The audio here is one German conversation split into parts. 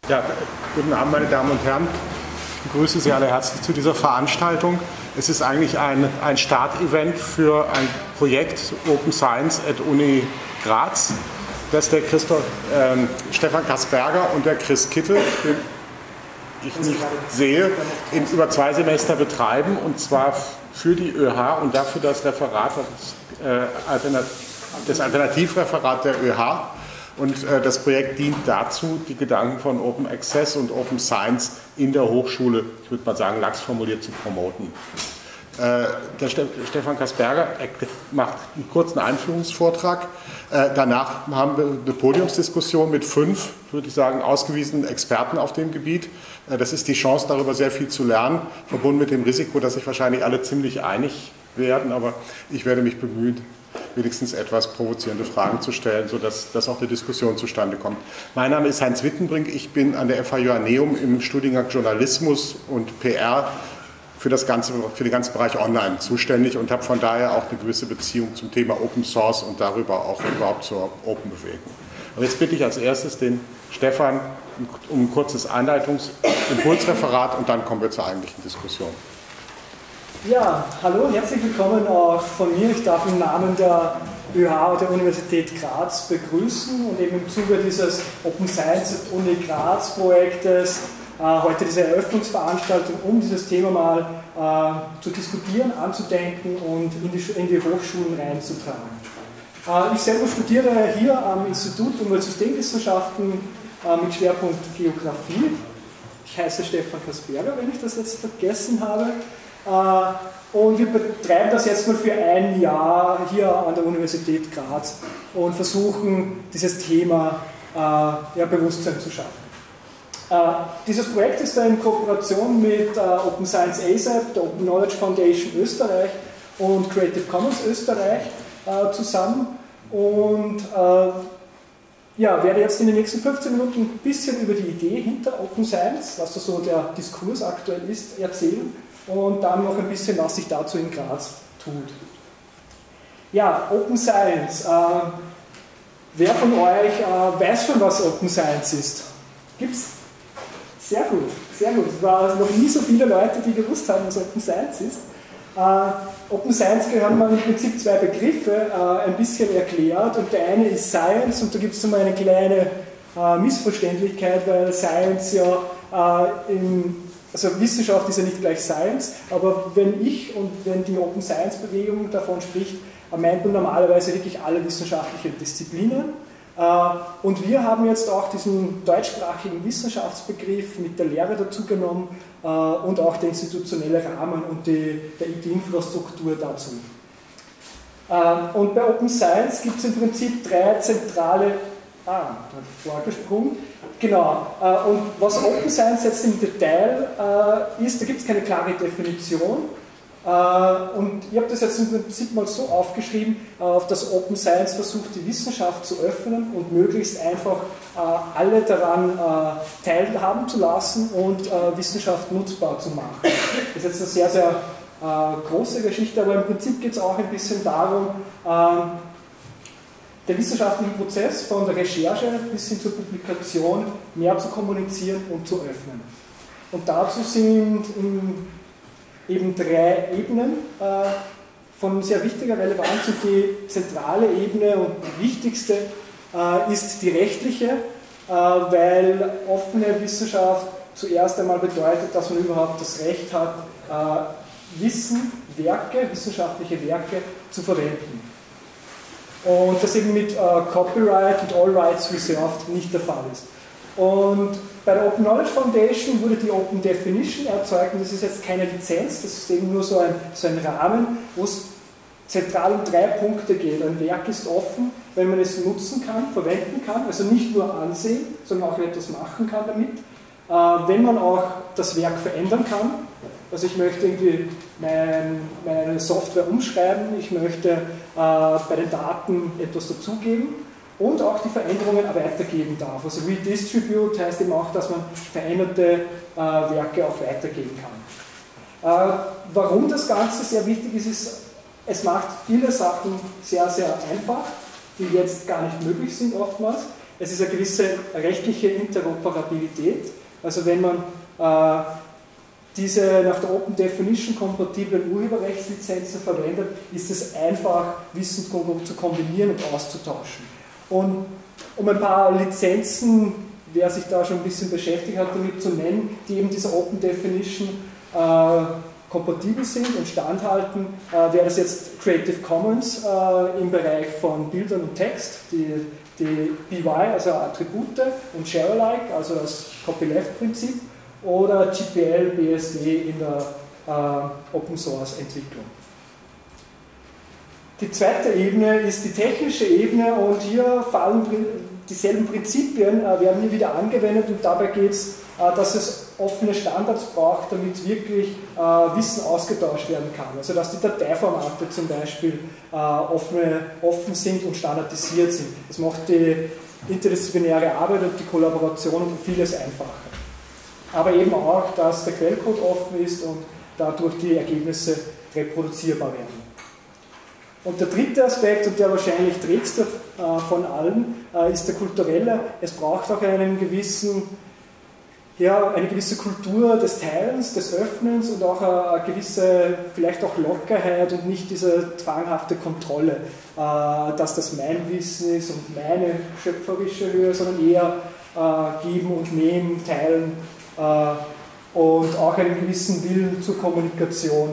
Ja, guten Abend, meine Damen und Herren. Ich begrüße Sie alle herzlich zu dieser Veranstaltung. Es ist eigentlich ein Startevent für ein Projekt Open Science at Uni Graz, das der Stefan Kasperger und der Chris Kittel, den ich nicht sehe, über 2 Semester betreiben, und zwar für die ÖH und dafür das Referat, das Alternativreferat der ÖH. Und das Projekt dient dazu, die Gedanken von Open Access und Open Science in der Hochschule, ich würde mal sagen, lax formuliert, zu promoten. Der Stefan Kasperger macht einen kurzen Einführungsvortrag. Danach haben wir eine Podiumsdiskussion mit 5, würde ich sagen, ausgewiesenen Experten auf dem Gebiet. Das ist die Chance, darüber sehr viel zu lernen, verbunden mit dem Risiko, dass sich wahrscheinlich alle ziemlich einig werden. Aber ich werde mich bemühen, wenigstens etwas provozierende Fragen zu stellen, sodass auch eine Diskussion zustande kommt. Mein Name ist Heinz Wittenbrink, ich bin an der FH Joanneum im Studiengang Journalismus und PR für den ganzen Bereich Online zuständig und habe von daher auch eine gewisse Beziehung zum Thema Open Source und darüber auch überhaupt zur Open-Bewegung. Und jetzt bitte ich als erstes den Stefan um ein kurzes Impulsreferat und dann kommen wir zur eigentlichen Diskussion. Ja, hallo, herzlich willkommen auch von mir. Ich darf im Namen der ÖH und der Universität Graz begrüßen und eben im Zuge dieses Open Science at Uni Graz Projektes heute diese Eröffnungsveranstaltung, um dieses Thema mal zu diskutieren, anzudenken und in die Hochschulen reinzutragen. Ich selber studiere hier am Institut Umweltsystemwissenschaften mit Schwerpunkt Geografie. Ich heiße Stefan Kasperger, wenn ich das jetzt vergessen habe. Und wir betreiben das jetzt mal für ein Jahr hier an der Universität Graz und versuchen, dieses Thema Bewusstsein zu schaffen. Dieses Projekt ist in Kooperation mit Open Science ASAP, der Open Knowledge Foundation Österreich und Creative Commons Österreich zusammen und werde jetzt in den nächsten 15 Minuten ein bisschen über die Idee hinter Open Science, was so der Diskurs aktuell ist, erzählen und dann noch ein bisschen, was sich dazu in Graz tut. Ja, Open Science. Wer von euch weiß schon, was Open Science ist? Gibt's? Sehr gut, sehr gut. Es waren noch nie so viele Leute, die gewusst haben, was Open Science ist. Open Science gehören mal im Prinzip 2 Begriffe ein bisschen erklärt, und der eine ist Science, und da gibt es so mal eine kleine Missverständlichkeit, weil Science ja also Wissenschaft ist ja nicht gleich Science, aber wenn die Open Science Bewegung davon spricht, meint man normalerweise wirklich alle wissenschaftlichen Disziplinen. Und wir haben jetzt auch diesen deutschsprachigen Wissenschaftsbegriff mit der Lehre dazu genommen und auch der institutionelle Rahmen und die IT-Infrastruktur dazu. Und bei Open Science gibt es im Prinzip 3 zentrale... vorgesprungen. Genau. Und was Open Science jetzt im Detail ist, da gibt es keine klare Definition. Und ich habe das jetzt im Prinzip mal so aufgeschrieben, dass Open Science versucht, die Wissenschaft zu öffnen und möglichst einfach alle daran teilhaben zu lassen und Wissenschaft nutzbar zu machen. Das ist jetzt eine sehr, sehr große Geschichte, aber im Prinzip geht es auch ein bisschen darum, der wissenschaftliche Prozess von der Recherche bis hin zur Publikation mehr zu kommunizieren und zu öffnen. Und dazu sind eben 3 Ebenen von sehr wichtiger Relevanz, und die zentrale Ebene und die wichtigste ist die rechtliche, weil offene Wissenschaft zuerst einmal bedeutet, dass man überhaupt das Recht hat, wissenschaftliche Werke zu verwenden. Und das eben mit Copyright und All Rights Reserved nicht der Fall ist. Und bei der Open Knowledge Foundation wurde die Open Definition erzeugt, und das ist jetzt keine Lizenz, das ist eben nur so ein Rahmen, wo es zentral um 3 Punkte geht. Ein Werk ist offen, wenn man es nutzen kann, verwenden kann, also nicht nur ansehen, sondern auch etwas machen kann damit. Wenn man auch das Werk verändern kann, also ich möchte irgendwie meine Software umschreiben, ich möchte bei den Daten etwas dazugeben und auch die Veränderungen weitergeben darf. Also Redistribute heißt eben auch, dass man veränderte Werke auch weitergeben kann. Warum das Ganze sehr wichtig ist, es macht viele Sachen sehr, sehr einfach, die jetzt gar nicht möglich sind oftmals. es ist eine gewisse rechtliche Interoperabilität. Also wenn man diese nach der Open Definition kompatiblen Urheberrechtslizenzen verwendet, ist es einfach, Wissen zu kombinieren und auszutauschen. Und um ein paar Lizenzen, wer sich da schon ein bisschen beschäftigt hat, damit zu nennen, die eben dieser Open Definition kompatibel sind und standhalten, wäre das jetzt Creative Commons im Bereich von Bildern und Text, die BY, also Attribute, und Share-alike, also das Copyleft-Prinzip, oder GPL, BSD in der Open Source Entwicklung. Die zweite Ebene ist die technische Ebene und hier fallen dieselben Prinzipien, werden hier wieder angewendet und dabei geht es, dass es offene Standards braucht, damit wirklich Wissen ausgetauscht werden kann. Also dass die Dateiformate zum Beispiel offen sind und standardisiert sind. Das macht die interdisziplinäre Arbeit und die Kollaboration um vieles einfacher. Aber eben auch, dass der Quellcode offen ist und dadurch die Ergebnisse reproduzierbar werden. Und der dritte Aspekt, und der wahrscheinlich trägste von allen, ist der kulturelle. Es braucht auch eine gewisse Kultur des Teilens, des Öffnens und auch eine gewisse, vielleicht auch Lockerheit und nicht diese zwanghafte Kontrolle, dass das mein Wissen ist und meine schöpferische Höhe, sondern eher geben und nehmen, teilen und auch einen gewissen Willen zur Kommunikation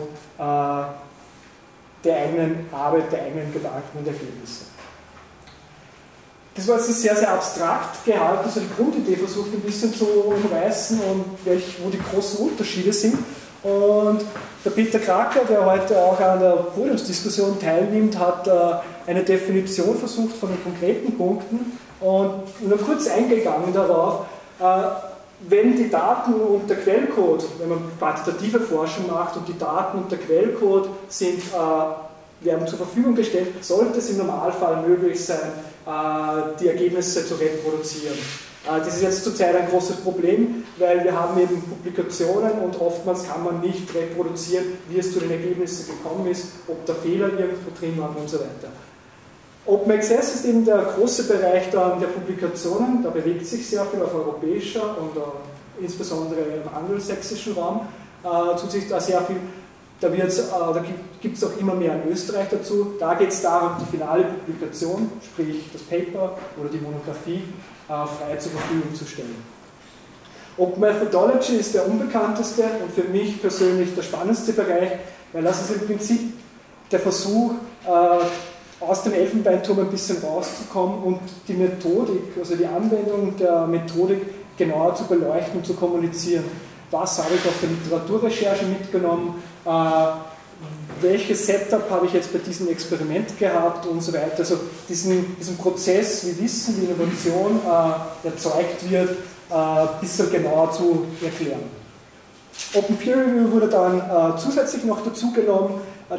der eigenen Arbeit, der eigenen Gedanken und Ergebnisse. Das war jetzt sehr, sehr abstrakt gehalten, so die Grundidee versucht ein bisschen zu umreißen und wo die großen Unterschiede sind. Und der Peter Kracker, der heute auch an der Podiumsdiskussion teilnimmt, hat eine Definition versucht von den konkreten Punkten und nur kurz eingegangen darauf, wenn die Daten und der Quellcode, wenn man quantitative Forschung macht und die Daten und der Quellcode werden zur Verfügung gestellt, sollte es im Normalfall möglich sein, die Ergebnisse zu reproduzieren. Das ist jetzt zurzeit ein großes Problem, weil wir haben eben Publikationen und oftmals kann man nicht reproduzieren, wie es zu den Ergebnissen gekommen ist, ob da Fehler irgendwo drin waren und so weiter. Open Access ist eben der große Bereich der Publikationen, da bewegt sich sehr viel auf europäischer und insbesondere im angelsächsischen Raum, tut sich da sehr viel. Da gibt es auch immer mehr in Österreich dazu. Da geht es darum, die finale Publikation, sprich das Paper oder die Monographie, frei zur Verfügung zu stellen. Open Methodology ist der unbekannteste und für mich persönlich der spannendste Bereich, weil das ist im Prinzip der Versuch, aus dem Elfenbeinturm ein bisschen rauszukommen und die Methodik, also die Anwendung der Methodik genauer zu beleuchten und zu kommunizieren. Was habe ich aus der Literaturrecherche mitgenommen, welches Setup habe ich jetzt bei diesem Experiment gehabt und so weiter. Also diesen Prozess, wie Wissen, wie Innovation erzeugt wird, ein bisschen genauer zu erklären. Open Peer Review wurde dann zusätzlich noch dazu genommen.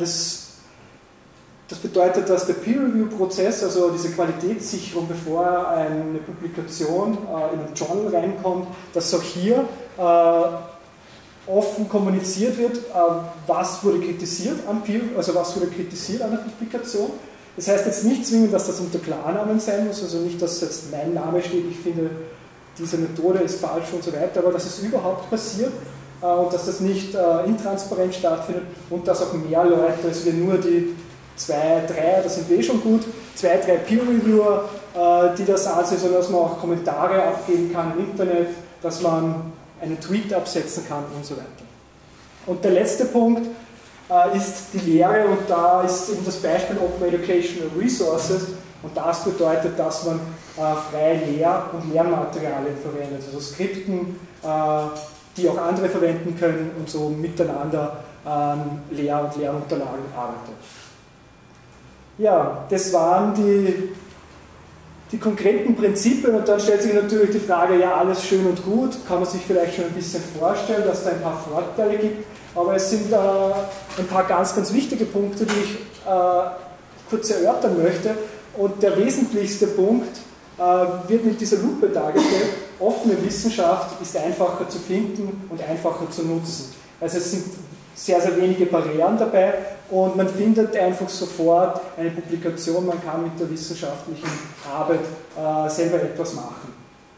Das bedeutet, dass der Peer-Review-Prozess, also diese Qualitätssicherung, bevor eine Publikation in ein Journal reinkommt, dass auch hier offen kommuniziert wird, was wurde kritisiert an was wurde kritisiert an der Publikation. Das heißt jetzt nicht zwingend, dass das unter Klarnamen sein muss, also nicht, dass jetzt mein Name steht, ich finde, diese Methode ist falsch und so weiter, aber dass es überhaupt passiert und dass das nicht intransparent stattfindet und dass auch mehr Leute, als wir nur die 2, 3, das sind schon gut, 2, 3 Peer-Reviewer, die das ansehen, sondern dass man auch Kommentare abgeben kann im Internet, dass man einen Tweet absetzen kann und so weiter. Und der letzte Punkt ist die Lehre und da ist eben das Beispiel Open Educational Resources und das bedeutet, dass man freie Lehr- und Lernmaterialien verwendet, also Skripten, die auch andere verwenden können und so miteinander an Lehr- und Lernunterlagen arbeitet. Ja, das waren die konkreten Prinzipien und dann stellt sich natürlich die Frage, ja, alles schön und gut, kann man sich vielleicht schon ein bisschen vorstellen, dass da ein paar Vorteile gibt, aber es sind ein paar ganz, ganz wichtige Punkte, die ich kurz erörtern möchte und der wesentlichste Punkt wird mit dieser Lupe dargestellt, offene Wissenschaft ist einfacher zu finden und einfacher zu nutzen. Also es sind sehr, sehr wenige Barrieren dabei und man findet einfach sofort eine Publikation, man kann mit der wissenschaftlichen Arbeit selber etwas machen.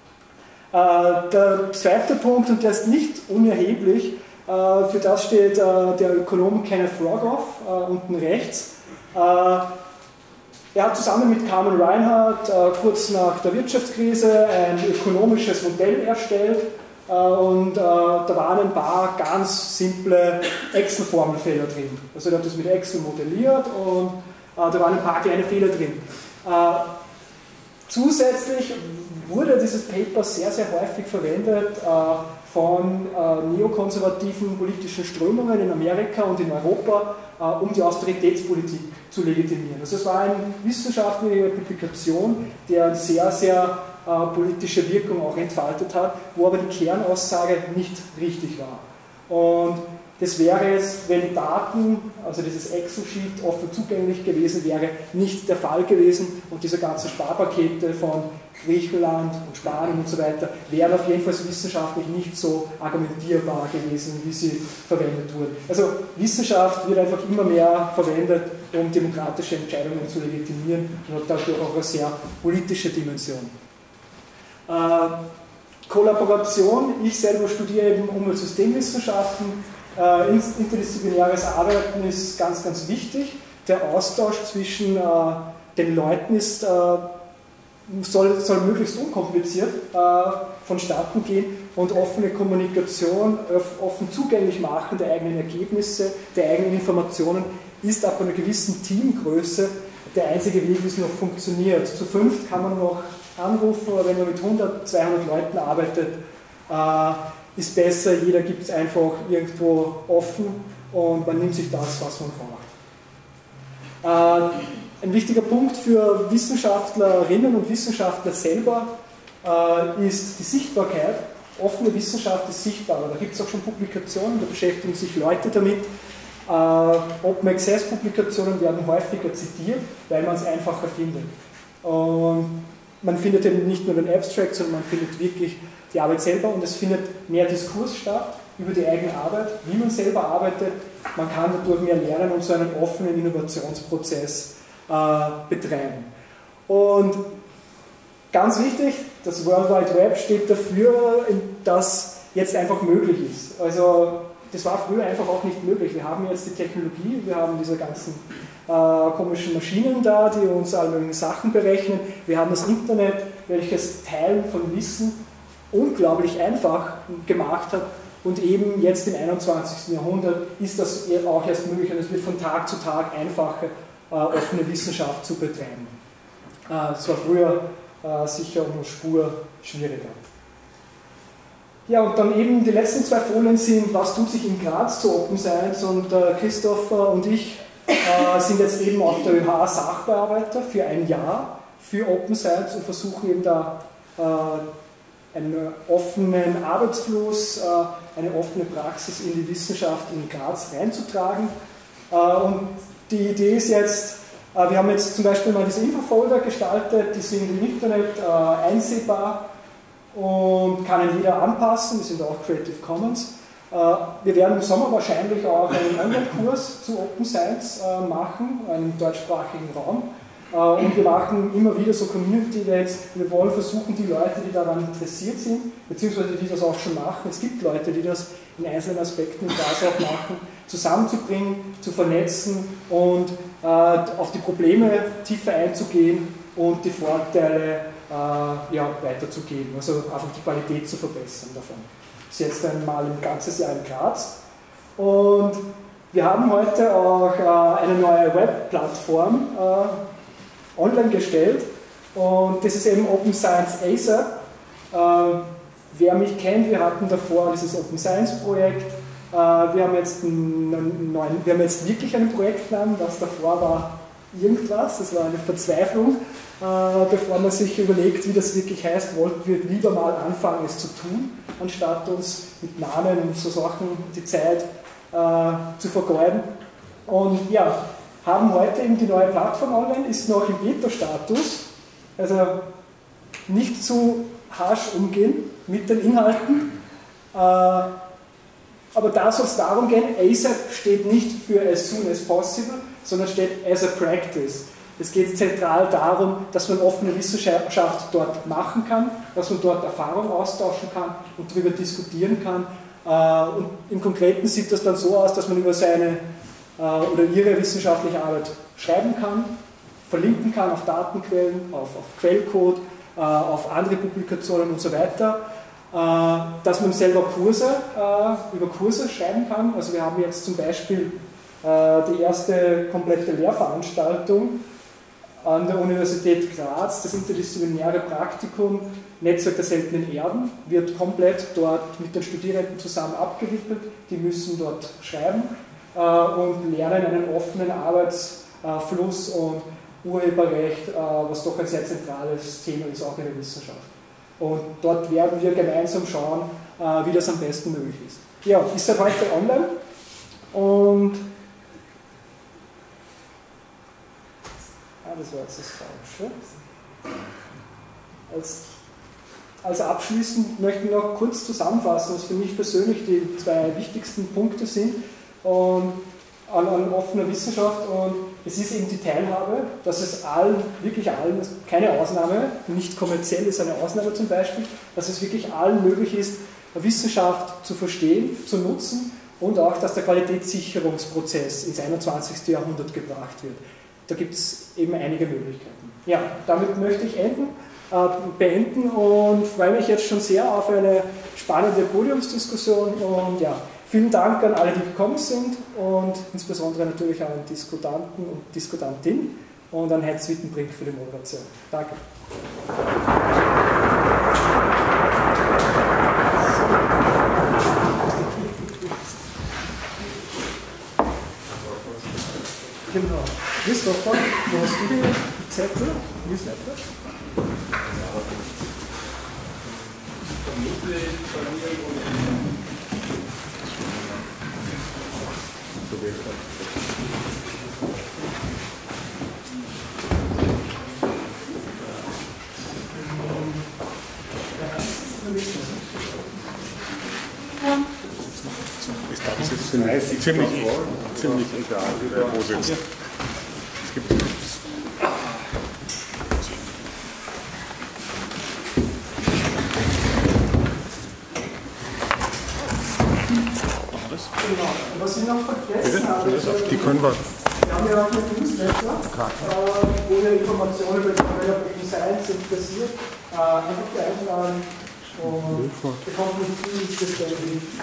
Der zweite Punkt, und der ist nicht unerheblich, für das steht der Ökonom Kenneth Rogoff unten rechts. Er hat zusammen mit Carmen Reinhardt kurz nach der Wirtschaftskrise ein ökonomisches Modell erstellt und da waren ein paar ganz simple Excel-Formelfehler drin. Also er hat das mit Excel modelliert und da waren ein paar kleine Fehler drin. Zusätzlich wurde dieses Paper sehr, sehr häufig verwendet von neokonservativen politischen Strömungen in Amerika und in Europa, um die Austeritätspolitik zu legitimieren. Also es war eine wissenschaftliche Publikation, die eine sehr, sehr politische Wirkung auch entfaltet hat, wo aber die Kernaussage nicht richtig war. Und das wäre es, wenn Daten, also dieses Excel-Sheet offen zugänglich gewesen wäre, nicht der Fall gewesen und diese ganzen Sparpakete von Griechenland und Spanien und so weiter wären auf jeden Fall wissenschaftlich nicht so argumentierbar gewesen, wie sie verwendet wurden. Also Wissenschaft wird einfach immer mehr verwendet, um demokratische Entscheidungen zu legitimieren und hat dadurch auch eine sehr politische Dimension. Kollaboration, ich selber studiere eben Umweltsystemwissenschaften. Interdisziplinäres Arbeiten ist ganz, ganz wichtig. Der Austausch zwischen den Leuten ist, soll möglichst unkompliziert vonstatten gehen und offene Kommunikation, offen zugänglich machen der eigenen Ergebnisse, der eigenen Informationen ist ab einer gewissen Teamgröße der einzige Weg, wie es noch funktioniert. Zu 5 kann man noch anrufen, aber wenn man mit 100, 200 Leuten arbeitet, ist besser, jeder gibt es einfach irgendwo offen und man nimmt sich das, was man braucht. Ein wichtiger Punkt für Wissenschaftlerinnen und Wissenschaftler selber ist die Sichtbarkeit. Offene Wissenschaft ist sichtbarer. Da gibt es auch schon Publikationen, da beschäftigen sich Leute damit. Open Access Publikationen werden häufiger zitiert, weil man es einfacher findet. Und man findet eben nicht nur den Abstract, sondern man findet wirklich die Arbeit selber und es findet mehr Diskurs statt über die eigene Arbeit, wie man selber arbeitet. Man kann dadurch mehr lernen und so einen offenen Innovationsprozess betreiben. Und ganz wichtig, das World Wide Web steht dafür, dass jetzt einfach möglich ist. Also das war früher einfach auch nicht möglich. Wir haben jetzt die Technologie, wir haben diese ganzen komischen Maschinen da, die uns alle möglichen Sachen berechnen. Wir haben das Internet, welches Teilen von Wissen unglaublich einfach gemacht hat und eben jetzt im 21. Jahrhundert ist das auch erst möglich und es wird von Tag zu Tag einfacher, offene Wissenschaft zu betreiben. Das war früher sicher um eine Spur schwieriger. Ja, und dann eben die letzten 2 Folien sind, was tut sich in Graz zu Open Science und Christopher und ich sind jetzt eben auf der ÖH Sachbearbeiter für ein Jahr für Open Science und versuchen eben da einen offenen Arbeitsfluss, eine offene Praxis in die Wissenschaft in Graz reinzutragen. Und die Idee ist jetzt, wir haben jetzt zum Beispiel mal diese Infofolder gestaltet, die sind im Internet einsehbar und kann jeder anpassen, die sind auch Creative Commons. Wir werden im Sommer wahrscheinlich auch einen Online-Kurs zu Open Science machen, einen deutschsprachigen Raum. Und wir machen immer wieder so Community-Events. Wir wollen versuchen, die Leute, die daran interessiert sind, beziehungsweise die das auch schon machen, es gibt Leute, die das in einzelnen Aspekten in Graz auch machen, zusammenzubringen, zu vernetzen und auf die Probleme tiefer einzugehen und die Vorteile weiterzugeben, also einfach die Qualität zu verbessern davon. Das ist jetzt einmal ein ganzes Jahr in Graz. Und wir haben heute auch eine neue Webplattform online gestellt und das ist eben Open Science ASAP. Wer mich kennt, wir hatten davor dieses Open Science Projekt. Wir haben jetzt wirklich einen Projektplan, das davor war irgendwas, das war eine Verzweiflung. Bevor man sich überlegt, wie das wirklich heißt, wollten wir lieber mal anfangen, es zu tun, anstatt uns mit Namen und so Sachen die Zeit zu vergeuden. Und ja, haben heute eben die neue Plattform online, ist noch im Beta-Status, also nicht zu harsch umgehen mit den Inhalten. Aber da soll es darum gehen, ASAP steht nicht für as soon as possible, sondern steht as a practice. Es geht zentral darum, dass man offene Wissenschaft dort machen kann, dass man dort Erfahrung austauschen kann und darüber diskutieren kann. Und im Konkreten sieht das dann so aus, dass man über seine oder ihre wissenschaftliche Arbeit schreiben kann, verlinken kann auf Datenquellen, auf Quellcode, auf andere Publikationen und so weiter. Dass man selber über Kurse schreiben kann. Also wir haben jetzt zum Beispiel die erste komplette Lehrveranstaltung an der Universität Graz, das interdisziplinäre Praktikum Netzwerk der seltenen Erden, wird komplett dort mit den Studierenden zusammen abgewickelt. Die müssen dort schreiben und lernen einen offenen Arbeitsfluss und Urheberrecht, was doch ein sehr zentrales Thema ist, auch in der Wissenschaft. Und dort werden wir gemeinsam schauen, wie das am besten möglich ist. Ja, ist seit heute online und das war jetzt das Falsche. Als abschließend möchte ich noch kurz zusammenfassen, was für mich persönlich die zwei wichtigsten Punkte sind und an offener Wissenschaft. Und es ist eben die Teilhabe, dass es allen, wirklich allen, keine Ausnahme, nicht kommerziell ist eine Ausnahme zum Beispiel, dass es wirklich allen möglich ist, Wissenschaft zu verstehen, zu nutzen und auch, dass der Qualitätssicherungsprozess ins 21. Jahrhundert gebracht wird. Da gibt es eben einige Möglichkeiten. Ja, damit möchte ich beenden und freue mich jetzt schon sehr auf eine spannende Podiumsdiskussion und ja, vielen Dank an alle, die gekommen sind und insbesondere natürlich an den Diskutanten und Diskutantin und an Heinz Wittenbrink für die Moderation. Danke. Genau. Christopher, wo hast du die Zettel? Newsletter? Ich glaube, es ist ziemlich egal, wer wo sitzt. Es gibt Genau. Was ich noch vergessen habe, die können wir. Wir haben ja auch einen Newsletter, wo wir Informationen über Open Science interessiert, einfach einladen und bekommt nicht viel gestellt.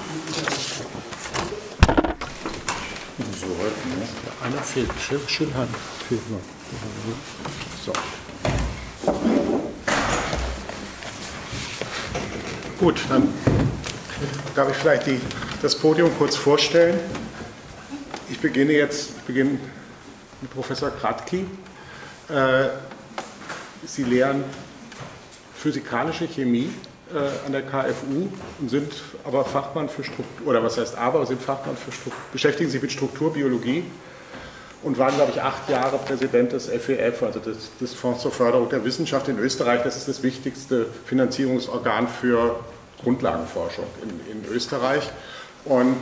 So, einer fehlt. Schildheim fehlt noch. So. Gut, dann darf ich vielleicht das Podium kurz vorstellen. Ich beginne mit Professor Kratky. Sie lehren physikalische Chemie an der KFU und sind aber Fachmann für Struktur, oder was heißt aber, sind Fachmann für Struktur, beschäftigen sich mit Strukturbiologie und waren, glaube ich, 8 Jahre Präsident des FEF, also des Fonds zur Förderung der Wissenschaft in Österreich. Das ist das wichtigste Finanzierungsorgan für Grundlagenforschung in Österreich und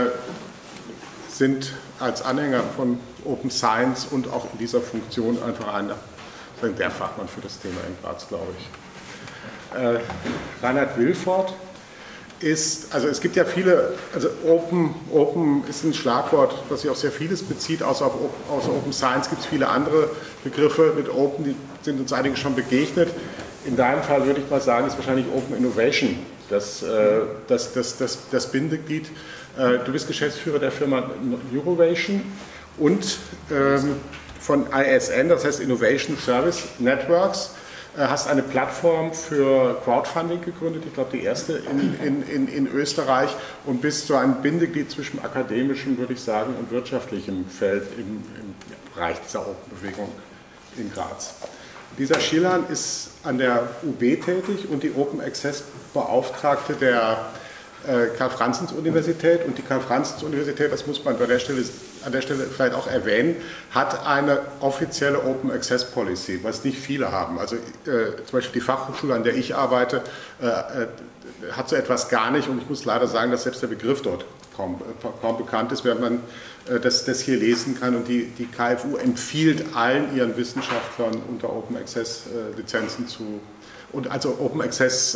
sind als Anhänger von Open Science und auch in dieser Funktion einfach der Fachmann für das Thema in Graz, glaube ich. Reinhard Wilford ist, also es gibt ja viele, also Open ist ein Schlagwort, das sich auf sehr vieles bezieht, außer Open Science gibt es viele andere Begriffe mit Open, die sind uns einige schon begegnet. In deinem Fall würde ich mal sagen, ist wahrscheinlich Open Innovation das Bindeglied. Du bist Geschäftsführer der Firma Neurovation und von ISN, das heißt Innovation Service Networks, hast eine Plattform für Crowdfunding gegründet, ich glaube die erste in Österreich, und bist so ein Bindeglied zwischen akademischem, würde ich sagen, und wirtschaftlichem Feld im Bereich dieser Open-Bewegung in Graz. Lisa Schilhan ist an der UB tätig und die Open Access Beauftragte der Karl-Franzens-Universität, und die Karl-Franzens-Universität, das muss man an der Stelle vielleicht auch erwähnen, hat eine offizielle Open Access Policy, was nicht viele haben. Also zum Beispiel die Fachhochschule, an der ich arbeite, hat so etwas gar nicht, und ich muss leider sagen, dass selbst der Begriff dort kaum bekannt ist, während man das hier lesen kann. Und die KFU empfiehlt allen ihren Wissenschaftlern unter Open Access Lizenzen also Open Access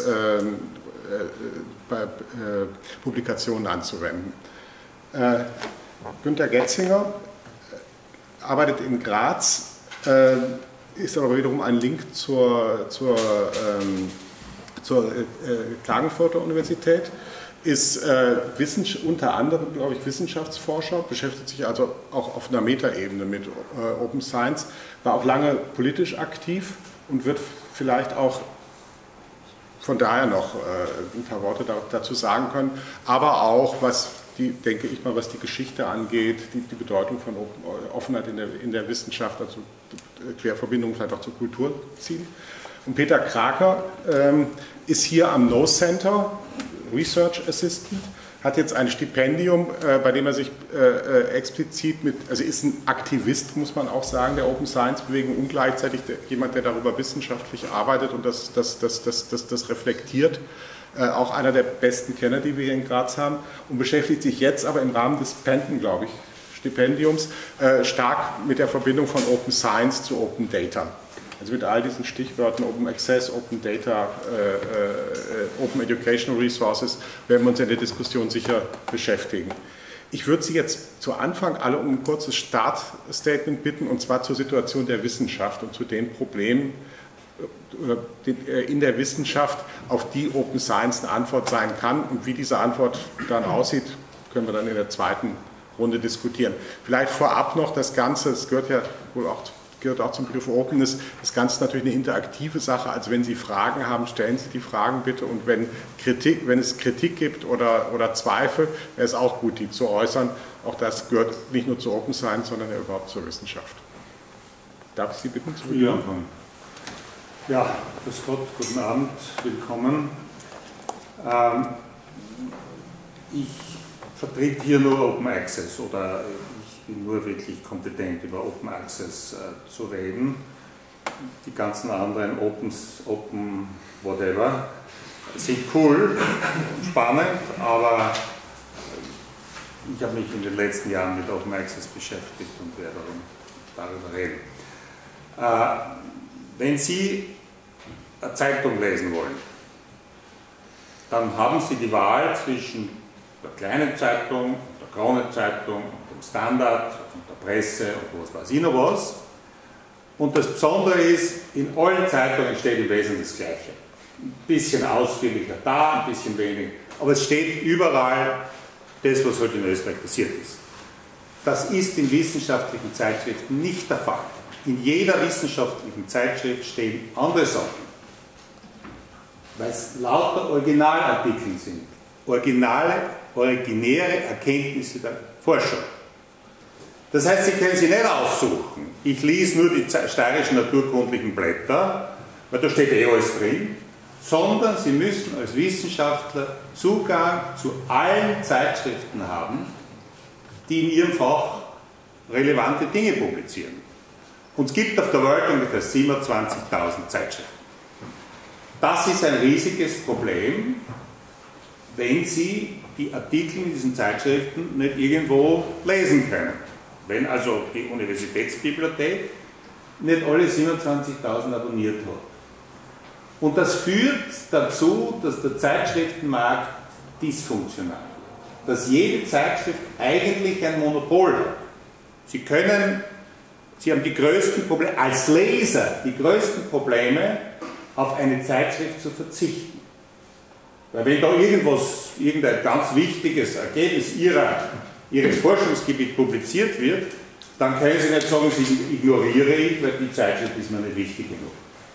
Publikationen anzuwenden. Günter Getzinger arbeitet in Graz, ist aber wiederum ein Link zur Klagenfurter Universität, ist unter anderem, glaube ich, Wissenschaftsforscher, beschäftigt sich also auch auf einer Metaebene mit Open Science, war auch lange politisch aktiv und wird vielleicht auch von daher noch ein paar Worte dazu sagen können, aber auch, denke ich mal, was die Geschichte angeht, die Bedeutung von Offenheit in der Wissenschaft, also Querverbindungen vielleicht auch zur Kultur ziehen. Und Peter Kraker ist hier am No Center, Research Assistant, hat jetzt ein Stipendium, bei dem er sich explizit also ist ein Aktivist, muss man auch sagen, der Open Science Bewegung und gleichzeitig jemand, der darüber wissenschaftlich arbeitet und das reflektiert. Auch einer der besten Kenner, die wir hier in Graz haben, und beschäftigt sich jetzt aber im Rahmen des Penton, glaube ich, Stipendiums stark mit der Verbindung von Open Science zu Open Data. Also mit all diesen Stichwörtern Open Access, Open Data, Open Educational Resources werden wir uns in der Diskussion sicher beschäftigen. Ich würde Sie jetzt zu Anfang alle um ein kurzes Startstatement bitten, und zwar zur Situation der Wissenschaft und zu den Problemen in der Wissenschaft, auf die Open Science eine Antwort sein kann, und wie diese Antwort dann aussieht, können wir dann in der zweiten Runde diskutieren. Vielleicht vorab noch das Ganze, es gehört ja wohl auch zum Begriff Openness, das Ganze ist natürlich eine interaktive Sache, also wenn Sie Fragen haben, stellen Sie die Fragen bitte, und wenn es Kritik gibt oder Zweifel, wäre es auch gut, die zu äußern. Auch das gehört nicht nur zu Open Science, sondern ja überhaupt zur Wissenschaft. Darf ich Sie bitten zu beginnen? Ja, grüß Gott, guten Abend, willkommen. Ich vertrete hier nur Open Access, oder ich bin nur wirklich kompetent über Open Access zu reden. Die ganzen anderen Open whatever sind cool und spannend, aber ich habe mich in den letzten Jahren mit Open Access beschäftigt und werde darüber reden. Wenn Sie eine Zeitung lesen wollen, dann haben Sie die Wahl zwischen der kleinen Zeitung, der Krone-Zeitung, dem Standard, und der Presse und was weiß ich noch was. Und das Besondere ist, in allen Zeitungen steht im Wesentlichen das Gleiche. Ein bisschen ausführlicher da, ein bisschen weniger, aber es steht überall das, was heute in Österreich passiert ist. Das ist in wissenschaftlichen Zeitschriften nicht der Fall. In jeder wissenschaftlichen Zeitschrift stehen andere Sachen, weil es lauter Originalartikel sind, originäre Erkenntnisse der Forschung. Das heißt, Sie können sie nicht aussuchen. Ich lese nur die steirischen naturkundlichen Blätter, weil da steht eh alles drin, sondern Sie müssen als Wissenschaftler Zugang zu allen Zeitschriften haben, die in Ihrem Fach relevante Dinge publizieren. Und es gibt auf der Welt ungefähr 27.000 Zeitschriften. Das ist ein riesiges Problem, wenn Sie die Artikel in diesen Zeitschriften nicht irgendwo lesen können. Wenn also die Universitätsbibliothek nicht alle 27.000 abonniert hat. Und das führt dazu, dass der Zeitschriftenmarkt dysfunktional ist. Dass jede Zeitschrift eigentlich ein Monopol hat. Sie haben die größten Probleme, als Leser, die größten Probleme, auf eine Zeitschrift zu verzichten. Weil wenn da irgendein ganz wichtiges Ergebnis Ihres Forschungsgebiets publiziert wird, dann können Sie nicht sagen, Sie ignoriere ich, weil die Zeitschrift ist mir nicht wichtig genug.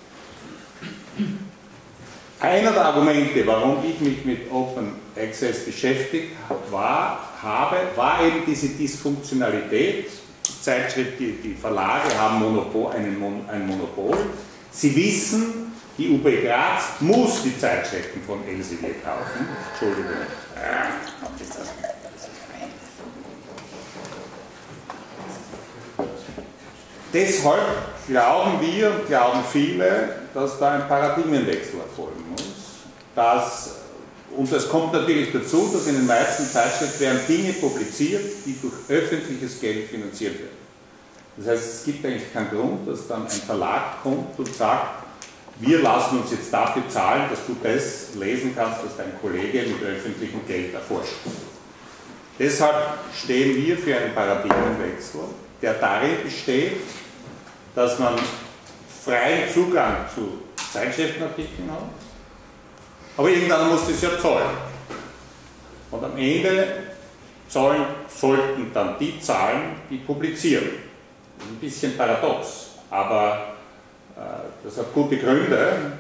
Einer der Argumente, warum ich mich mit Open Access beschäftigt war eben diese Dysfunktionalität. Die Zeitschrift, die Verlage haben ein Monopol. Sie wissen, die UB Graz muss die Zeitschriften von Elsevier kaufen. Entschuldigung. Deshalb glauben wir und glauben viele, dass da ein Paradigmenwechsel erfolgen muss, dass Und es kommt natürlich dazu, dass in den meisten Zeitschriften werden Dinge publiziert, die durch öffentliches Geld finanziert werden. Das heißt, es gibt eigentlich keinen Grund, dass dann ein Verlag kommt und sagt, wir lassen uns jetzt dafür zahlen, dass du das lesen kannst, was dein Kollege mit öffentlichem Geld erforscht. Deshalb stehen wir für einen Paradigmenwechsel, der darin besteht, dass man freien Zugang zu Zeitschriftenartikeln hat, aber irgendwann muss das ja zahlen. Und am Ende sollten dann die zahlen, die publizieren. Das ist ein bisschen paradox, aber das hat gute Gründe.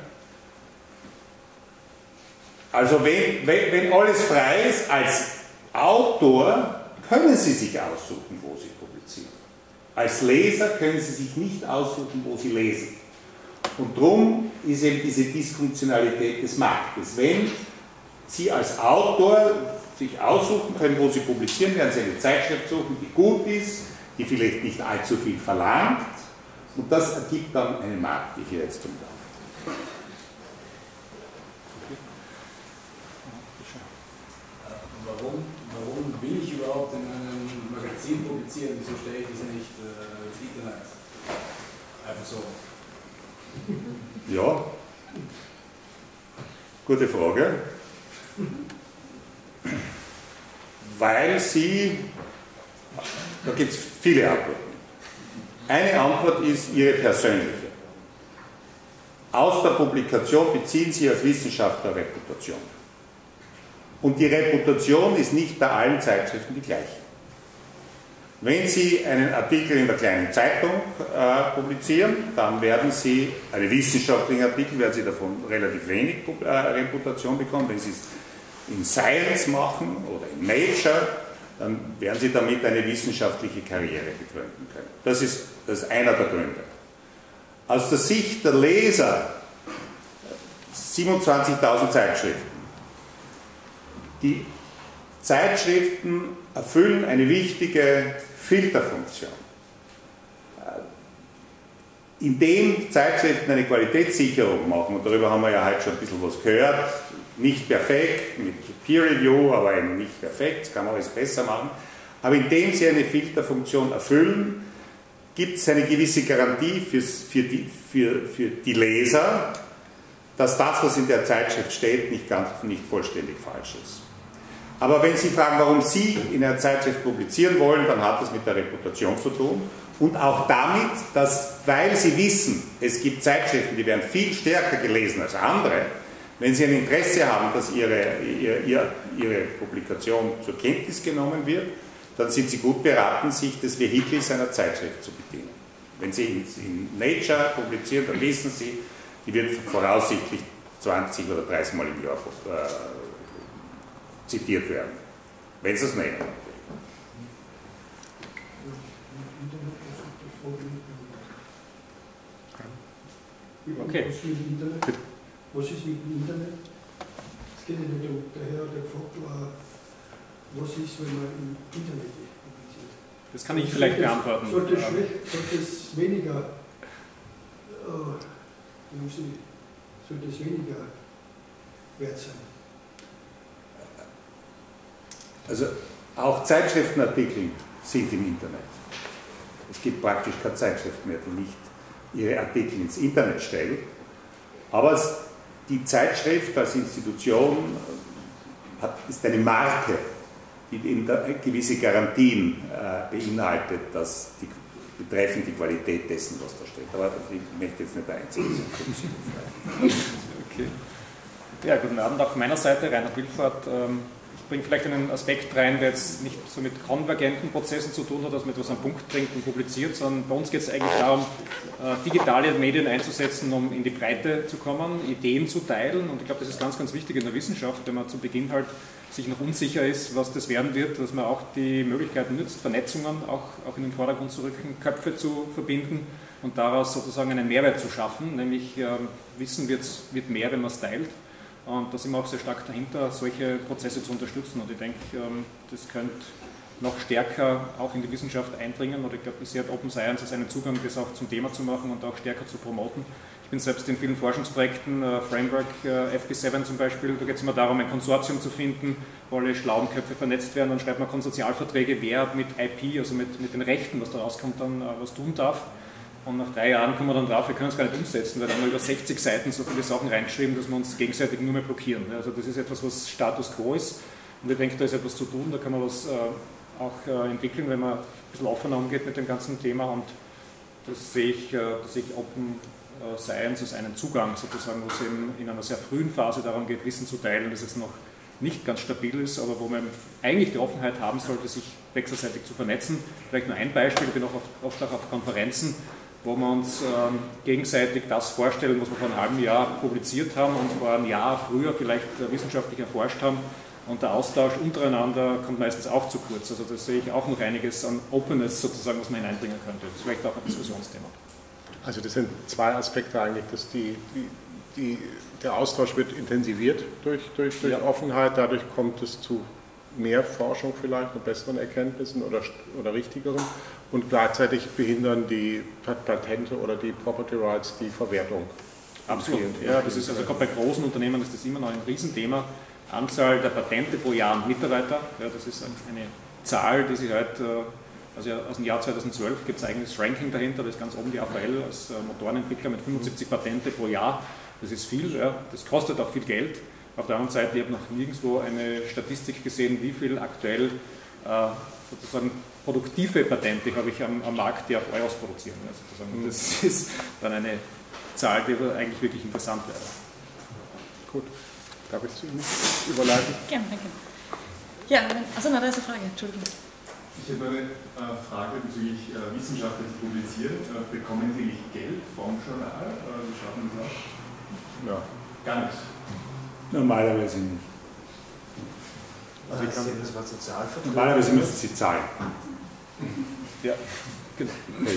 Also wenn alles frei ist, als Autor können Sie sich aussuchen, wo Sie publizieren. Als Leser können Sie sich nicht aussuchen, wo Sie lesen. Und darum ist eben diese Dysfunktionalität des Marktes. Wenn Sie als Autor sich aussuchen können, wo Sie publizieren, werden Sie eine Zeitschrift suchen, die gut ist, die vielleicht nicht allzu viel verlangt. Und das ergibt dann einen Markt, die hier jetzt umlaufen. Warum will ich überhaupt in einem Magazin publizieren? Wieso stelle ich das nicht ins Internet? Einfach so. Ja, gute Frage. Weil Sie, da gibt es viele Antworten. Eine Antwort ist Ihre persönliche. Aus der Publikation beziehen Sie als Wissenschaftler Reputation. Und die Reputation ist nicht bei allen Zeitschriften die gleiche. Wenn Sie einen Artikel in der kleinen Zeitung publizieren, dann werden Sie, einen wissenschaftlichen Artikel, werden Sie davon relativ wenig Reputation bekommen. Wenn Sie es in Science machen oder in Nature, dann werden Sie damit eine wissenschaftliche Karriere begründen können. Das ist einer der Gründe. Aus der Sicht der Leser, 27.000 Zeitschriften. Die Zeitschriften erfüllen eine wichtige Filterfunktion. Indem Zeitschriften eine Qualitätssicherung machen, und darüber haben wir ja heute schon ein bisschen was gehört, nicht perfekt, mit Peer Review, aber eben nicht perfekt, das kann man alles besser machen, aber indem sie eine Filterfunktion erfüllen, gibt es eine gewisse Garantie für die Leser, dass das, was in der Zeitschrift steht, nicht vollständig falsch ist. Aber wenn Sie fragen, warum Sie in einer Zeitschrift publizieren wollen, dann hat das mit der Reputation zu tun und auch damit, dass, weil Sie wissen, es gibt Zeitschriften, die werden viel stärker gelesen als andere, wenn Sie ein Interesse haben, dass Ihre Publikation zur Kenntnis genommen wird, dann sind Sie gut beraten, sich des Vehikels einer Zeitschrift zu bedienen. Wenn Sie in Nature publizieren, dann wissen Sie, die wird voraussichtlich 20 oder 30 Mal im Jahr zitiert werden. Wenn Sie es nehmen. Okay. Was ist mit dem Internet? Es geht ja nicht um, der Herr hat gefragt, was ist, wenn man im Internet publiziert? Das kann ich vielleicht beantworten. Sollte es weniger, sollte es weniger wert sein? Also auch Zeitschriftenartikel sind im Internet. Es gibt praktisch keine Zeitschrift mehr, die nicht ihre Artikel ins Internet stellt. Aber die Zeitschrift als Institution ist eine Marke, die gewisse Garantien beinhaltet, dass betreffend die Qualität dessen, was da steht. Aber ich möchte jetzt nicht der Einzige sein. Okay. Ja, guten Abend auch von meiner Seite, Reinhard Wilfahrt. Ich bringe vielleicht einen Aspekt rein, der jetzt nicht so mit konvergenten Prozessen zu tun hat, dass man etwas am Punkt bringt und publiziert, sondern bei uns geht es eigentlich darum, digitale Medien einzusetzen, um in die Breite zu kommen, Ideen zu teilen. Und ich glaube, das ist ganz, ganz wichtig in der Wissenschaft, wenn man zu Beginn halt sich noch unsicher ist, was das werden wird, dass man auch die Möglichkeiten nutzt, Vernetzungen auch in den Vordergrund zu rücken, Köpfe zu verbinden und daraus sozusagen einen Mehrwert zu schaffen, nämlich Wissen wird mehr, wenn man es teilt. Und da sind wir auch sehr stark dahinter, solche Prozesse zu unterstützen. Und ich denke, das könnte noch stärker auch in die Wissenschaft eindringen. Oder ich glaube, bisher hat Open Science als einen Zugang, das auch zum Thema zu machen und auch stärker zu promoten. Ich Ich bin selbst in vielen Forschungsprojekten, Framework FP7 zum Beispiel, da geht es immer darum, ein Konsortium zu finden, wo alle schlauen Köpfe vernetzt werden, dann schreibt man Konsortialverträge, wer mit IP, also mit den Rechten, was da rauskommt, dann was tun darf. Und nach 3 Jahren kommen wir dann drauf, wir können es gar nicht umsetzen, weil da haben wir über 60 Seiten so viele Sachen reingeschrieben, dass wir uns gegenseitig nur mehr blockieren. Also das ist etwas, was Status Quo ist. Und ich denke, da ist etwas zu tun, da kann man was auch entwickeln, wenn man ein bisschen offener umgeht mit dem ganzen Thema. Und das sehe ich Open Science als einen Zugang sozusagen, wo es eben in einer sehr frühen Phase darum geht, Wissen zu teilen, das jetzt noch nicht ganz stabil ist, aber wo man eigentlich die Offenheit haben sollte, sich wechselseitig zu vernetzen. Vielleicht nur ein Beispiel, ich bin auch oft auch auf Konferenzen, wo wir uns gegenseitig das vorstellen, was wir vor einem halben Jahr publiziert haben und vor einem Jahr früher vielleicht wissenschaftlich erforscht haben. Und der Austausch untereinander kommt meistens auch zu kurz. Also da sehe ich auch noch einiges an Openness sozusagen, was man hineinbringen könnte. Das ist vielleicht auch ein Diskussionsthema. Also das sind 2 Aspekte eigentlich, dass der Austausch wird intensiviert durch Offenheit, dadurch kommt es zu mehr Forschung vielleicht, und besseren Erkenntnissen oder richtigeren, und gleichzeitig behindern die Patente oder die Property Rights die Verwertung. Absolut, ja, das ist also gerade bei großen Unternehmen ist das immer noch ein Riesenthema. Anzahl der Patente pro Jahr und Mitarbeiter, ja, das ist eine Zahl, die sich halt, also aus dem Jahr 2012 gibt es ein eigenes Ranking dahinter, das ist ganz oben die AVL als Motorenentwickler mit 75 Patente pro Jahr, das ist viel, ja, das kostet auch viel Geld. Auf der anderen Seite, ich habe noch nirgendwo eine Statistik gesehen, wie viel aktuell sozusagen produktive Patente habe ich am Markt, die auf Euros produzieren. Ja, sozusagen. Das ist dann eine Zahl, die eigentlich wirklich interessant wäre. Gut. Darf ich zu Ihnen überleiten? Gerne, danke. Ja, also da ist eine Frage, Entschuldigung. Ich habe eine Frage bezüglich wissenschaftlich publizieren. Bekommen Sie nicht Geld vom Journal? Wie schaut man das aus? Ja. Gar nichts. Normalerweise nicht. Also ich glaube, das war Sozialverträge. Normalerweise müssen Sie zahlen. Ja, genau.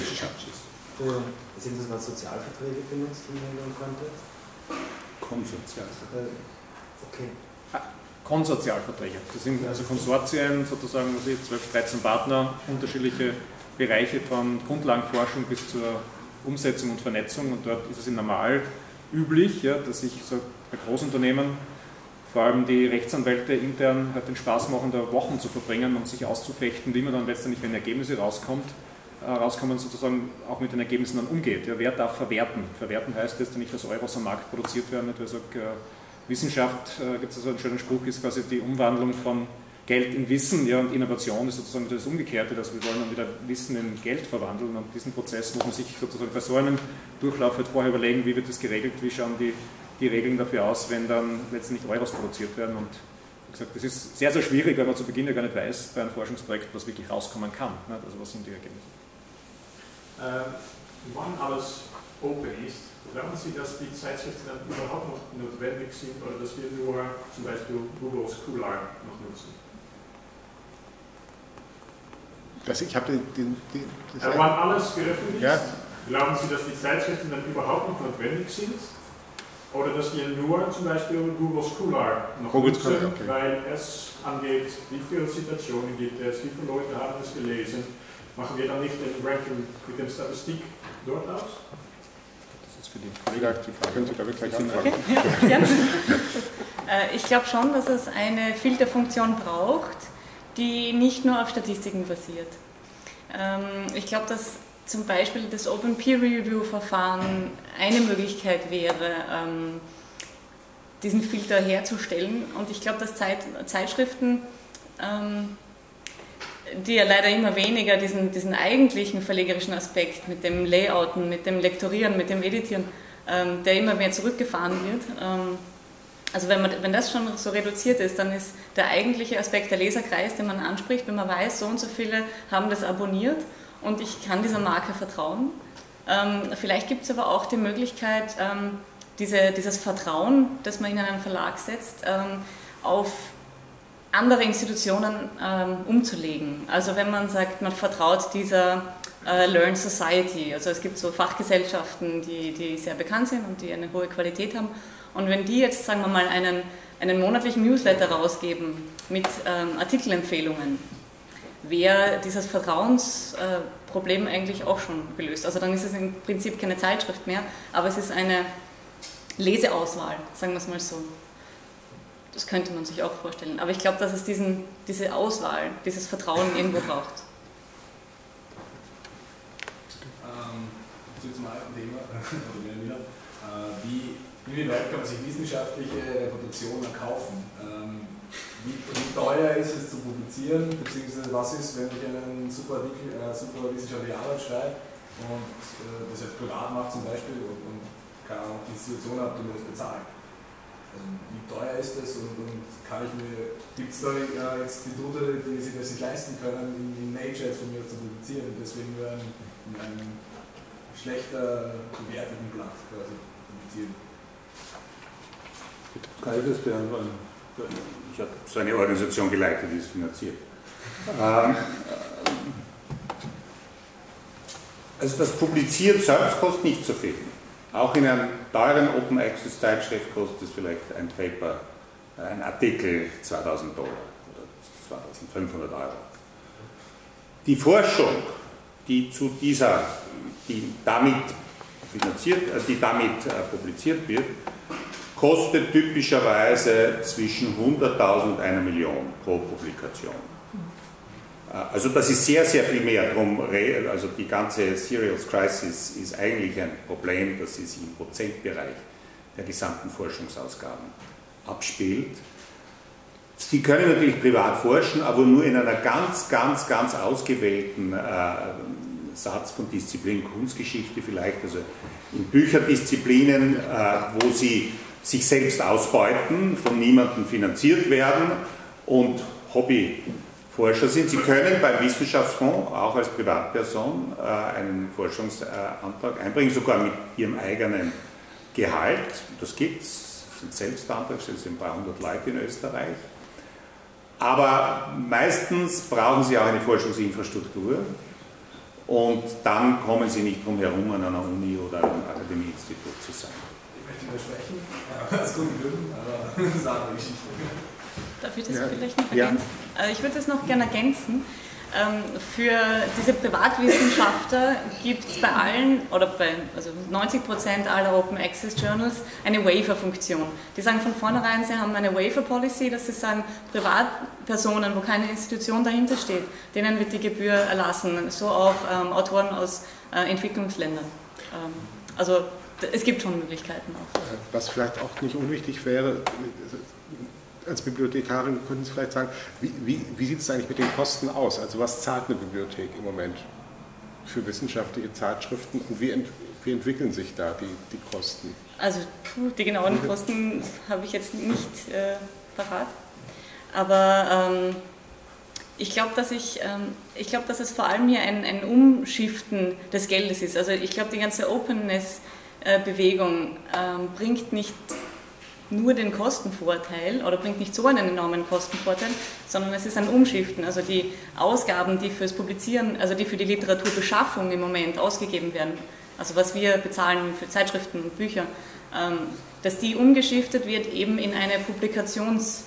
Sind das was Sozialverträge benutzt in dem Kontext? Konsortialverträge. Okay. Konsortialverträge. Das sind also Konsortien, sozusagen 12, 13 Partner, unterschiedliche Bereiche von Grundlagenforschung bis zur Umsetzung und Vernetzung. Und dort ist es normal üblich, ja, dass sich so bei Großunternehmen vor allem die Rechtsanwälte intern halt den Spaß machen, da Wochen zu verbringen und sich auszufechten, wie man dann letztendlich, wenn Ergebnisse rauskommen, sozusagen auch mit den Ergebnissen dann umgeht. Ja, wer darf verwerten? Verwerten heißt jetzt nicht, dass Euros am Markt produziert werden, nicht, weil ich sage, Wissenschaft, gibt es also einen schönen Spruch, ist quasi die Umwandlung von Geld in Wissen, ja, und Innovation ist sozusagen das Umgekehrte, dass wir wollen dann wieder Wissen in Geld verwandeln, und diesen Prozess muss man sich sozusagen bei so einem Durchlauf halt vorher überlegen, wie wird das geregelt, wie schauen die Regeln dafür aus, wenn dann letztendlich Euros produziert werden. Und wie gesagt, das ist sehr, sehr schwierig, weil man zu Beginn ja gar nicht weiß bei einem Forschungsprojekt, was wirklich rauskommen kann. Also was sind die Ergebnisse? Wann alles open ist, glauben Sie, dass die Zeitschriften dann überhaupt noch notwendig sind oder dass wir nur zum Beispiel Google Scholar noch nutzen? Ich habe wann alles geöffnet ist, ja. Glauben Sie, dass die Zeitschriften dann überhaupt noch notwendig sind? Oder dass wir nur zum Beispiel Google Scholar noch nutzen, okay, weil es angeht, wie viele Zitationen gibt es, wie viele Leute haben es gelesen? Machen wir dann nicht den Ranking mit der Statistik dort aus? Das ist für die Kollegen die Frage. Können Sie da wirklich anfangen? Okay. Ja. Ich glaube schon, dass es eine Filterfunktion braucht, die nicht nur auf Statistiken basiert. Ich glaube, dass zum Beispiel das Open Peer Review Verfahren eine Möglichkeit wäre, diesen Filter herzustellen. Und ich glaube, dass Zeitschriften, die ja leider immer weniger diesen eigentlichen verlegerischen Aspekt mit dem Layouten, mit dem Lektorieren, mit dem Editieren, der immer mehr zurückgefahren wird. Also wenn das schon so reduziert ist, dann ist der eigentliche Aspekt der Leserkreis, den man anspricht, wenn man weiß, so und so viele haben das abonniert und ich kann dieser Marke vertrauen. Vielleicht gibt es aber auch die Möglichkeit, dieses Vertrauen, das man in einen Verlag setzt, auf andere Institutionen umzulegen. Also wenn man sagt, man vertraut dieser Learn Society, also es gibt so Fachgesellschaften, die sehr bekannt sind und die eine hohe Qualität haben, und wenn die jetzt, sagen wir mal, einen monatlichen Newsletter rausgeben mit Artikelempfehlungen, wäre dieses Vertrauensproblem eigentlich auch schon gelöst. Also dann ist es im Prinzip keine Zeitschrift mehr, aber es ist eine Leseauswahl, sagen wir es mal so. Das könnte man sich auch vorstellen. Aber ich glaube, dass es diese Auswahl, dieses Vertrauen irgendwo braucht. Zum alten Thema, inwieweit kann man sich wissenschaftliche Reputation erkaufen? Wie teuer ist es zu publizieren, beziehungsweise was ist, wenn ich einen super wissenschaftliche Arbeit schreibe und das jetzt privat macht zum Beispiel und keine Ahnung, die Institution hat, die mir das bezahlt? Also wie teuer ist das und gibt es da Institute, die sich das nicht leisten können, in Nature jetzt von mir zu publizieren und deswegen nur in einem schlechter bewerteten Blatt quasi publizieren? Kann ich das beantworten? Ich habe so eine Organisation geleitet, die es finanziert. Also das Publizieren selbst kostet nicht so viel. Auch in einer teuren Open Access Zeitschrift kostet es vielleicht ein Paper, ein Artikel $2.000 oder 2.500 Euro. Die Forschung, die damit publiziert wird, kostet typischerweise zwischen 100.000 und 1 Million pro Publikation. Also das ist sehr, sehr viel mehr. Also die ganze Serials Crisis ist eigentlich ein Problem, das sich im Prozentbereich der gesamten Forschungsausgaben abspielt. Sie können natürlich privat forschen, aber nur in einer ganz, ganz, ganz ausgewählten Satz von Disziplinen, Kunstgeschichte vielleicht, also in Bücherdisziplinen, wo Sie sich selbst ausbeuten, von niemandem finanziert werden und Hobbyforscher sind. Sie können beim Wissenschaftsfonds auch als Privatperson einen Forschungsantrag einbringen, sogar mit Ihrem eigenen Gehalt. Das gibt es, sind Selbstantragsstellen, es sind ein paar hundert Leute in Österreich. Aber meistens brauchen Sie auch eine Forschungsinfrastruktur und dann kommen Sie nicht drum herum, an einer Uni oder einem Akademieinstitut zu sein. Ich möchte widersprechen, aus guten Gründen, aber das ist eine andere Geschichte. Darf ich das vielleicht noch ergänzen? Ja. Ich würde das noch gerne ergänzen. Für diese Privatwissenschaftler gibt es bei allen, oder also 90% aller Open Access Journals, eine Waiver-Funktion. Die sagen von vornherein, sie haben eine Waiver-Policy, dass sie sagen, Privatpersonen, wo keine Institution dahinter steht, denen wird die Gebühr erlassen. So auch Autoren aus Entwicklungsländern. Also es gibt schon Möglichkeiten auch. Was vielleicht auch nicht unwichtig wäre, als Bibliothekarin könnten Sie vielleicht sagen, wie sieht es eigentlich mit den Kosten aus? Also was zahlt eine Bibliothek im Moment für wissenschaftliche Zeitschriften und wie entwickeln sich da die Kosten? Also die genauen Kosten habe ich jetzt nicht parat, aber ich glaube, dass es vor allem hier ein Umschiften des Geldes ist. Also ich glaube, die ganze Openness-Bewegung bringt nicht nur den Kostenvorteil oder bringt nicht so einen enormen Kostenvorteil, sondern es ist ein Umschiften. Also die Ausgaben, die fürs Publizieren, also die für die Literaturbeschaffung im Moment ausgegeben werden, also was wir bezahlen für Zeitschriften und Bücher, dass die umgeschiftet wird eben in einen Publikationsfonds,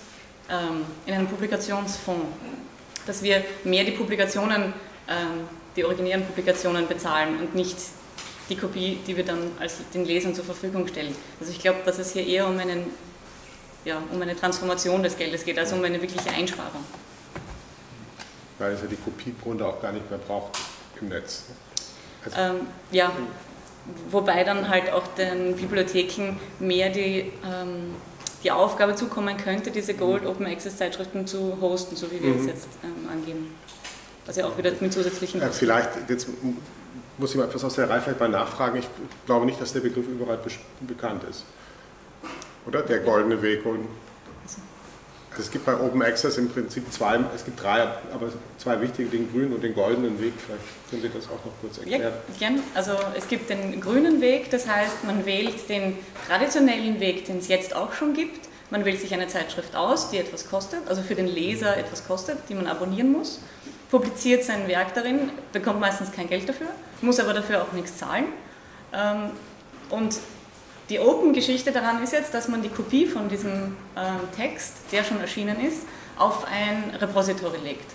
dass wir mehr die Publikationen, die originären Publikationen bezahlen und nicht die Kopie, die wir dann als den Lesern zur Verfügung stellen. Also ich glaube, dass es hier eher um eine Transformation des Geldes geht, also um eine wirkliche Einsparung. Weil es ja die Kopie im Grunde auch gar nicht mehr braucht im Netz. Also ja, wobei dann halt auch den Bibliotheken mehr die Aufgabe zukommen könnte, diese Gold Open Access Zeitschriften zu hosten, so wie wir es jetzt angeben. Also auch wieder mit zusätzlichen Kosten. Vielleicht, jetzt muss ich mal etwas aus der Reihe vielleicht mal nachfragen. Ich glaube nicht, dass der Begriff überall bekannt ist. Oder? Der goldene Weg. Also es gibt bei Open Access im Prinzip drei, aber zwei wichtige, den grünen und den goldenen Weg. Vielleicht können Sie das auch noch kurz erklären. Ja, gerne. Also es gibt den grünen Weg, das heißt, man wählt den traditionellen Weg, den es jetzt auch schon gibt. Man wählt sich eine Zeitschrift aus, die etwas kostet, also für den Leser etwas kostet, die man abonnieren muss, publiziert sein Werk darin, bekommt meistens kein Geld dafür, muss aber dafür auch nichts zahlen. Und die Open-Geschichte daran ist jetzt, dass man die Kopie von diesem Text, der schon erschienen ist, auf ein Repository legt.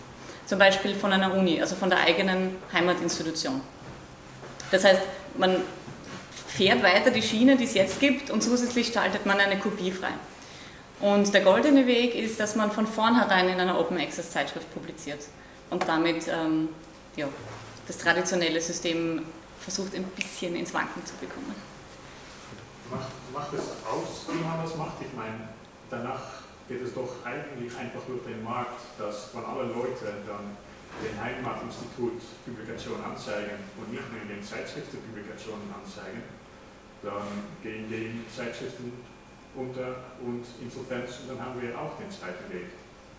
zum Beispiel von einer Uni, also von der eigenen Heimatinstitution. Das heißt, man fährt weiter die Schiene, die es jetzt gibt, und zusätzlich schaltet man eine Kopie frei. Und der goldene Weg ist, dass man von vornherein in einer Open Access Zeitschrift publiziert und damit ja, das traditionelle System versucht ein bisschen ins Wanken zu bekommen. Macht es aus, wie man das macht? Ich meine, danach geht es doch eigentlich einfach durch den Markt, dass wenn alle Leute dann den Heimatinstitut Publikationen anzeigen und nicht mehr den Zeitschriftenpublikationen anzeigen, dann gehen die Zeitschriften unter und Insolvenz, und dann haben wir auch den zweiten Weg.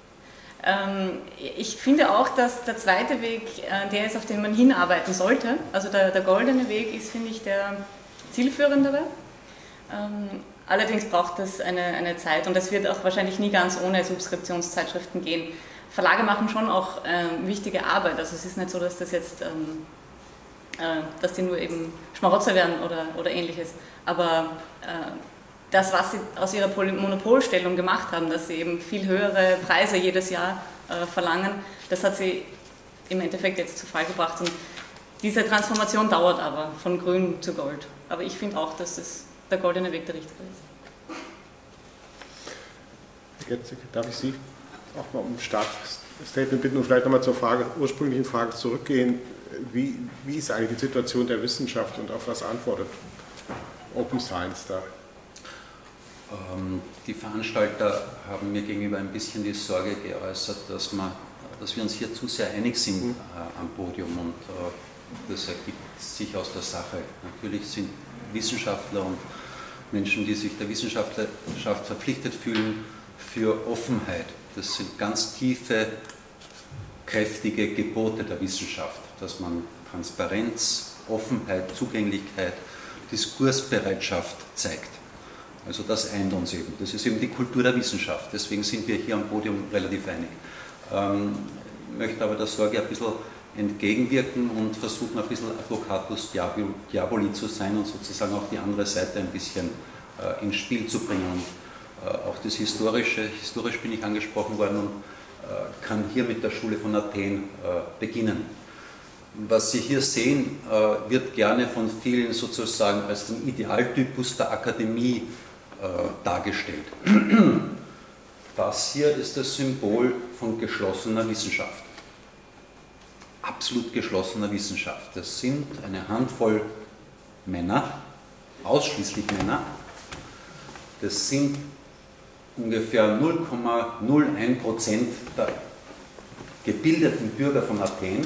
Ich finde auch, dass der zweite Weg der ist, auf den man hinarbeiten sollte. Also der goldene Weg ist, finde ich, der zielführendere. Allerdings braucht es eine Zeit, und das wird auch wahrscheinlich nie ganz ohne Subskriptionszeitschriften gehen. Verlage machen schon auch wichtige Arbeit, also es ist nicht so, dass das jetzt, dass die nur eben Schmarotzer werden oder ähnliches, aber das, was sie aus ihrer Monopolstellung gemacht haben, dass sie eben viel höhere Preise jedes Jahr verlangen, das hat sie im Endeffekt jetzt zu Fall gebracht, und diese Transformation dauert aber von grün zu gold. Aber ich finde auch, dass das der goldene Weg der richtige ist. Jetzt darf ich Sie auch mal um ein Startstatement bitten und vielleicht nochmal zur ursprünglichen Frage zurückgehen. Wie ist eigentlich die Situation der Wissenschaft und auf was antwortet Open Science da? Die Veranstalter haben mir gegenüber ein bisschen die Sorge geäußert, dass wir uns hier zu sehr einig sind am Podium, und das ergibt sich aus der Sache. Natürlich sind Wissenschaftler und Menschen, die sich der Wissenschaft verpflichtet fühlen, für Offenheit. Das sind ganz tiefe, kräftige Gebote der Wissenschaft, dass man Transparenz, Offenheit, Zugänglichkeit, Diskursbereitschaft zeigt. Also das eint uns eben. Das ist eben die Kultur der Wissenschaft. Deswegen sind wir hier am Podium relativ einig. Ich möchte aber der Sorge ein bisschen entgegenwirken und versuchen ein bisschen Advocatus Diaboli zu sein und sozusagen auch die andere Seite ein bisschen ins Spiel zu bringen. Und auch das historisch bin ich angesprochen worden und kann hier mit der Schule von Athen beginnen. Was Sie hier sehen, wird gerne von vielen sozusagen als den Idealtypus der Akademie dargestellt. Das hier ist das Symbol von geschlossener Wissenschaft. Absolut geschlossener Wissenschaft. Das sind eine Handvoll Männer, ausschließlich Männer. Das sind ungefähr 0,01% der gebildeten Bürger von Athen.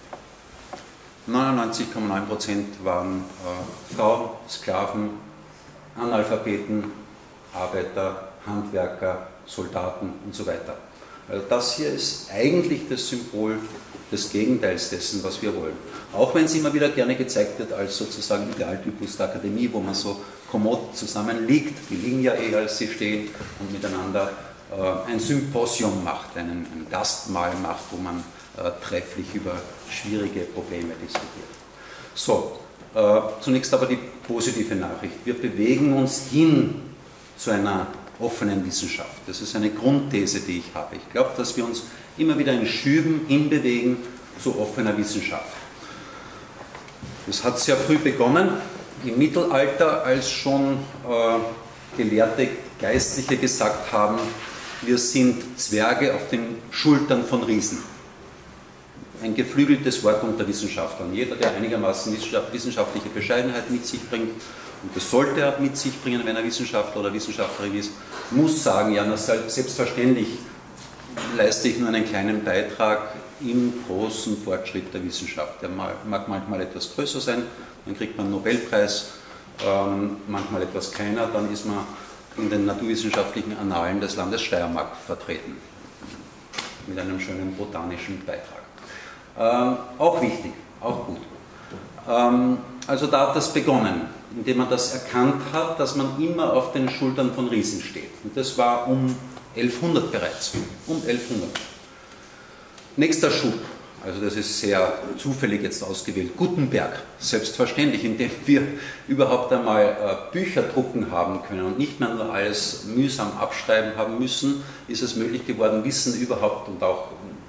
99,9% waren Frauen, Sklaven, Analphabeten, Arbeiter, Handwerker, Soldaten und so weiter. Also das hier ist eigentlich das Symbol des Gegenteils dessen, was wir wollen. Auch wenn es immer wieder gerne gezeigt wird als sozusagen Idealtypus der Akademie, wo man so kommod zusammen liegt. Die liegen ja als sie stehen und miteinander ein Symposium macht, ein Gastmahl macht, wo man trefflich über schwierige Probleme diskutiert. So, zunächst aber die positive Nachricht. Wir bewegen uns hin zu einer offenen Wissenschaft. Das ist eine Grundthese, die ich habe. Ich glaube, dass wir uns immer wieder in Schüben hinbewegen zu offener Wissenschaft. Das hat sehr früh begonnen, im Mittelalter, als schon gelehrte Geistliche gesagt haben, wir sind Zwerge auf den Schultern von Riesen. Ein geflügeltes Wort unter Wissenschaftlern. Jeder, der einigermaßen wissenschaftliche Bescheidenheit mit sich bringt, und das sollte er mit sich bringen, wenn er Wissenschaftler oder Wissenschaftlerin ist, muss sagen, ja, selbstverständlich leiste ich nur einen kleinen Beitrag im großen Fortschritt der Wissenschaft. Der mag manchmal etwas größer sein, dann kriegt man einen Nobelpreis, manchmal etwas kleiner, dann ist man in den naturwissenschaftlichen Annalen des Landes Steiermark vertreten. Mit einem schönen botanischen Beitrag. Auch wichtig, auch gut. Also da hat das begonnen, indem man das erkannt hat, dass man immer auf den Schultern von Riesen steht. Und das war um 1100 bereits, um 1100. Nächster Schub, also das ist sehr zufällig jetzt ausgewählt, Gutenberg, selbstverständlich, indem wir überhaupt einmal Bücher drucken haben können und nicht mehr nur alles mühsam abschreiben haben müssen, ist es möglich geworden, Wissen überhaupt und auch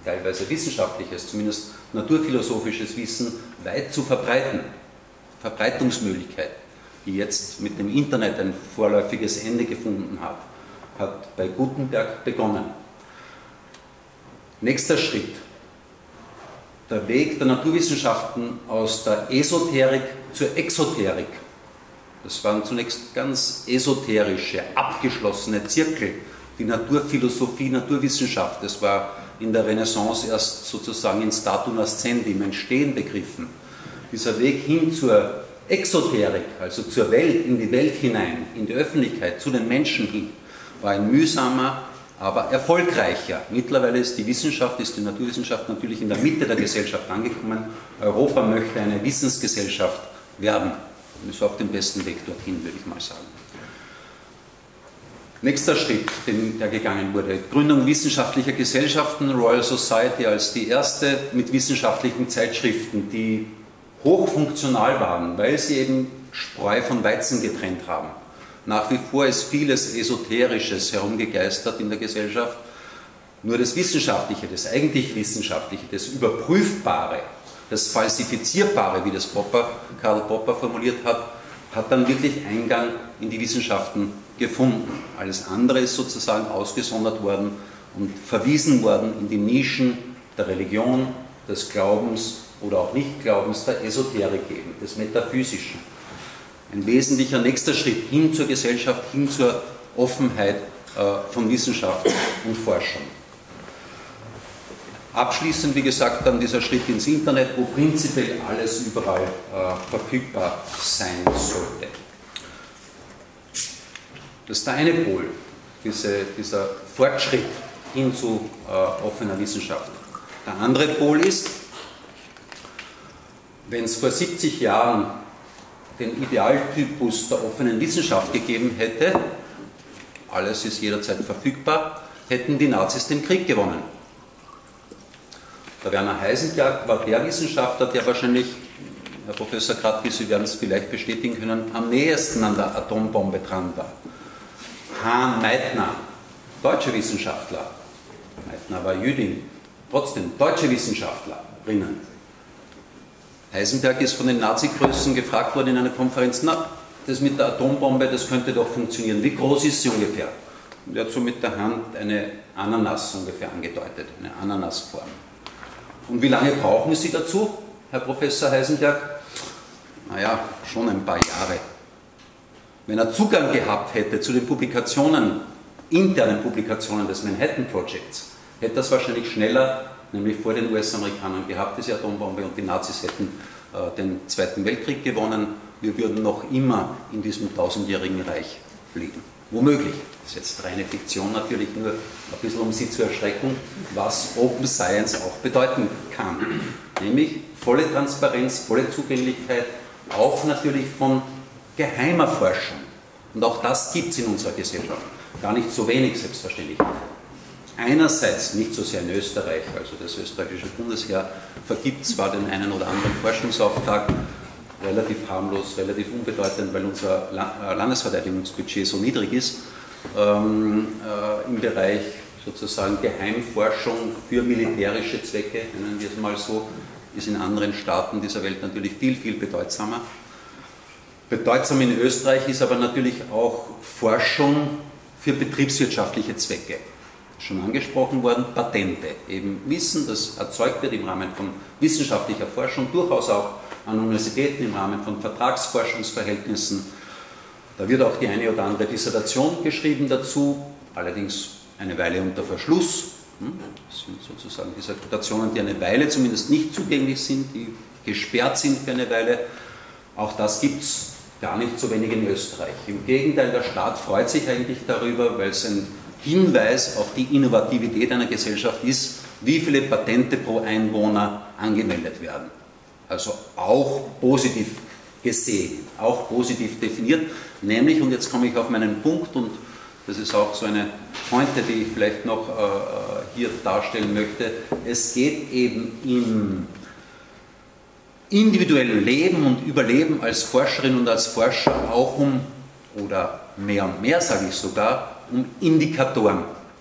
teilweise wissenschaftliches, zumindest naturphilosophisches Wissen weit zu verbreiten. Verbreitungsmöglichkeit, die jetzt mit dem Internet ein vorläufiges Ende gefunden hat, hat bei Gutenberg begonnen. Nächster Schritt. Der Weg der Naturwissenschaften aus der Esoterik zur Exoterik. Das waren zunächst ganz esoterische, abgeschlossene Zirkel, die Naturphilosophie, Naturwissenschaft. Das war in der Renaissance erst sozusagen in statu nascendi, im Entstehen begriffen. Dieser Weg hin zur Exoterik, also zur Welt, in die Welt hinein, in die Öffentlichkeit, zu den Menschen hin, war ein mühsamer, aber erfolgreicher. Mittlerweile ist die Wissenschaft, ist die Naturwissenschaft natürlich in der Mitte der Gesellschaft angekommen. Europa möchte eine Wissensgesellschaft werden und ist auf dem besten Weg dorthin, würde ich mal sagen. Nächster Schritt, der gegangen wurde, Gründung wissenschaftlicher Gesellschaften, Royal Society als die erste mit wissenschaftlichen Zeitschriften, die hochfunktional waren, weil sie eben Spreu von Weizen getrennt haben. Nach wie vor ist vieles Esoterisches herumgegeistert in der Gesellschaft. Nur das Wissenschaftliche, das eigentlich Wissenschaftliche, das Überprüfbare, das Falsifizierbare, wie das Karl Popper formuliert hat, hat dann wirklich Eingang in die Wissenschaften gefunden. Alles andere ist sozusagen ausgesondert worden und verwiesen worden in die Nischen der Religion, des Glaubens oder auch Nichtglaubens, der Esoterik eben, des Metaphysischen. Ein wesentlicher nächster Schritt hin zur Gesellschaft, hin zur Offenheit von Wissenschaft und Forschung. Abschließend, wie gesagt, dann dieser Schritt ins Internet, wo prinzipiell alles überall verfügbar sein sollte. Das ist der eine Pol, dieser Fortschritt hin zu offener Wissenschaft. Der andere Pol ist, wenn es vor 70 Jahren den Idealtypus der offenen Wissenschaft gegeben hätte, alles ist jederzeit verfügbar, hätten die Nazis den Krieg gewonnen. Der Werner Heisenberg war der Wissenschaftler, der wahrscheinlich, Herr Professor Kratky, Sie werden es vielleicht bestätigen können, am nächsten an der Atombombe dran war. Hahn Meitner, deutsche Wissenschaftler, Meitner war Jüdin, trotzdem deutsche Wissenschaftlerinnen. Heisenberg ist von den Nazi-Größen gefragt worden in einer Konferenz, na, das mit der Atombombe, das könnte doch funktionieren. Wie groß ist sie ungefähr? Und er hat so mit der Hand eine Ananas ungefähr angedeutet, eine Ananasform. Und wie lange brauchen Sie dazu, Herr Professor Heisenberg? Naja, schon ein paar Jahre. Wenn er Zugang gehabt hätte zu den Publikationen, internen Publikationen des Manhattan Projects, hätte das wahrscheinlich schneller, nämlich vor den US-Amerikanern gehabt, diese Atombombe, und die Nazis hätten den Zweiten Weltkrieg gewonnen. Wir würden noch immer in diesem tausendjährigen Reich leben. Womöglich. Das ist jetzt reine Fiktion natürlich, nur ein bisschen um Sie zu erschrecken, was Open Science auch bedeuten kann. Nämlich volle Transparenz, volle Zugänglichkeit, auch natürlich von geheimer Forschung. Und auch das gibt es in unserer Gesellschaft. Gar nicht so wenig, selbstverständlich. Einerseits nicht so sehr in Österreich, also das österreichische Bundesheer vergibt zwar den einen oder anderen Forschungsauftrag, relativ harmlos, relativ unbedeutend, weil unser Landesverteidigungsbudget so niedrig ist, im Bereich sozusagen Geheimforschung für militärische Zwecke, nennen wir es mal so, ist in anderen Staaten dieser Welt natürlich viel, viel bedeutsamer. Bedeutsam in Österreich ist aber natürlich auch Forschung für betriebswirtschaftliche Zwecke. Schon angesprochen worden, Patente, eben Wissen, das erzeugt wird im Rahmen von wissenschaftlicher Forschung, durchaus auch an Universitäten im Rahmen von Vertragsforschungsverhältnissen. Da wird auch die eine oder andere Dissertation geschrieben dazu, allerdings eine Weile unter Verschluss. Das sind sozusagen Dissertationen, die eine Weile zumindest nicht zugänglich sind, die gesperrt sind für eine Weile. Auch das gibt es gar nicht so wenig in Österreich. Im Gegenteil, der Staat freut sich eigentlich darüber, weil es ein Hinweis auf die Innovativität einer Gesellschaft ist, wie viele Patente pro Einwohner angemeldet werden. Also auch positiv gesehen, auch positiv definiert, nämlich, und jetzt komme ich auf meinen Punkt, und das ist auch so eine Pointe, die ich vielleicht noch hier darstellen möchte, es geht eben im individuellen Leben und Überleben als Forscherin und als Forscher auch um, oder mehr und mehr sage ich sogar, um Indikatoren.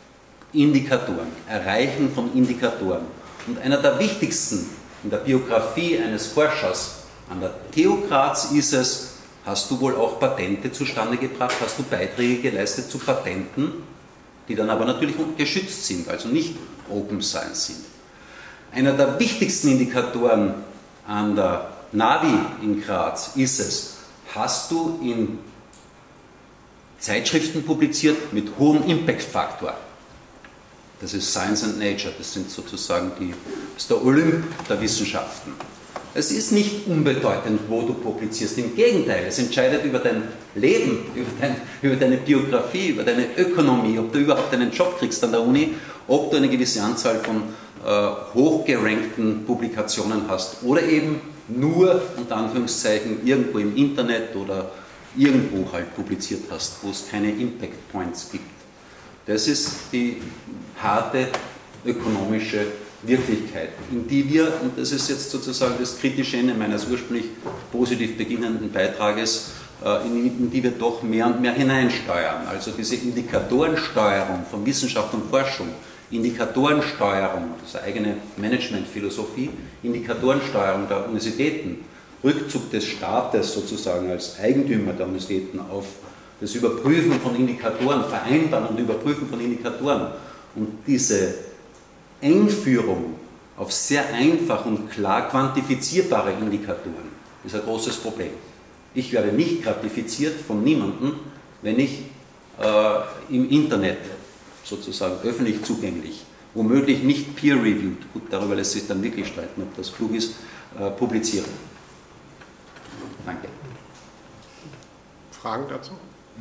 Indikatoren, Erreichen von Indikatoren. Und einer der wichtigsten in der Biografie eines Forschers an der TU Graz ist es, hast du wohl auch Patente zustande gebracht, hast du Beiträge geleistet zu Patenten, die dann aber natürlich geschützt sind, also nicht Open Science sind. Einer der wichtigsten Indikatoren an der Navi in Graz ist es, hast du in Zeitschriften publiziert mit hohem Impact-Faktor. Das ist Science and Nature, das sind sozusagen das ist der Olymp der Wissenschaften. Es ist nicht unbedeutend, wo du publizierst, im Gegenteil, es entscheidet über dein Leben, über deine Biografie, über deine Ökonomie, ob du überhaupt einen Job kriegst an der Uni, ob du eine gewisse Anzahl von hochgerankten Publikationen hast oder eben nur, unter Anführungszeichen, irgendwo im Internet oder irgendwo halt publiziert hast, wo es keine Impact Points gibt. Das ist die harte ökonomische Wirklichkeit, in die wir, und das ist jetzt sozusagen das kritische Ende meines ursprünglich positiv beginnenden Beitrages, in die wir doch mehr und mehr hineinsteuern. Also diese Indikatorensteuerung von Wissenschaft und Forschung, Indikatorensteuerung, das ist eine eigene Managementphilosophie, Indikatorensteuerung der Universitäten, Rückzug des Staates sozusagen als Eigentümer der Universitäten auf das Überprüfen von Indikatoren, Vereinbaren und Überprüfen von Indikatoren und diese Engführung auf sehr einfach und klar quantifizierbare Indikatoren ist ein großes Problem. Ich werde nicht gratifiziert von niemandem, wenn ich im Internet sozusagen öffentlich zugänglich, womöglich nicht peer-reviewed, gut, darüber lässt sich dann wirklich streiten, ob das klug ist, publiziere. Danke. Fragen dazu?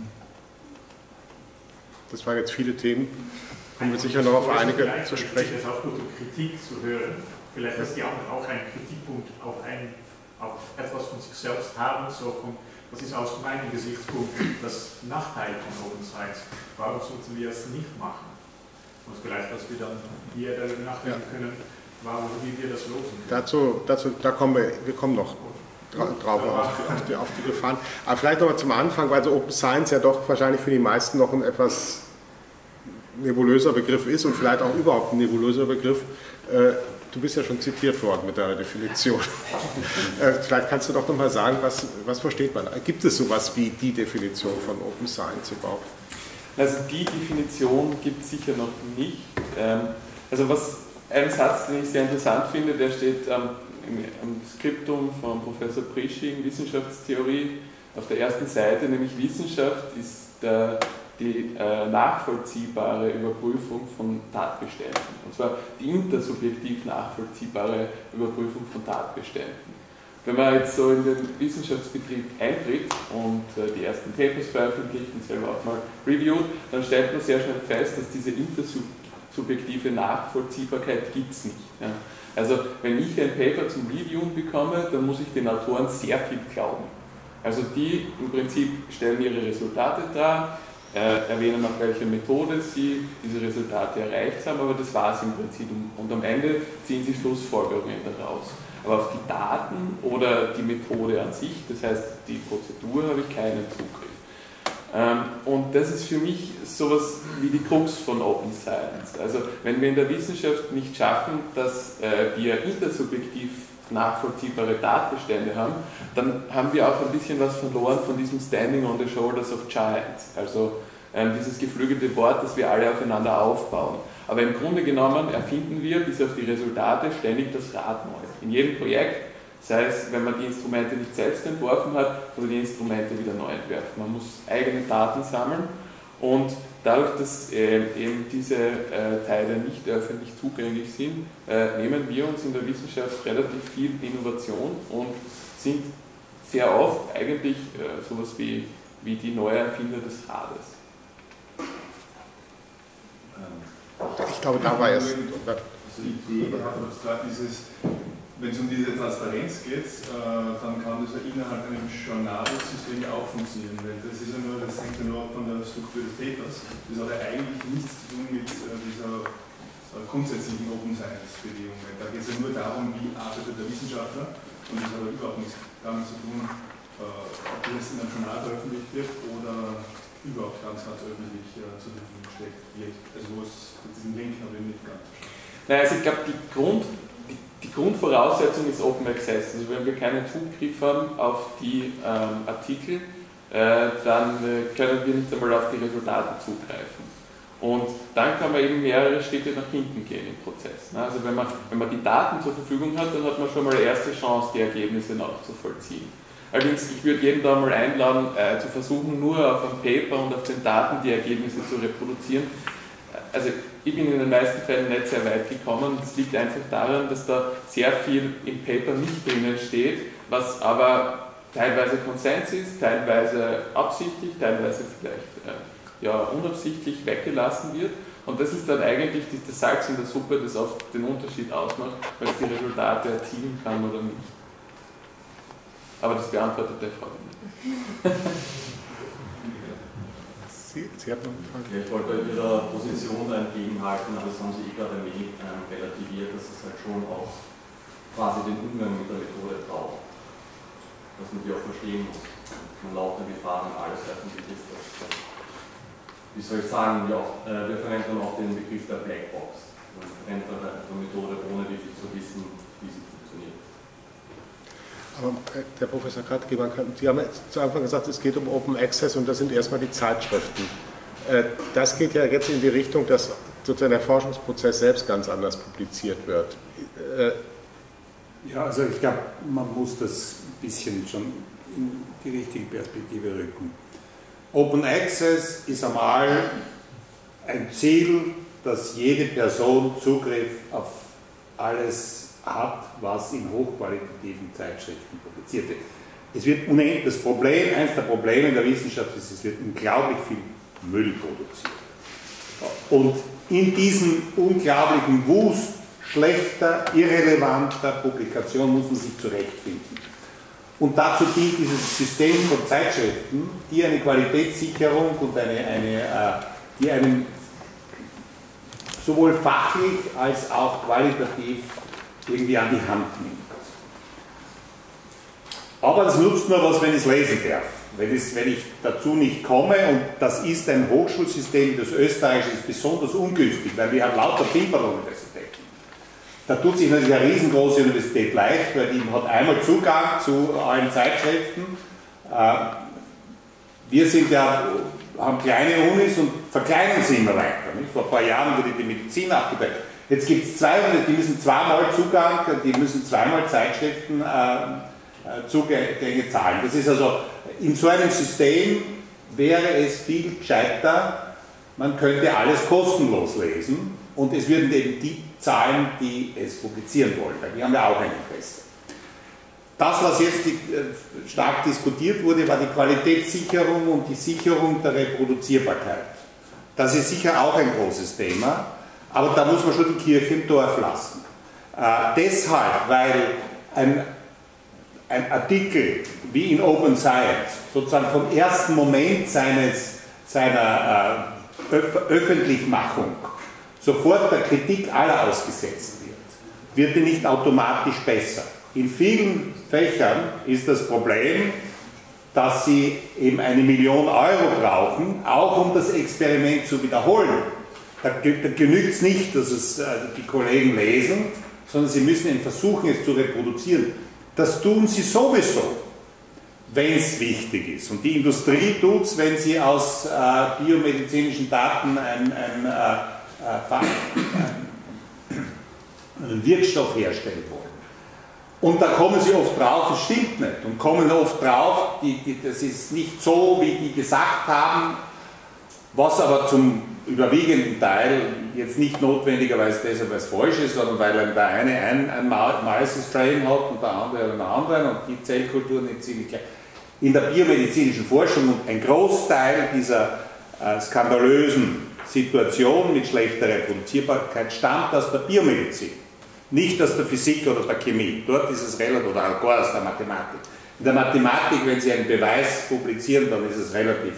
Das waren jetzt viele Themen. Kommen wir sicher noch auf einige zu sprechen. Es ist auch gute Kritik zu hören. Vielleicht, dass die auch einen Kritikpunkt auf etwas von sich selbst haben. So von, das ist aus meinem Gesichtspunkt das Nachteil von Open Science. Warum sollten wir es nicht machen? Und vielleicht, dass wir dann hier darüber nachdenken können, wie wir das lösen können. Wir kommen noch drauf auf die Gefahren. Aber vielleicht nochmal zum Anfang, weil so Open Science ja doch wahrscheinlich für die meisten noch ein etwas nebulöser Begriff ist und vielleicht auch überhaupt ein nebulöser Begriff. Du bist ja schon zitiert worden mit deiner Definition. Vielleicht kannst du doch nochmal sagen, was versteht man? Gibt es sowas wie die Definition von Open Science überhaupt? Also die Definition gibt es sicher noch nicht. Also ein Satz, den ich sehr interessant finde, der steht am Skriptum von Professor Prisching, Wissenschaftstheorie, auf der ersten Seite, nämlich Wissenschaft ist die nachvollziehbare Überprüfung von Tatbeständen. Und zwar die intersubjektiv nachvollziehbare Überprüfung von Tatbeständen. Wenn man jetzt so in den Wissenschaftsbetrieb eintritt und die ersten Papers veröffentlicht und selber auch mal reviewt, dann stellt man sehr schnell fest, dass diese intersubjektive Nachvollziehbarkeit gibt es nicht. Ja. Also wenn ich ein Paper zum Reviewen bekomme, dann muss ich den Autoren sehr viel glauben. Also die im Prinzip stellen ihre Resultate dar, erwähnen nach welcher Methode sie diese Resultate erreicht haben, aber das war es im Prinzip und am Ende ziehen sie Schlussfolgerungen daraus. Aber auf die Daten oder die Methode an sich, das heißt die Prozedur, habe ich keinen Zugriff. Und das ist für mich sowas wie die Krux von Open Science. Also wenn wir in der Wissenschaft nicht schaffen, dass wir intersubjektiv nachvollziehbare Tatbestände haben, dann haben wir auch ein bisschen was verloren von diesem Standing on the shoulders of giants. Also dieses geflügelte Wort, dass wir alle aufeinander aufbauen. Aber im Grunde genommen erfinden wir bis auf die Resultate ständig das Rad neu. In jedem Projekt, sei es, wenn man die Instrumente nicht selbst entworfen hat, oder die Instrumente wieder neu entwerfen. Man muss eigene Daten sammeln und dadurch, dass eben diese Teile nicht öffentlich zugänglich sind, nehmen wir uns in der Wissenschaft relativ viel Innovation und sind sehr oft eigentlich sowas wie die neue Erfinder des Rades. Ich glaube, da war es. Also die Idee abstrakt ist es, wenn es um diese Transparenz geht, dann kann das ja innerhalb eines Journalsystem auch funktionieren, weil das ist ja nur, das hängt ja nur ab von der Struktur des Papers. Das hat ja eigentlich nichts zu tun mit dieser grundsätzlichen Open Science Bewegung. Da geht es ja nur darum, wie arbeitet der Wissenschaftler und das hat ja überhaupt nichts damit zu tun, ob das in einem Journal veröffentlicht wird oder überhaupt ganz öffentlich zur Verfügung gestellt wird. Also wo es mit diesem Link habe ich nicht ganz verstanden. Naja, also ich glaube, die Grundvoraussetzung ist Open Access. Also wenn wir keinen Zugriff haben auf die Artikel, dann können wir nicht einmal auf die Resultate zugreifen. Und dann kann man eben mehrere Schritte nach hinten gehen im Prozess. Also wenn man die Daten zur Verfügung hat, dann hat man schon mal eine erste Chance, die Ergebnisse nachzuvollziehen. Allerdings, ich würde jeden da mal einladen, zu versuchen, nur auf einem Paper und auf den Daten die Ergebnisse zu reproduzieren. Also ich bin in den meisten Fällen nicht sehr weit gekommen. Das liegt einfach daran, dass da sehr viel im Paper nicht drinnen steht, was aber teilweise Konsens ist, teilweise absichtlich, teilweise vielleicht unabsichtlich weggelassen wird. Und das ist dann eigentlich das Salz in der Suppe, das oft den Unterschied ausmacht, weil es die Resultate erzielen kann oder nicht. Aber das beantwortet der Frage nicht. Sie hat noch eine Frage. Ja, ich wollte Ihrer Position da entgegenhalten, aber das haben Sie gerade ein wenig relativiert, dass es halt schon auch quasi den Umgang mit der Methode braucht. Dass man die auch verstehen muss. Man lauter Gefahr und alles öffentlich ist. Wie soll ich sagen, wir verwenden auch den Begriff der Blackbox. Man verwendet eine Methode, ohne wirklich zu wissen, wie sie funktioniert. Aber der Professor Kratgeber, Sie haben zu Anfang gesagt, es geht um Open Access und das sind erstmal die Zeitschriften. Das geht ja jetzt in die Richtung, dass sozusagen der Forschungsprozess selbst ganz anders publiziert wird. Ja, also ich glaube, man muss das ein bisschen schon in die richtige Perspektive rücken. Open Access ist einmal ein Ziel, dass jede Person Zugriff auf alles hat, was in hochqualitativen Zeitschriften publiziert wird. Es wird unendlich, eines der Probleme in der Wissenschaft ist, es wird unglaublich viel Müll produziert. Und in diesem unglaublichen Wust schlechter, irrelevanter Publikation muss man sich zurechtfinden. Und dazu dient dieses System von Zeitschriften, die eine Qualitätssicherung und die einen sowohl fachlich als auch qualitativ irgendwie an die Hand nimmt. Aber das nutzt nur was, wenn ich es lesen darf. Wenn ich dazu nicht komme, und das ist ein Hochschulsystem, das österreichische ist besonders ungünstig, weil wir haben lauter Pimpern-Universitäten. Da tut sich natürlich eine riesengroße Universität leicht, weil die hat einmal Zugang zu allen Zeitschriften. Wir haben kleine Unis und verkleinern sie immer weiter. Nicht? Vor ein paar Jahren wurde die Medizin abgedeckt. Jetzt gibt es 200, die müssen zweimal Zugang, die müssen zweimal Zeitschriften Zugänge zahlen. Das ist also, in so einem System wäre es viel gescheiter, man könnte alles kostenlos lesen und es würden eben die zahlen, die es publizieren wollen, weil die haben ja auch ein Interesse. Das, was jetzt stark diskutiert wurde, war die Qualitätssicherung und die Sicherung der Reproduzierbarkeit. Das ist sicher auch ein großes Thema, aber da muss man schon die Kirche im Dorf lassen. Deshalb, weil ein Artikel wie in Open Science sozusagen vom ersten Moment seiner Öffentlichmachung sofort der Kritik aller ausgesetzt wird die nicht automatisch besser. In vielen Fächern ist das Problem, dass sie eben 1 Million Euro brauchen, auch um das Experiment zu wiederholen. Da genügt es nicht, dass es die Kollegen lesen, sondern sie müssen eben versuchen, es zu reproduzieren. Das tun sie sowieso, wenn es wichtig ist. Und die Industrie tut es, wenn sie aus biomedizinischen Daten einen Wirkstoff herstellen wollen. Und da kommen sie oft drauf, es stimmt nicht. Und kommen oft drauf, das ist nicht so, wie die gesagt haben, was aber zum überwiegenden Teil jetzt nicht notwendigerweise deshalb, weil es falsch ist, sondern weil der eine ein Mouse-Strain hat und der andere einen anderen und die Zellkulturen nicht ziemlich gleich. In der biomedizinischen Forschung und ein Großteil dieser skandalösen Situation mit schlechter Reproduzierbarkeit stammt aus der Biomedizin, nicht aus der Physik oder der Chemie. Dort ist es relativ, oder gar aus der Mathematik. In der Mathematik, wenn Sie einen Beweis publizieren, dann ist es relativ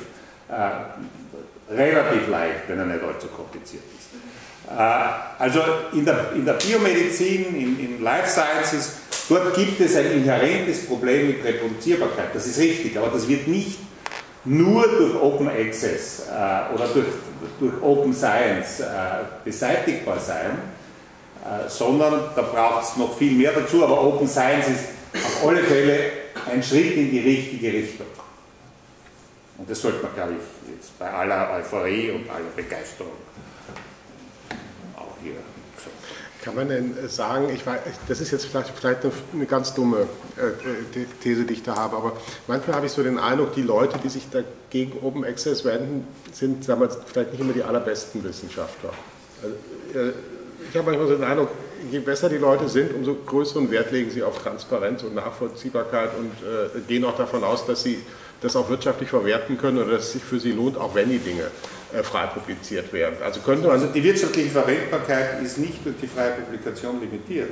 leicht, wenn er nicht allzu kompliziert ist. Also in der Biomedizin, in Life Sciences, dort gibt es ein inhärentes Problem mit Reproduzierbarkeit. Das ist richtig, aber das wird nicht nur durch Open Access oder durch Open Science beseitigbar sein, sondern da braucht es noch viel mehr dazu, aber Open Science ist auf alle Fälle ein Schritt in die richtige Richtung. Und das sollte man, glaube ich, jetzt bei aller Euphorie und aller Begeisterung auch hier sagen. Kann man denn sagen, das ist jetzt vielleicht eine ganz dumme These, die ich da habe, aber manchmal habe ich so den Eindruck, die Leute, die sich dagegen Open Access wenden, sind, sagen wir, vielleicht nicht immer die allerbesten Wissenschaftler. Also, ich habe manchmal so den Eindruck, je besser die Leute sind, umso größeren Wert legen sie auf Transparenz und Nachvollziehbarkeit und gehen auch davon aus, dass sie das auch wirtschaftlich verwerten können oder dass es sich für sie lohnt, auch wenn die Dinge frei publiziert werden. Also die wirtschaftliche Verwendbarkeit ist nicht durch die freie Publikation limitiert.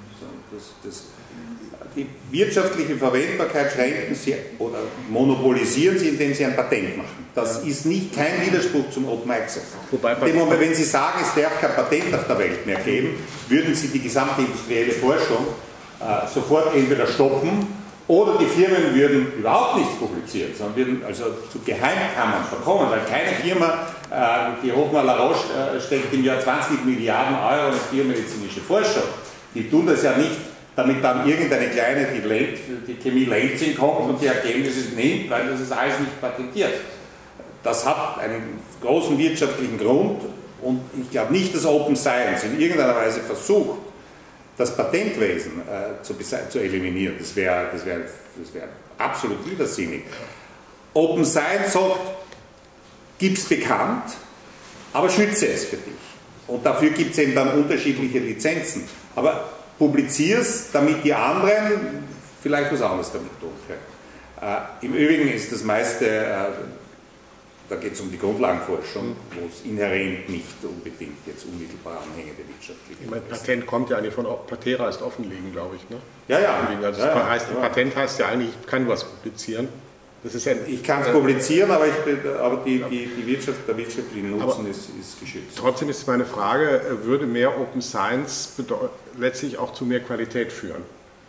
Die wirtschaftliche Verwendbarkeit schränken sie oder monopolisieren sie, indem sie ein Patent machen. Das ist kein Widerspruch zum Open Access. In dem Moment, wenn Sie sagen, es darf kein Patent auf der Welt mehr geben, würden Sie die gesamte industrielle Forschung sofort entweder stoppen oder die Firmen würden überhaupt nichts publizieren, sondern würden also zu Geheimkammern verkommen, weil keine Firma, die Hoffmann La Roche steckt im Jahr 20 Milliarden Euro in biomedizinische Forschung. Die tun das ja nicht, damit dann irgendeine kleine, die Chemie Lenzing kommt und die Ergebnisse nimmt, weil das ist alles nicht patentiert. Das hat einen großen wirtschaftlichen Grund und ich glaube nicht, dass Open Science in irgendeiner Weise versucht, das Patentwesen zu eliminieren. Das wäre absolut widersinnig. Open Science sagt, gib es bekannt, aber schütze es für dich. Und dafür gibt es eben dann unterschiedliche Lizenzen. Aber publiziere es, damit die anderen vielleicht was anderes damit tun können. Im Übrigen ist das meiste, da geht es um die Grundlagenforschung, wo es inhärent nicht unbedingt jetzt unmittelbar anhängende wirtschaftliche. Ich meine, Patent kommt ja eigentlich von Patera heißt offenlegen, glaube ich. Ne? Ja. Also Patent heißt ja eigentlich, ich kann was publizieren. Das ist ja, ich kann es publizieren, aber der wirtschaftliche Nutzen ist geschützt. Trotzdem ist meine Frage, würde mehr Open Science letztlich auch zu mehr Qualität führen?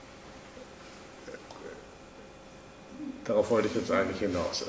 Darauf wollte ich jetzt eigentlich hinaus.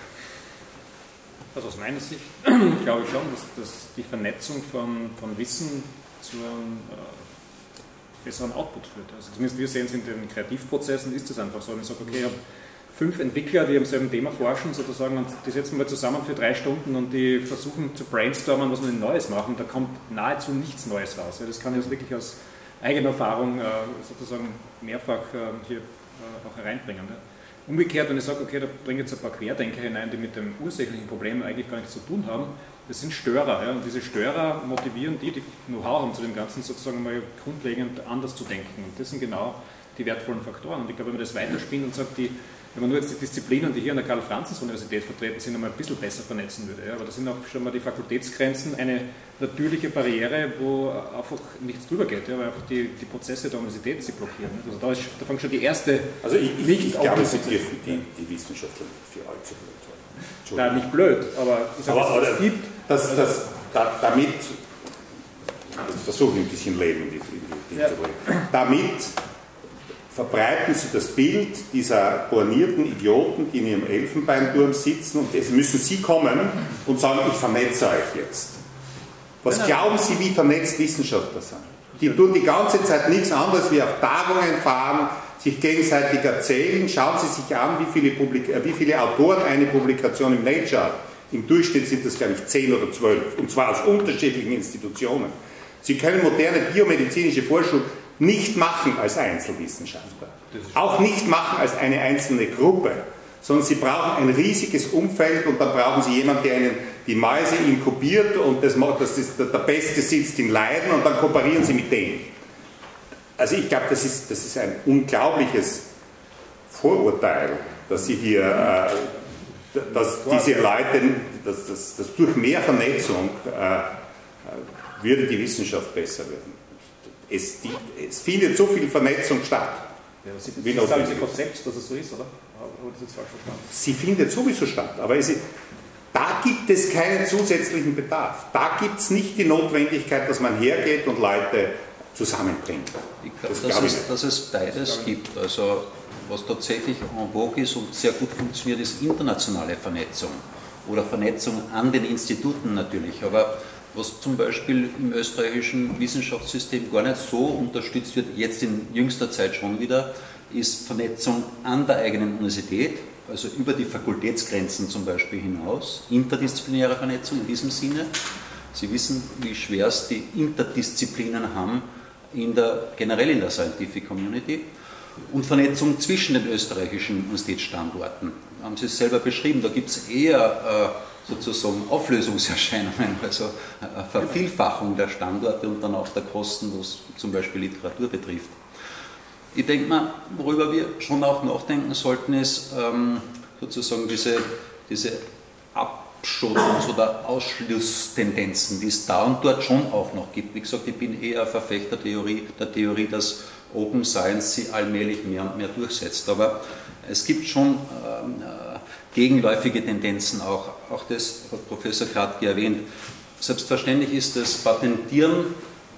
Also aus meiner Sicht glaube ich schon, dass die Vernetzung von Wissen zu einem besseren Output führt. Also zumindest wir sehen es in den Kreativprozessen, ist es einfach so. Wenn ich sage, okay, ich habe 5 Entwickler, die am selben Thema forschen sozusagen und die setzen wir zusammen für 3 Stunden und die versuchen zu brainstormen, was wir Neues machen, da kommt nahezu nichts Neues raus. Das kann ich also wirklich aus eigener Erfahrung sozusagen mehrfach hier auch hereinbringen. Umgekehrt, wenn ich sage, okay, da bringe ich jetzt ein paar Querdenker hinein, die mit dem ursächlichen Problem eigentlich gar nichts zu tun haben, das sind Störer. Ja, und diese Störer motivieren die Know-how haben zu dem Ganzen sozusagen mal grundlegend anders zu denken. Und das sind genau die wertvollen Faktoren. Und ich glaube, wenn man das weiterspinnt und sagt, wenn man nur jetzt die Disziplinen, die hier an der Karl-Franzens-Universität vertreten sind, einmal ein bisschen besser vernetzen würde. Ja, aber da sind auch schon mal die Fakultätsgrenzen eine natürliche Barriere, wo einfach nichts drüber geht, ja, weil einfach die Prozesse der Universität sie blockieren. Also da fängt schon die erste... Also ich glaube, Sie dürfen die Wissenschaftler nicht für allzu blöd sein. Nein, nicht blöd, aber ich sage, es gibt... Damit, ich versuche ein bisschen Leben in die zu bringen, damit verbreiten Sie das Bild dieser bornierten Idioten, die in ihrem Elfenbeinturm sitzen und jetzt müssen Sie kommen und sagen, ich vernetze euch jetzt. Was glauben Sie, wie vernetzt Wissenschaftler sind? Die tun die ganze Zeit nichts anderes wie auf Tagungen fahren, sich gegenseitig erzählen. Schauen Sie sich an, wie viele Autoren eine Publikation im Nature hat. Im Durchschnitt sind das, glaube ich, 10 oder 12. Und zwar aus unterschiedlichen Institutionen. Sie können moderne biomedizinische Forschung nicht machen als Einzelwissenschaftler. Auch nicht machen als eine einzelne Gruppe. Sondern Sie brauchen ein riesiges Umfeld und dann brauchen Sie jemanden, der Ihnen die Mäuse inkubiert und der Beste sitzt in Leiden und dann kooperieren Sie mit denen. Also ich glaube, das ist ein unglaubliches Vorurteil, dass Sie hier, dass diese Leute, dass durch mehr Vernetzung würde die Wissenschaft besser werden. Es findet so viel Vernetzung statt. Ja, Sie sagen Sie gerade selbst, dass es so ist, oder? Habe ich das jetzt falsch verstanden? Sie findet sowieso statt, aber da gibt es keinen zusätzlichen Bedarf. Da gibt es nicht die Notwendigkeit, dass man hergeht und Leute zusammenbringt. Ich glaube, dass es beides gibt. Also was tatsächlich en vogue ist und sehr gut funktioniert, ist internationale Vernetzung oder Vernetzung an den Instituten natürlich. Aber was zum Beispiel im österreichischen Wissenschaftssystem gar nicht so unterstützt wird, jetzt in jüngster Zeit schon wieder, ist Vernetzung an der eigenen Universität, also über die Fakultätsgrenzen zum Beispiel hinaus, interdisziplinäre Vernetzung in diesem Sinne. Sie wissen, wie schwer es die Interdisziplinen haben, generell in der Scientific Community. Und Vernetzung zwischen den österreichischen Universitätsstandorten. Haben Sie es selber beschrieben, da gibt es eher sozusagen Auflösungserscheinungen, also eine Vervielfachung der Standorte und dann auch der Kosten, was zum Beispiel Literatur betrifft. Ich denke mal, worüber wir schon auch nachdenken sollten, ist sozusagen diese Abschottungs- oder Ausschlusstendenzen, die es da und dort schon auch noch gibt. Wie gesagt, ich bin eher Verfechter der Theorie, dass Open Science sie allmählich mehr und mehr durchsetzt. Aber es gibt schon gegenläufige Tendenzen auch. Auch das hat Professor Kratky erwähnt. Selbstverständlich ist das Patentieren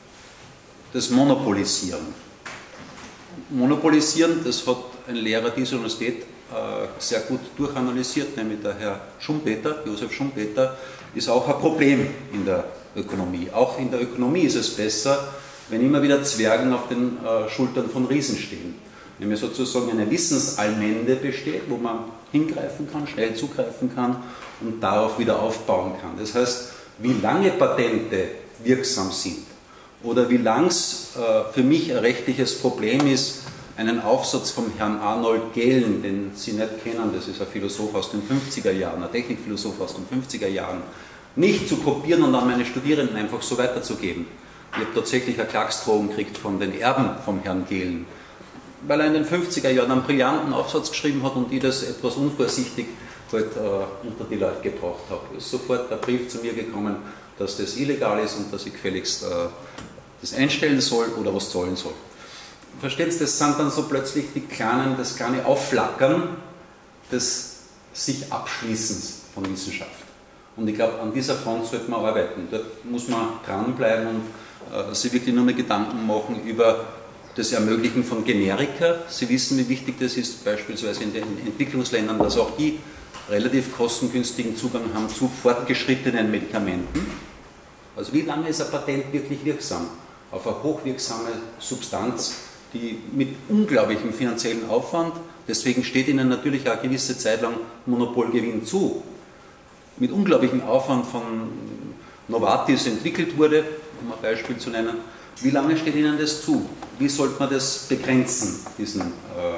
das Monopolisieren. Monopolisieren, das hat ein Lehrer dieser Universität sehr gut durchanalysiert, nämlich der Herr Schumpeter, Josef Schumpeter, ist auch ein Problem in der Ökonomie. Auch in der Ökonomie ist es besser, wenn immer wieder Zwergen auf den Schultern von Riesen stehen. Wenn sozusagen eine Wissensallmende besteht, wo man hingreifen kann, schnell zugreifen kann und darauf wieder aufbauen kann. Das heißt, wie lange Patente wirksam sind oder wie lang es für mich ein rechtliches Problem ist, einen Aufsatz vom Herrn Arnold Gehlen, den Sie nicht kennen, das ist ein Philosoph aus den 50er Jahren, ein Technikphilosoph aus den 50er Jahren, nicht zu kopieren und an meine Studierenden einfach so weiterzugeben. Ich habe tatsächlich eine Klagsdrohung gekriegt von den Erben vom Herrn Gehlen, weil er in den 50er Jahren einen brillanten Aufsatz geschrieben hat und ich das etwas unvorsichtig halt, unter die Leute gebracht habe. Es ist sofort der Brief zu mir gekommen, dass das illegal ist und dass ich gefälligst das einstellen soll oder was zahlen soll. Versteht ihr, das sind dann so plötzlich das kleine Aufflackern des sich Abschließens von Wissenschaft. Und ich glaube, an dieser Front sollte man arbeiten. Dort muss man dranbleiben und sich wirklich nur mehr Gedanken machen über das Ermöglichen von Generika. Sie wissen, wie wichtig das ist, beispielsweise in den Entwicklungsländern, dass auch die relativ kostengünstigen Zugang haben zu fortgeschrittenen Medikamenten. Also wie lange ist ein Patent wirklich wirksam? Auf eine hochwirksame Substanz, die mit unglaublichem finanziellen Aufwand, deswegen steht ihnen natürlich auch eine gewisse Zeit lang Monopolgewinn zu, mit unglaublichem Aufwand von Novartis entwickelt wurde, um ein Beispiel zu nennen. Wie lange steht ihnen das zu? Wie sollte man das begrenzen, diesen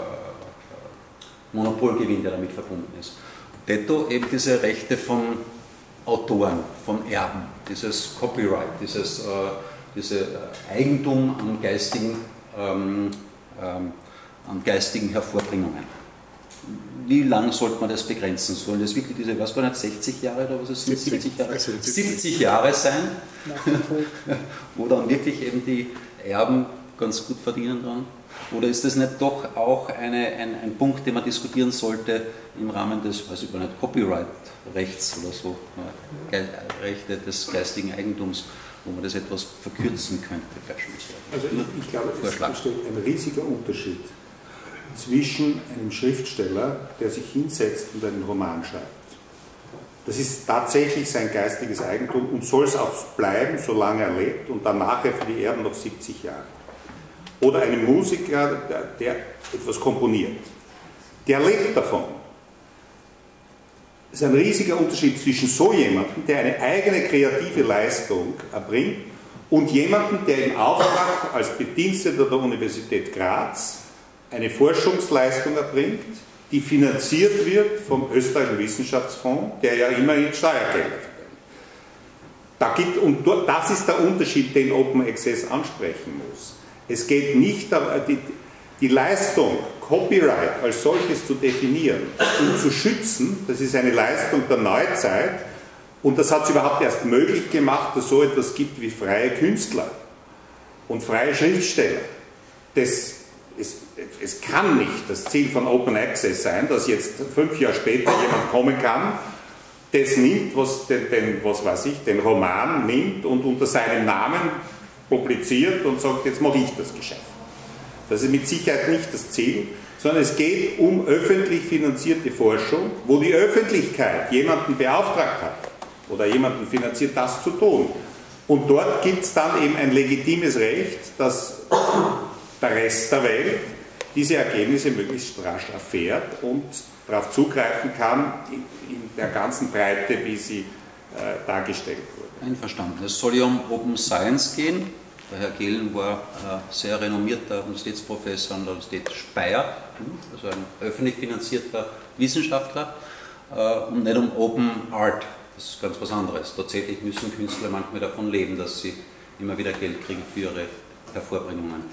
Monopolgewinn, der damit verbunden ist? Detto eben diese Rechte von Autoren, von Erben, dieses Copyright, diese Eigentum an geistigen Hervorbringungen. Wie lange sollte man das begrenzen? Sollen das wirklich diese, was war nicht, 60 Jahre oder was ist es? 70 Jahre? 70 Jahre sein, wo dann wirklich eben die Erben ganz gut verdienen dran? Oder ist das nicht doch auch ein Punkt, den man diskutieren sollte im Rahmen des, weiß ich gar nicht, Copyright-Rechts oder so, Rechte des geistigen Eigentums, wo man das etwas verkürzen könnte beispielsweise? Also ich glaube, es besteht ein riesiger Unterschied zwischen einem Schriftsteller, der sich hinsetzt und einen Roman schreibt. Das ist tatsächlich sein geistiges Eigentum und soll es auch bleiben, solange er lebt und dann nachher für die Erben noch 70 Jahre. Oder einem Musiker, der etwas komponiert. Der lebt davon. Es ist ein riesiger Unterschied zwischen so jemandem, der eine eigene kreative Leistung erbringt, und jemandem, der im Auftrag als Bediensteter der Universität Graz eine Forschungsleistung erbringt, die finanziert wird vom Österreichischen Wissenschaftsfonds, der ja immerhin Steuergelder verwendet. Und das ist der Unterschied, den Open Access ansprechen muss. Es geht nicht darum, die Leistung, Copyright als solches zu definieren und zu schützen. Das ist eine Leistung der Neuzeit und das hat es überhaupt erst möglich gemacht, dass es so etwas gibt wie freie Künstler und freie Schriftsteller. Es kann nicht das Ziel von Open Access sein, dass jetzt 5 Jahre später jemand kommen kann, das nimmt, den Roman nimmt und unter seinem Namen publiziert und sagt, jetzt mache ich das Geschäft. Das ist mit Sicherheit nicht das Ziel, sondern es geht um öffentlich finanzierte Forschung, wo die Öffentlichkeit jemanden beauftragt hat oder jemanden finanziert, das zu tun. Und dort gibt es dann eben ein legitimes Recht, dass der Rest der Welt diese Ergebnisse möglichst rasch erfährt und darauf zugreifen kann in der ganzen Breite, wie sie dargestellt wurde. Einverstanden. Es soll ja um Open Science gehen. Der Herr Gehlen war sehr renommierter Universitätsprofessor an der Universität Speyer, also ein öffentlich finanzierter Wissenschaftler, und nicht um Open Art. Das ist ganz was anderes. Tatsächlich müssen Künstler manchmal davon leben, dass sie immer wieder Geld kriegen für ihre Hervorbringungen.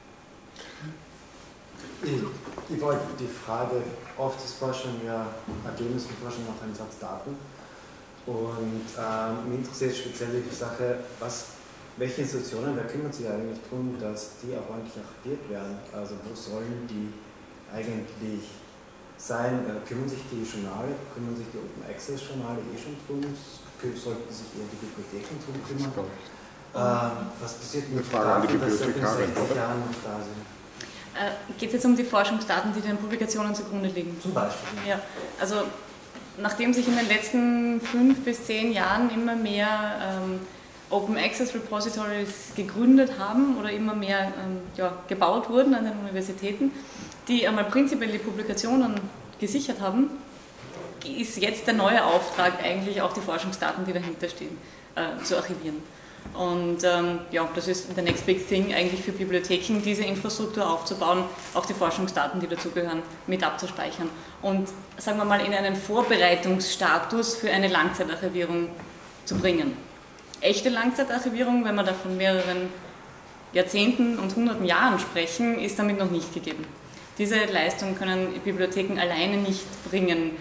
Ich wollte die Frage, oft ist Forschung ja Ergebnis von Forschung nach einem Satz Daten. Und mich interessiert speziell die Sache, welche Institutionen, wer kümmert sich eigentlich darum, dass die auch ordentlich archiviert werden? Also wo sollen die eigentlich sein? Kümmern sich die Journale, kümmern sich die Open Access Journale schon drum? Sollten sich eher die Bibliotheken drum kümmern? Was passiert mit den Daten, dass seit 60 Jahren noch da sind? Geht es jetzt um die Forschungsdaten, die den Publikationen zugrunde liegen? Zum Beispiel. Ja, also nachdem sich in den letzten 5 bis 10 Jahren immer mehr Open Access Repositories gegründet haben oder immer mehr gebaut wurden an den Universitäten, die einmal prinzipiell die Publikationen gesichert haben, ist jetzt der neue Auftrag eigentlich auch die Forschungsdaten, die dahinter stehen, zu archivieren. Und das ist the next big thing eigentlich für Bibliotheken, diese Infrastruktur aufzubauen, auch die Forschungsdaten, die dazugehören, mit abzuspeichern und, sagen wir mal, in einen Vorbereitungsstatus für eine Langzeitarchivierung zu bringen. Echte Langzeitarchivierung, wenn wir da von mehreren Jahrzehnten und hunderten Jahren sprechen, ist damit noch nicht gegeben. Diese Leistung können Bibliotheken alleine nicht bringen.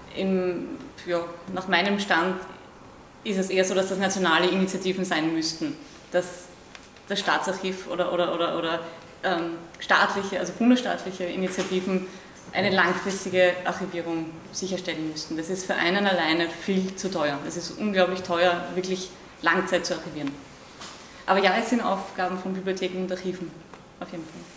Nach meinem Stand ist es eher so, dass das nationale Initiativen sein müssten, dass das Staatsarchiv oder staatliche, also bundesstaatliche Initiativen eine langfristige Archivierung sicherstellen müssten. Das ist für einen alleine viel zu teuer. Es ist unglaublich teuer, wirklich Langzeit zu archivieren. Aber ja, es sind Aufgaben von Bibliotheken und Archiven, auf jeden Fall.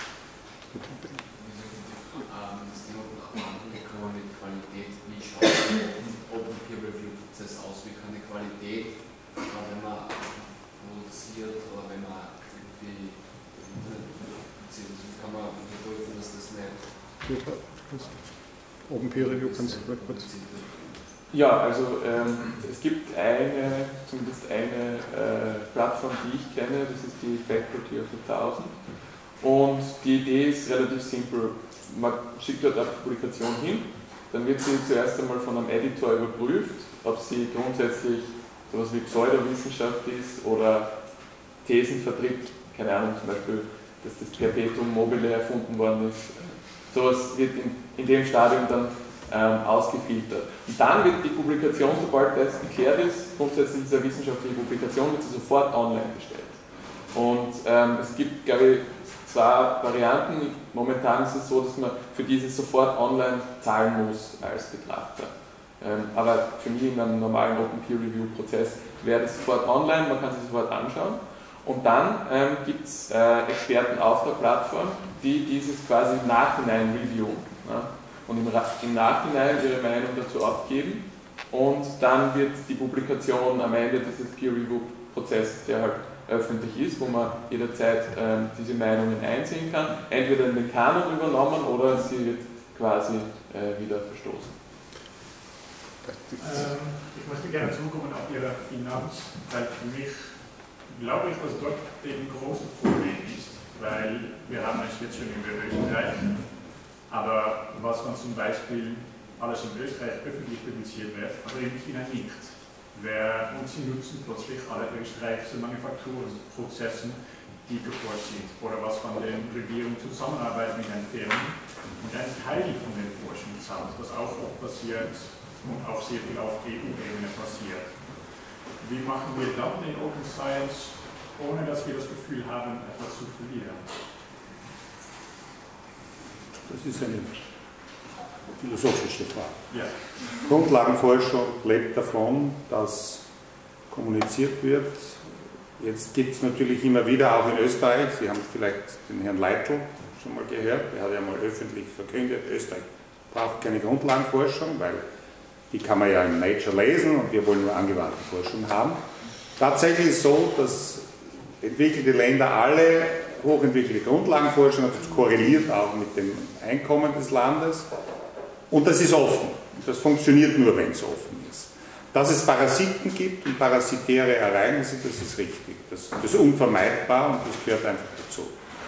Das Thema mit Qualität, wie schaut der Open Peer Review Prozess aus? Wie kann die Qualität, wenn man produziert oder wenn man irgendwie wie kann man unterdrücken, dass das nicht Open Peer Review kannst du kurz. Ja, also es gibt zumindest eine Plattform, die ich kenne, das ist die Faculty of 1000. Und die Idee ist relativ simpel. Man schickt dort eine Publikation hin, dann wird sie zuerst einmal von einem Editor überprüft, ob sie grundsätzlich sowas wie Pseudowissenschaft ist oder Thesen vertritt, keine Ahnung, zum Beispiel, dass das Perpetuum mobile erfunden worden ist. Sowas wird in dem Stadium dann ausgefiltert. Und dann wird die Publikation, sobald das geklärt ist, grundsätzlich ist eine wissenschaftliche Publikation, wird sie sofort online gestellt. Und es gibt, glaube ich, 2 Varianten. Momentan ist es so, dass man für diese sofort online zahlen muss als Betrachter. Aber für mich in einem normalen Open Peer Review Prozess wäre das sofort online, man kann sich sofort anschauen. Und dann gibt es Experten auf der Plattform, die dieses quasi im Nachhinein reviewen. Ja? Und im Nachhinein ihre Meinung dazu abgeben. Und dann wird die Publikation am Ende dieses Peer Review Prozesses, der halt öffentlich ist, wo man jederzeit diese Meinungen einsehen kann, entweder in den Kanon übernommen oder sie wird quasi wieder verstoßen. Ich möchte gerne zurückkommen auf Ihre Finanz, weil für mich glaube ich, dass dort eben ein großes Problem ist, weil wir haben ein Schnittstelle in Österreich, aber was man zum Beispiel alles in Österreich öffentlich publiziert wird, aber in China nicht. Und sie nutzen plötzlich alle österreichischen Manufakturprozessen, die geforscht sind, oder was von den Regierungen zusammenarbeitet mit den Firmen und ein Teil von den Forschung zahlt, was auch oft passiert und auch sehr viel auf EU-Ebene passiert. Wie machen wir dann den Open Science, ohne dass wir das Gefühl haben, etwas zu verlieren? Das ist eine philosophische Frage. Ja. Grundlagenforschung lebt davon, dass kommuniziert wird, Jetzt gibt es natürlich immer wieder, auch in Österreich, Sie haben vielleicht den Herrn Leitl schon mal gehört, der hat ja mal öffentlich verkündet, Österreich braucht keine Grundlagenforschung, weil die kann man ja in Nature lesen und wir wollen nur angewandte Forschung haben. Tatsächlich ist es so, dass entwickelte Länder alle hochentwickelte Grundlagenforschung haben, das korreliert auch mit dem Einkommen des Landes und das ist offen. Das funktioniert nur, wenn es offen ist. Dass es Parasiten gibt und parasitäre Ereignisse, das ist richtig. Das ist unvermeidbar und das gehört einfach dazu.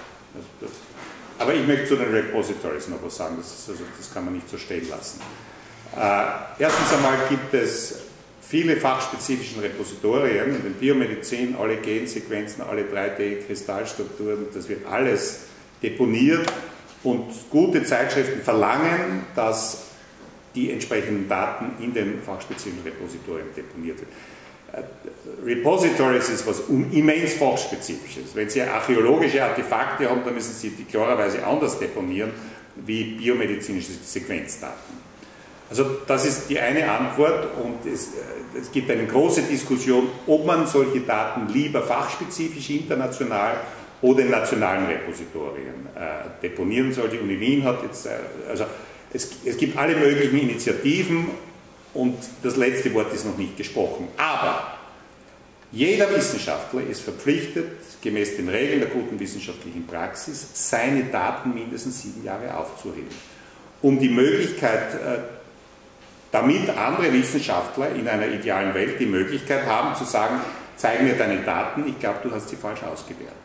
Aber ich möchte zu den Repositories noch was sagen, das kann man nicht so stehen lassen. Erstens einmal gibt es viele fachspezifische Repositorien, in der Biomedizin, alle Gensequenzen, alle 3D-Kristallstrukturen, das wird alles deponiert und gute Zeitschriften verlangen, dass die entsprechenden Daten in den fachspezifischen Repositorien deponiert werden. Repositories ist was immens fachspezifisches. Wenn Sie archäologische Artefakte haben, dann müssen Sie die klarerweise anders deponieren wie biomedizinische Sequenzdaten. Also das ist die eine Antwort und es gibt eine große Diskussion, ob man solche Daten lieber fachspezifisch international oder in nationalen Repositorien deponieren soll. Die Uni Wien hat jetzt, also es gibt alle möglichen Initiativen und das letzte Wort ist noch nicht gesprochen. Aber jeder Wissenschaftler ist verpflichtet, gemäß den Regeln der guten wissenschaftlichen Praxis, seine Daten mindestens 7 Jahre aufzuheben, um die Möglichkeit, damit andere Wissenschaftler in einer idealen Welt die Möglichkeit haben zu sagen, zeig mir deine Daten, ich glaube, du hast sie falsch ausgewertet.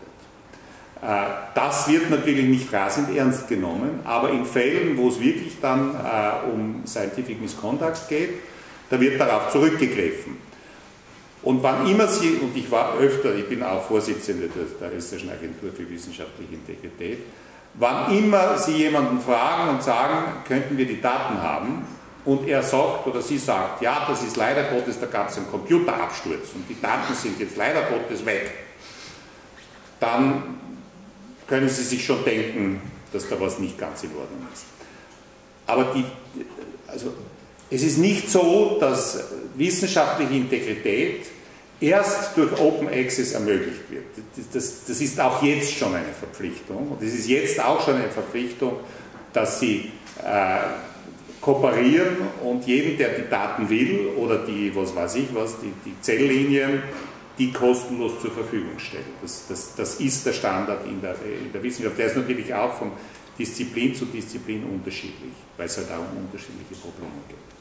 Das wird natürlich nicht rasend ernst genommen, aber in Fällen, wo es wirklich dann um Scientific Misconduct geht, da wird darauf zurückgegriffen. Und wann immer Sie, und ich bin auch Vorsitzende der Österreichischen Agentur für wissenschaftliche Integrität, wann immer Sie jemanden fragen und sagen, könnten wir die Daten haben, und er sagt oder sie sagt, ja, das ist leider Gottes, da gab es einen Computerabsturz und die Daten sind jetzt leider Gottes weg, dann können Sie sich schon denken, dass da was nicht ganz in Ordnung ist. Aber es ist nicht so, dass wissenschaftliche Integrität erst durch Open Access ermöglicht wird. Das ist auch jetzt schon eine Verpflichtung und es ist jetzt auch schon eine Verpflichtung, dass Sie kooperieren und jedem, der die Daten will oder die, was weiß ich was, die Zelllinien, die kostenlos zur Verfügung stellen. Das ist der Standard in der Wissenschaft. Der ist natürlich auch von Disziplin zu Disziplin unterschiedlich, weil es halt auch um unterschiedliche Probleme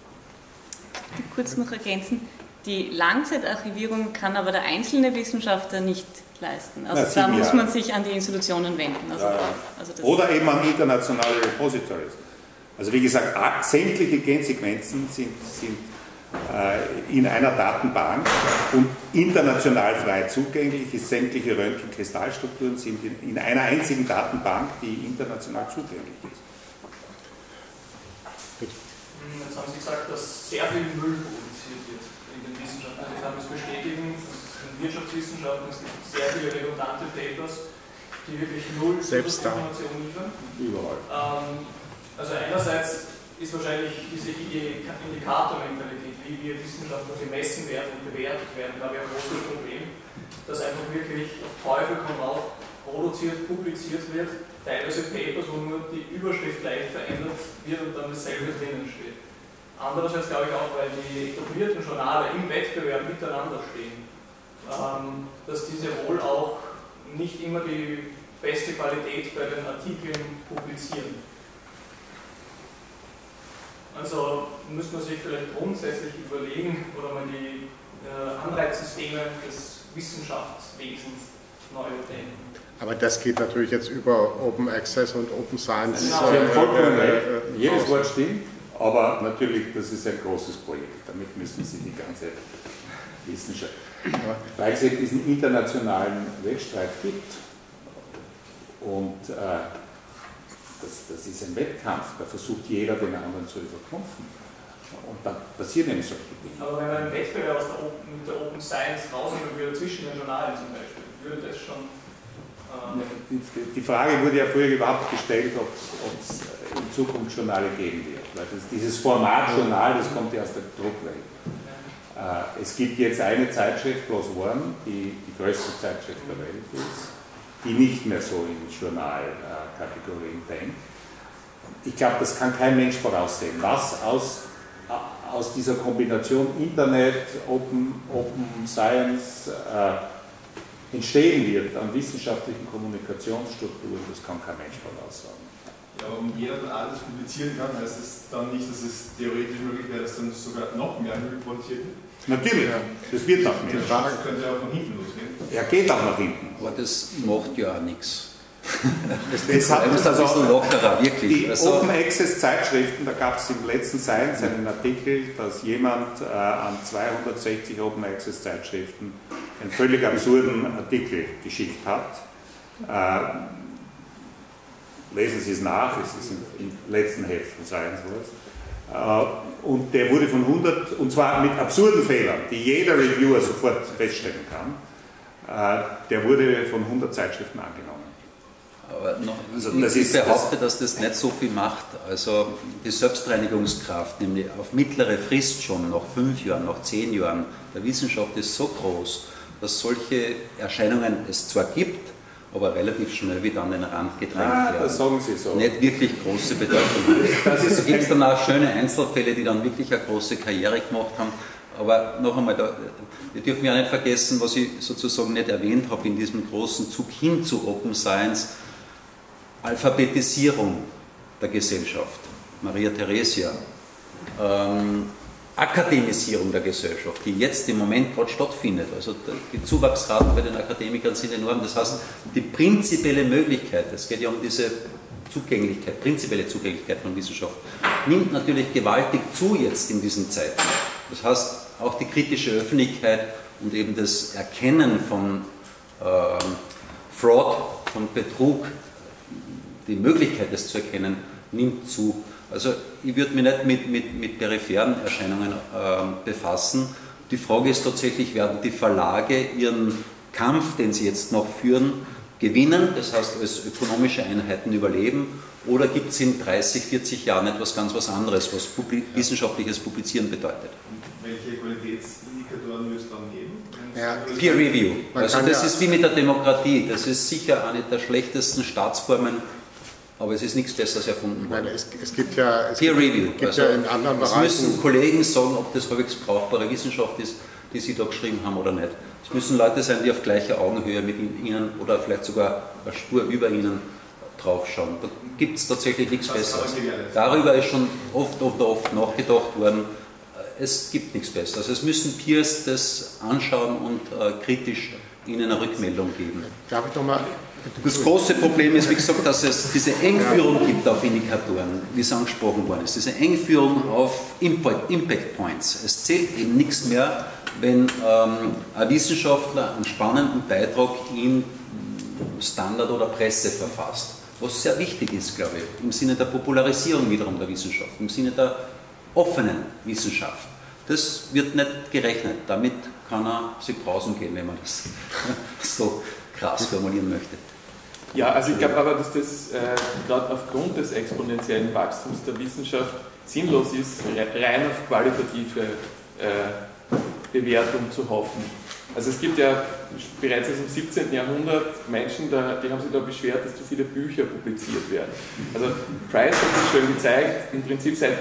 geht. Kurz noch ergänzen, die Langzeitarchivierung kann aber der einzelne Wissenschaftler nicht leisten. Also da muss man sich an die Institutionen wenden. Oder eben an internationale Repositories. Also wie gesagt, sämtliche Gensequenzen sind in einer Datenbank und international frei zugänglich. Sämtliche Röntgenkristallstrukturen sind in einer einzigen Datenbank, die international zugänglich ist. Jetzt haben Sie gesagt, dass sehr viel Müll produziert wird in den Wissenschaften. Ich kann das bestätigen, in Wirtschaftswissenschaften es gibt sehr viele redundante Papers, die wirklich null Informationen liefern. Überall. Also einerseits ist wahrscheinlich diese Indikatormentalität, wie wir Wissenschaftler gemessen werden und bewertet werden, glaube ich, ein großes Problem, dass einfach wirklich auf Teufel komm raus produziert, publiziert wird, teilweise Papers, wo nur die Überschrift leicht verändert wird und dann dasselbe drinnen steht. Andererseits glaube ich auch, weil die etablierten Journale im Wettbewerb miteinander stehen, dass diese wohl auch nicht immer die beste Qualität bei den Artikeln publizieren. Also müsste man sich vielleicht grundsätzlich überlegen oder mal die Anreizsysteme des Wissenschaftswesens neu überdenken. Aber das geht natürlich jetzt über Open Access und Open Science. Sie haben vollkommen recht. Jedes Wort stimmt, aber natürlich, das ist ein großes Projekt. Damit müssen Sie die ganze Wissenschaft, weil es eben diesen internationalen Wettstreit gibt und das ist ein Wettkampf, da versucht jeder den anderen zu übertrumpfen. Und dann passieren eben solche Dinge. Aber wenn man einen Wettbewerb mit der Open Science rausnehmen würde, zwischen den Journalen zum Beispiel, würde das schon... Die Frage wurde ja früher überhaupt gestellt, ob es in Zukunft Journale geben wird. Weil dieses Format Journal, das kommt ja aus der Druckwelt. Es gibt jetzt eine Zeitschrift, PLOS ONE, die größte Zeitschrift der Welt ist, die nicht mehr so in Journalkategorien denkt. Ich glaube, das kann kein Mensch voraussehen. Was aus dieser Kombination Internet, Open Science entstehen wird an wissenschaftlichen Kommunikationsstrukturen, das kann kein Mensch voraussagen. Ja, aber wenn jeder dann alles publizieren kann, heißt es dann nicht, dass es theoretisch möglich wäre, dass dann sogar noch mehr Müll produziert wird? Natürlich, das wird noch mehr. Das könnte ja auch von hinten losgehen. Ja, geht auch nach hinten. Aber das macht ja auch nichts. Das hat ein bisschen lockerer, wirklich. Die Open Access Zeitschriften, da gab es im letzten Science einen Artikel, dass jemand an 260 Open Access Zeitschriften einen völlig absurden Artikel geschickt hat. Lesen Sie es nach, es ist im letzten Heft von Science Wars. Und der wurde von 100, und zwar mit absurden Fehlern, die jeder Reviewer sofort feststellen kann, der wurde von 100 Zeitschriften angenommen. Aber noch, also ich behaupte, dass das nicht so viel macht. Also die Selbstreinigungskraft, nämlich auf mittlere Frist schon, nach 5 Jahren, nach 10 Jahren, der Wissenschaft ist so groß, dass solche Erscheinungen es zwar gibt, aber relativ schnell wieder an den Rand gedrängt werden. Das sagen Sie so. Nicht wirklich große Bedeutung haben. Es gibt dann auch schöne Einzelfälle, die dann wirklich eine große Karriere gemacht haben. Aber noch einmal, wir dürfen ja nicht vergessen, was ich sozusagen nicht erwähnt habe in diesem großen Zug hin zu Open Science, Alphabetisierung der Gesellschaft, Maria Theresia, Akademisierung der Gesellschaft, die jetzt im Moment gerade stattfindet. Also die Zuwachsraten bei den Akademikern sind enorm. Das heißt, die prinzipielle Möglichkeit, es geht ja um diese Zugänglichkeit, prinzipielle Zugänglichkeit von Wissenschaft, nimmt natürlich gewaltig zu jetzt in diesen Zeiten. Das heißt, auch die kritische Öffentlichkeit und eben das Erkennen von Fraud, von Betrug, die Möglichkeit, das zu erkennen, nimmt zu. Also ich würde mich nicht mit peripheren Erscheinungen befassen. Die Frage ist tatsächlich, werden die Verlage ihren Kampf, den sie jetzt noch führen, gewinnen, das heißt als ökonomische Einheiten überleben, oder gibt es in 30, 40 Jahren etwas ganz was anderes, was wissenschaftliches Publizieren bedeutet? Welche Qualitätsindikatoren müsste es dann geben? Ja. Peer Review. Also das ist wie mit der Demokratie, das ist sicher eine der schlechtesten Staatsformen, aber es ist nichts Besseres erfunden worden. Es gibt ja, Peer Review. Also ja in anderen Bereichen. Es müssen Kollegen sagen, ob das halbwegs brauchbare Wissenschaft ist, die sie da geschrieben haben oder nicht. Es müssen Leute sein, die auf gleicher Augenhöhe mit ihnen oder vielleicht sogar eine Spur über ihnen draufschauen. Da gibt es tatsächlich nichts Besseres. Darüber ist schon oft nachgedacht worden. Es gibt nichts Besseres. Also es müssen Peers das anschauen und kritisch ihnen eine Rückmeldung geben. Darf ich noch mal? Das große Problem ist, wie gesagt, dass es diese Engführung gibt auf Indikatoren, wie es angesprochen worden ist. Diese Engführung auf Impact Points. Es zählt eben nichts mehr, wenn ein Wissenschaftler einen spannenden Beitrag in Standard oder Presse verfasst. Was sehr wichtig ist, glaube ich, im Sinne der Popularisierung wiederum der Wissenschaft, im Sinne der offenen Wissenschaft. Das wird nicht gerechnet. Damit kann er sich draußen gehen, wenn man das so krass formulieren möchte. Ja, also ich glaube aber, dass das gerade aufgrund des exponentiellen Wachstums der Wissenschaft sinnlos ist, rein auf qualitative Bewertung zu hoffen. Also es gibt ja bereits aus dem 17. Jahrhundert Menschen, die haben sich da beschwert, dass zu viele Bücher publiziert werden. Also Price hat das schön gezeigt, im Prinzip seit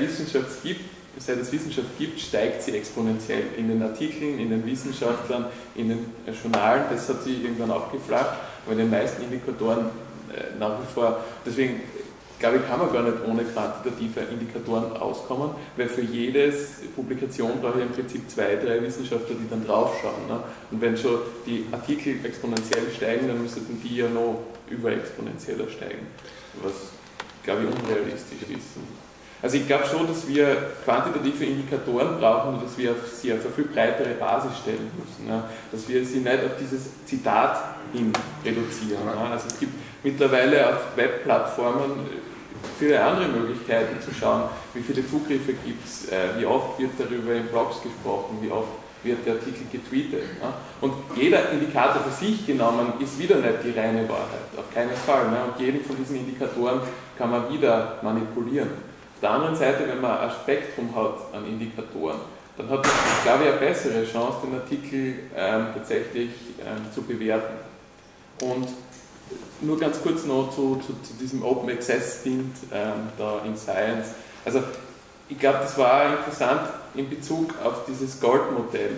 es Wissenschaft gibt, steigt sie exponentiell in den Artikeln, in den Wissenschaftlern, in den Journalen, das hat sie irgendwann abgeflacht, aber in den meisten Indikatoren nach wie vor. Deswegen glaube ich, kann man gar nicht ohne quantitative Indikatoren auskommen, weil für jede Publikation brauche ich im Prinzip 2, 3 Wissenschaftler, die dann draufschauen. Ne? Und wenn schon die Artikel exponentiell steigen, dann müssten die ja noch überexponentieller steigen, was, glaube ich, unrealistisch ist. Also ich glaube schon, dass wir quantitative Indikatoren brauchen und dass wir sie auf eine viel breitere Basis stellen müssen. Ne? Dass wir sie nicht auf dieses Zitat hin reduzieren. Ne? Also es gibt mittlerweile auf Webplattformen viele andere Möglichkeiten zu schauen, wie viele Zugriffe gibt es, wie oft wird darüber in Blogs gesprochen, wie oft wird der Artikel getweetet. Ne? Und jeder Indikator für sich genommen ist wieder nicht die reine Wahrheit, auf keinen Fall. Ne? Und jeden von diesen Indikatoren kann man wieder manipulieren. Auf der anderen Seite, wenn man ein Spektrum hat an Indikatoren, dann hat man, glaube ich, eine bessere Chance, den Artikel tatsächlich zu bewerten. Und nur ganz kurz noch zu diesem Open Access Stint da in Science. Also ich glaube, das war interessant in Bezug auf dieses Gold-Modell.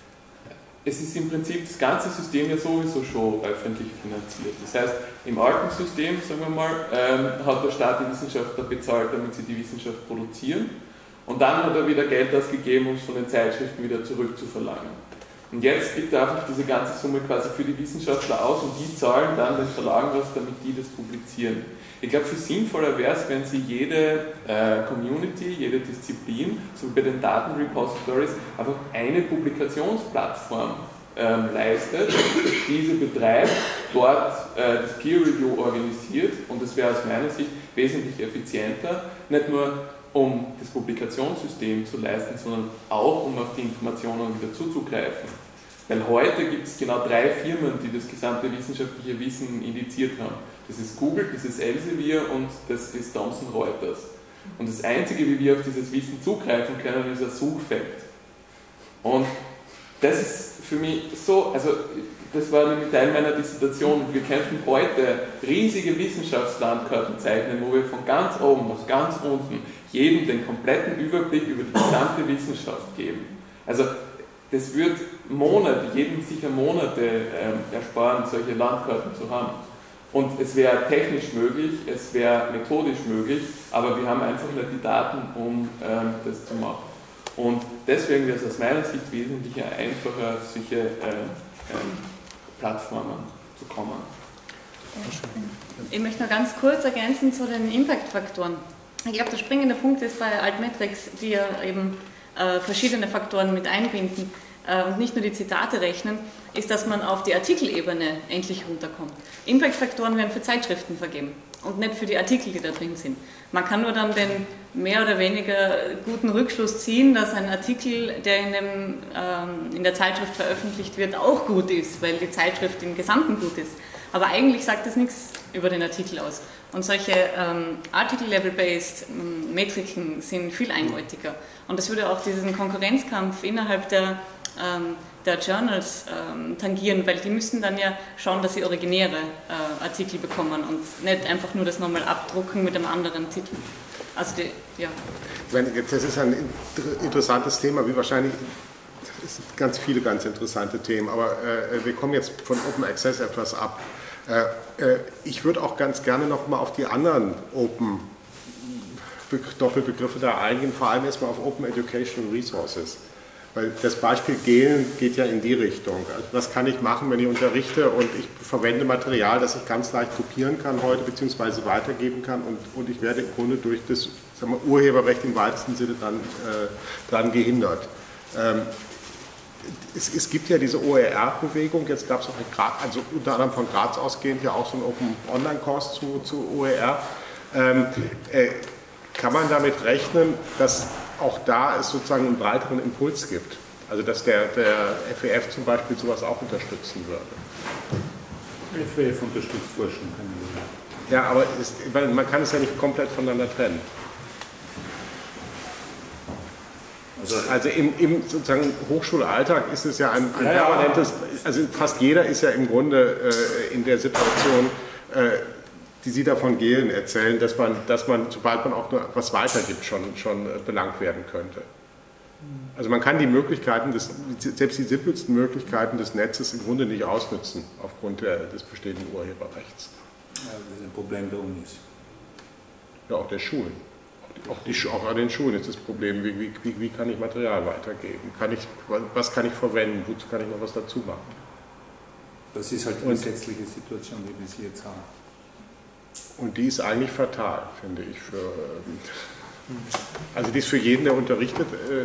Es ist im Prinzip das ganze System ja sowieso schon öffentlich finanziert. Das heißt, im alten System, sagen wir mal, hat der Staat die Wissenschaftler bezahlt, damit sie die Wissenschaft produzieren. Und dann hat er wieder Geld ausgegeben, um es von den Zeitschriften wieder zurückzuverlangen. Und jetzt gibt er einfach diese ganze Summe quasi für die Wissenschaftler aus und die zahlen dann den Verlagen was, damit die das publizieren. Ich glaube, viel sinnvoller wäre es, wenn sie jede Community, jede Disziplin, so wie bei den Datenrepositories, einfach eine Publikationsplattform leistet, diese betreibt, dort das Peer Review organisiert und das wäre aus meiner Sicht wesentlich effizienter, nicht nur um das Publikationssystem zu leisten, sondern auch um auf die Informationen wieder zuzugreifen. Weil heute gibt es genau 3 Firmen, die das gesamte wissenschaftliche Wissen indiziert haben. Das ist Google, das ist Elsevier und das ist Thomson Reuters. Und das Einzige, wie wir auf dieses Wissen zugreifen können, ist ein Suchfeld. Und das ist für mich so, also das war nämlich Teil meiner Dissertation. Wir könnten heute riesige Wissenschaftslandkarten zeichnen, wo wir von ganz oben nach ganz unten jedem den kompletten Überblick über die gesamte Wissenschaft geben. Also das wird jedem sicher Monate ersparen, solche Landkarten zu haben. Und es wäre technisch möglich, es wäre methodisch möglich, aber wir haben einfach nicht die Daten, um das zu machen. Und deswegen wäre es aus meiner Sicht wesentlich einfacher, auf solche Plattformen zu kommen. Ich möchte noch ganz kurz ergänzen zu den Impact-Faktoren. Ich glaube, der springende Punkt ist bei Altmetrics, die ja eben verschiedene Faktoren mit einbinden und nicht nur die Zitate rechnen, ist, dass man auf die Artikelebene endlich runterkommt. Impact-Faktoren werden für Zeitschriften vergeben und nicht für die Artikel, die da drin sind. Man kann nur dann den mehr oder weniger guten Rückschluss ziehen, dass ein Artikel, der in der Zeitschrift veröffentlicht wird, auch gut ist, weil die Zeitschrift im Gesamten gut ist. Aber eigentlich sagt das nichts über den Artikel aus. Und solche Article-Level-based Metriken sind viel eindeutiger. Und das würde auch diesen Konkurrenzkampf innerhalb der Journals tangieren, weil die müssen dann ja schauen, dass sie originäre Artikel bekommen und nicht einfach nur das nochmal abdrucken mit einem anderen Titel. Also ja. Ich meine, das ist ein interessantes Thema, wie wahrscheinlich, es sind ganz viele ganz interessante Themen, aber wir kommen jetzt von Open Access etwas ab. Ich würde auch ganz gerne noch mal auf die anderen Open Doppelbegriffe da eingehen, vor allem erstmal auf Open Educational Resources. Weil das Beispiel Gehlen geht ja in die Richtung. Also was kann ich machen, wenn ich unterrichte und ich verwende Material, das ich ganz leicht kopieren kann heute, beziehungsweise weitergeben kann und ich werde im Grunde durch das Urheberrecht im weitesten Sinne dann gehindert. Es gibt ja diese OER-Bewegung, jetzt gab es auch also unter anderem von Graz ausgehend ja auch so einen Open Online-Kurs zu OER. Kann man damit rechnen, dass auch da es sozusagen einen breiteren Impuls gibt? Also dass der FEF zum Beispiel sowas auch unterstützen würde? FEF unterstützt Forschung. Ja, aber man kann es ja nicht komplett voneinander trennen. Also im sozusagen Hochschulalltag ist es ja ein permanentes, also fast jeder ist ja im Grunde in der Situation, die Sie davon Gehlen erzählen, dass man, sobald man auch nur was weitergibt, schon belangt werden könnte. Also man kann die Möglichkeiten, selbst die simpelsten Möglichkeiten des Netzes im Grunde nicht ausnutzen, aufgrund des bestehenden Urheberrechts. Ja, das ist ein Problem der Unis. Ja, auch der Schulen. Auch an den Schulen ist das Problem, wie kann ich Material weitergeben? Was kann ich verwenden? Wozu kann ich noch was dazu machen? Das ist halt die gesetzliche Situation, die wir sie jetzt haben. Und die ist eigentlich fatal, finde ich. Also die ist für jeden, der unterrichtet.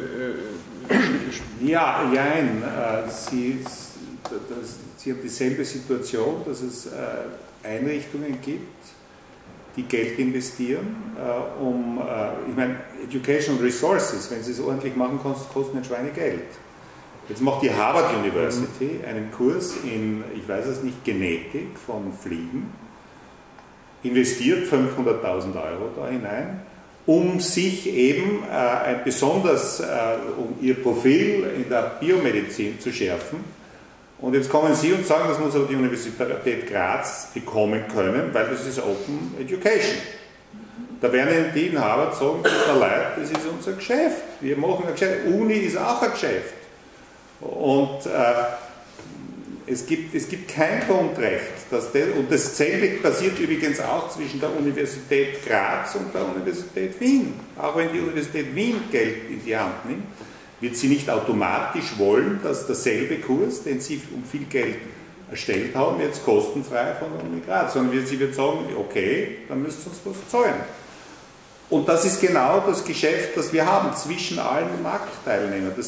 Nein. Sie haben dieselbe Situation, dass es Einrichtungen gibt, die Geld investieren, ich meine, Educational Resources, wenn sie es ordentlich machen, kosten ein Schweinegeld. Jetzt macht die Harvard University einen Kurs in, ich weiß es nicht, Genetik von Fliegen, investiert 500.000 € da hinein um sich eben besonders um ihr Profil in der Biomedizin zu schärfen. Und jetzt kommen Sie und sagen, das muss aber die Universität Graz bekommen können, weil das ist Open Education. Da werden Ihnen die in Harvard sagen, tut mir leid, das ist unser Geschäft. Wir machen ein Geschäft. Uni ist auch ein Geschäft. Und es gibt kein Grundrecht. Und dasselbe passiert übrigens auch zwischen der Universität Graz und der Universität Wien. Auch wenn die Universität Wien Geld in die Hand nimmt, wird sie nicht automatisch wollen, dass derselbe Kurs, den sie um viel Geld erstellt haben, jetzt kostenfrei von der Uni Graz, sondern sie wird sagen, okay, dann müsst ihr uns was zahlen. Und das ist genau das Geschäft, das wir haben zwischen allen Marktteilnehmern. Das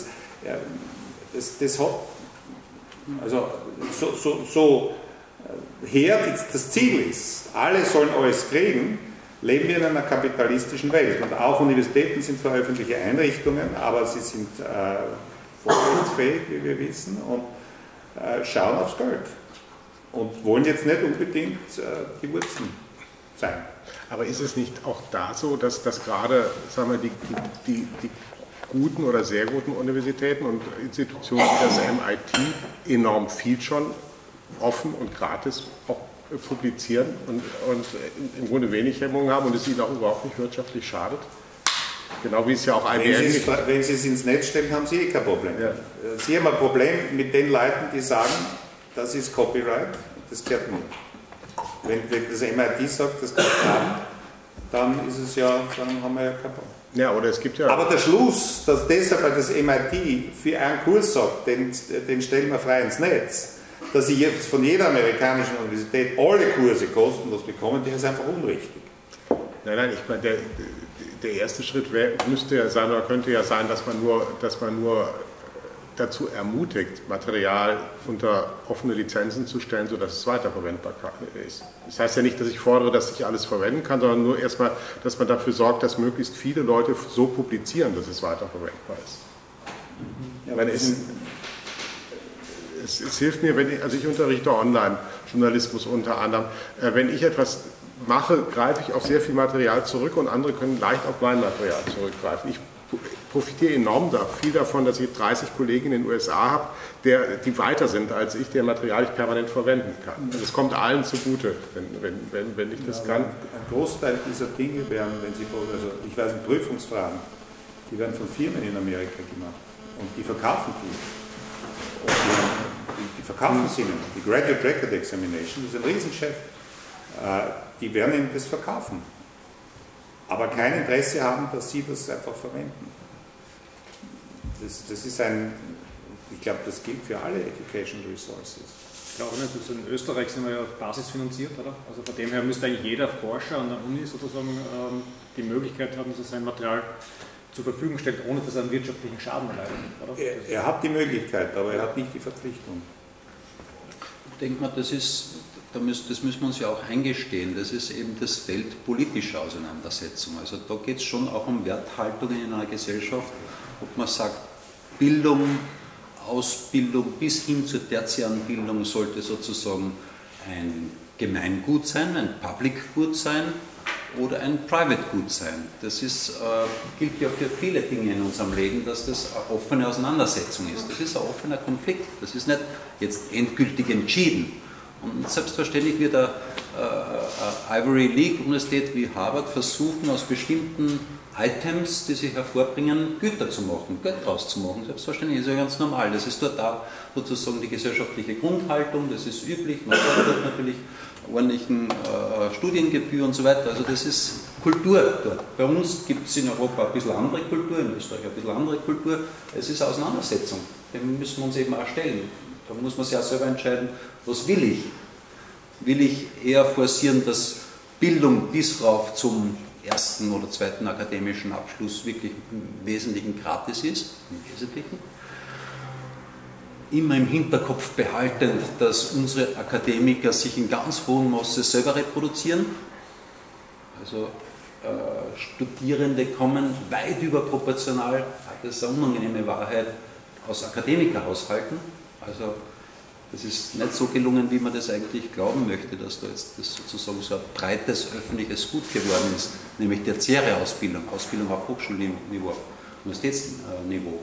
hat, also so her das Ziel ist, alle sollen alles kriegen, leben wir in einer kapitalistischen Welt. Und auch Universitäten sind zwar öffentliche Einrichtungen, aber sie sind vorrechtsfähig, wie wir wissen, und schauen aufs Geld. Und wollen jetzt nicht unbedingt die Wurzeln sein. Aber ist es nicht auch da so, dass gerade, sagen wir, die guten oder sehr guten Universitäten und Institutionen wie das MIT enorm viel schon offen und gratis auch publizieren und im Grunde wenig Hemmungen haben und es ihnen auch überhaupt nicht wirtschaftlich schadet? Genau wie es ja auch IBM... Wenn Sie es ins Netz stellen, haben Sie kein Problem. Ja. Sie haben ein Problem mit den Leuten, die sagen, das ist Copyright, das gehört mir. Wenn das MIT sagt, das kann ich haben, dann ist es ja, dann haben wir ja kein Problem. Ja, oder es gibt ja... Aber der Schluss, dass deshalb das MIT für einen Kurs sagt, den stellen wir frei ins Netz, dass Sie jetzt von jeder amerikanischen Universität alle Kurse kostenlos bekommen, der ist einfach unrichtig. Nein, ich meine, der erste Schritt müsste ja sein, oder könnte ja sein, dass man nur dazu ermutigt, Material unter offene Lizenzen zu stellen, sodass es weiterverwendbar ist. Das heißt ja nicht, dass ich fordere, dass ich alles verwenden kann, sondern nur erstmal, dass man dafür sorgt, dass möglichst viele Leute so publizieren, dass es weiterverwendbar ist. Ja, ich meine, es hilft mir, also ich unterrichte Online-Journalismus unter anderem, wenn ich etwas mache, greife ich auf sehr viel Material zurück und andere können leicht auf mein Material zurückgreifen. Ich profitiere enorm viel davon, dass ich 30 Kollegen in den USA habe, die weiter sind als ich, deren Material ich permanent verwenden kann. Also es kommt allen zugute, wenn ich das kann. Ein Großteil dieser Dinge werden, also ich weiß, Prüfungsfragen, die werden von Firmen in Amerika gemacht und die verkaufen die. Und die verkaufen sie ihnen. Die Graduate Record Examination ist ein Riesengeschäft. Die werden ihnen das verkaufen. Aber kein Interesse haben, dass sie das einfach verwenden. Das ist ich glaube, das gilt für alle Education Resources. Ich glaube nicht, also in Österreich sind wir ja basisfinanziert, oder? Also von dem her müsste eigentlich jeder Forscher an der Uni sozusagen die Möglichkeit haben, dass er sein Material zur Verfügung stellt, ohne dass er einen wirtschaftlichen Schaden erleidet, oder? Er hat die Möglichkeit, aber er hat nicht die Verpflichtung. Ich denke mal, das müssen wir uns ja auch eingestehen, das ist eben das Feld politischer Auseinandersetzung. Also da geht es schon auch um Werthaltungen in einer Gesellschaft, ob man sagt, Bildung, Ausbildung bis hin zur tertiären Bildung sollte sozusagen ein Gemeingut sein, ein Public Good sein oder ein Private Good sein. Das gilt ja für viele Dinge in unserem Leben, dass das eine offene Auseinandersetzung ist. Das ist ein offener Konflikt, das ist nicht jetzt endgültig entschieden. Und selbstverständlich wird eine Ivy League-Universität wie Harvard versuchen, aus bestimmten Items, die sich hervorbringen, Güter zu machen, Geld draus zu machen. Selbstverständlich ist ja ganz normal. Das ist dort auch sozusagen die gesellschaftliche Grundhaltung, das ist üblich. Man fordert natürlich ordentlichen Studiengebühren und so weiter. Also das ist Kultur dort. Bei uns gibt es in Europa ein bisschen andere Kultur, in Österreich ein bisschen andere Kultur. Es ist Auseinandersetzung. Dem müssen wir uns eben auch stellen. Da muss man sich auch selber entscheiden, was will ich? Will ich eher forcieren, dass Bildung bis rauf zum ersten oder zweiten akademischen Abschluss wirklich im Wesentlichen gratis ist? Im Wesentlichen. Immer im Hinterkopf behaltend, dass unsere Akademiker sich in ganz hohem Maße selber reproduzieren. Also Studierende kommen weit überproportional, das ist eine unangenehme Wahrheit, aus Akademikerhaushalten. Also Das ist nicht so gelungen, wie man das eigentlich glauben möchte, dass da jetzt das sozusagen so ein breites öffentliches Gut geworden ist, nämlich tertiäre Ausbildung, Ausbildung auf Hochschulniveau, Universitätsniveau.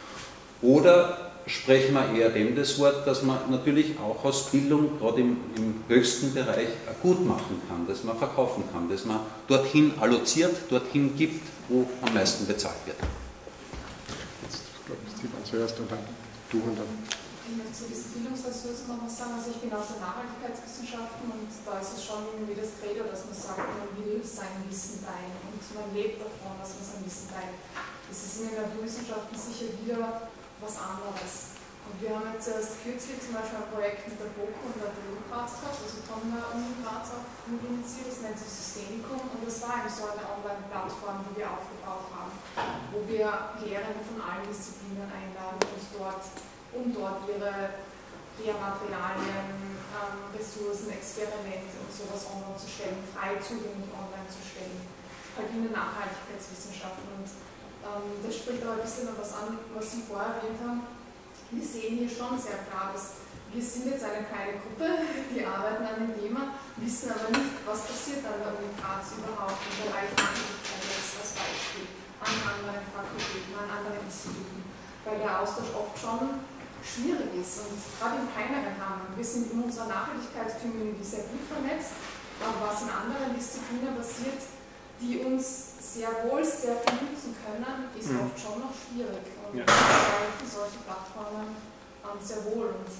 Oder sprechen wir eher dem das Wort, dass man natürlich auch aus Bildung, gerade im höchsten Bereich, gut machen kann, dass man verkaufen kann, dass man dorthin alloziert, dorthin gibt, wo am meisten bezahlt wird. Jetzt, glaube ich, Stefan zuerst und dann du und dann. Ich möchte zu diesen Bildungsressourcen noch was sagen. Also ich bin aus den Nachhaltigkeitswissenschaften und da ist es schon irgendwie das Credo, dass man sagt, man will sein Wissen teilen und man lebt davon, dass man sein Wissen teilt. Das ist in den Naturwissenschaften sicher wieder was anderes. Und wir haben jetzt erst kürzlich zum Beispiel ein Projekt mit der BOKU und der TU Graz gehabt, also von der Uni Graz auch initiiert, das nennt sich Systemikum und das war eben so eine Online-Plattform, die wir aufgebaut haben, wo wir Lehrende von allen Disziplinen einladen um dort ihre Lehrmaterialien, Ressourcen, Experimente und sowas online zu stellen, frei zugänglich online zu stellen, halt in den Nachhaltigkeitswissenschaften. Und das spricht aber ein bisschen noch was an, was Sie vorher erwähnt haben. Wir sehen hier schon sehr klar, dass wir sind jetzt eine kleine Gruppe, die arbeiten an dem Thema, wissen aber nicht, was passiert an der Uni Graz überhaupt im Bereich Nachhaltigkeit jetzt als Beispiel, an anderen Fakultäten, an anderen Instituten, weil der Austausch oft schon schwierig ist und gerade im kleineren Rahmen. Wir sind in unserer Nachhaltigkeitscommunity sehr gut vernetzt, aber was in anderen Disziplinen passiert, die uns sehr wohl sehr viel nutzen können, ist oft schon noch schwierig. Und wir helfen solche Plattformen sehr wohl. Und,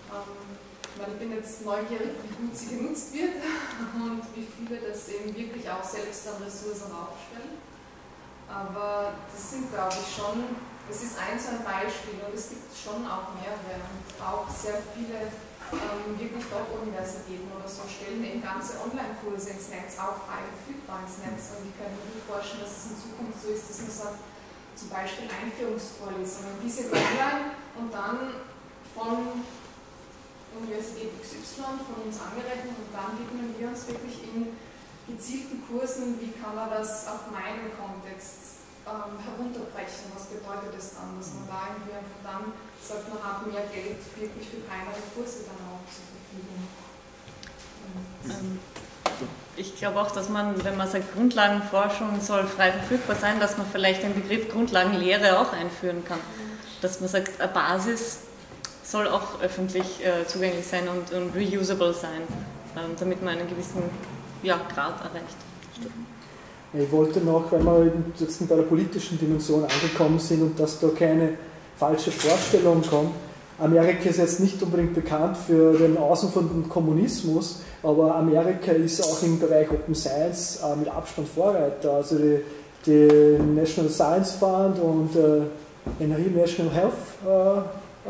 ich bin jetzt neugierig, wie gut sie genutzt wird und wie viele das eben wirklich auch selbst an Ressourcen aufstellen. Aber das sind, glaube ich, schon, das ist so ein Beispiel und es gibt schon auch mehrere und auch sehr viele wirklich Top-Universitäten oder so stellen eben ganze Online-Kurse ins Netz, auch frei verfügbar ins Netz. Und ich kann mir gut vorstellen, dass es in Zukunft so ist, dass man sagt, zum Beispiel Einführungsvorlesungen, die sind online und dann von Universität XY von uns angerechnet und dann widmen wir uns wirklich in gezielten Kursen, wie kann man das auf meinen Kontext herunterbrechen, was bedeutet das dann, dass man da irgendwie einfach dann sagt, man hat mehr Geld wirklich für kleinere Kurse dann auch zur Verfügung. Ich glaube auch, dass man, wenn man sagt, Grundlagenforschung soll frei verfügbar sein, dass man vielleicht den Begriff Grundlagenlehre auch einführen kann. Dass man sagt, eine Basis soll auch öffentlich zugänglich sein und reusable sein, damit man einen gewissen Grad erreicht. Ich wollte noch, weil wir jetzt bei der politischen Dimension angekommen sind und dass da keine falsche Vorstellung kommt. Amerika ist jetzt nicht unbedingt bekannt für den Außen von dem Kommunismus, aber Amerika ist auch im Bereich Open Science mit Abstand Vorreiter. Also die National Science Fund und NRI National Health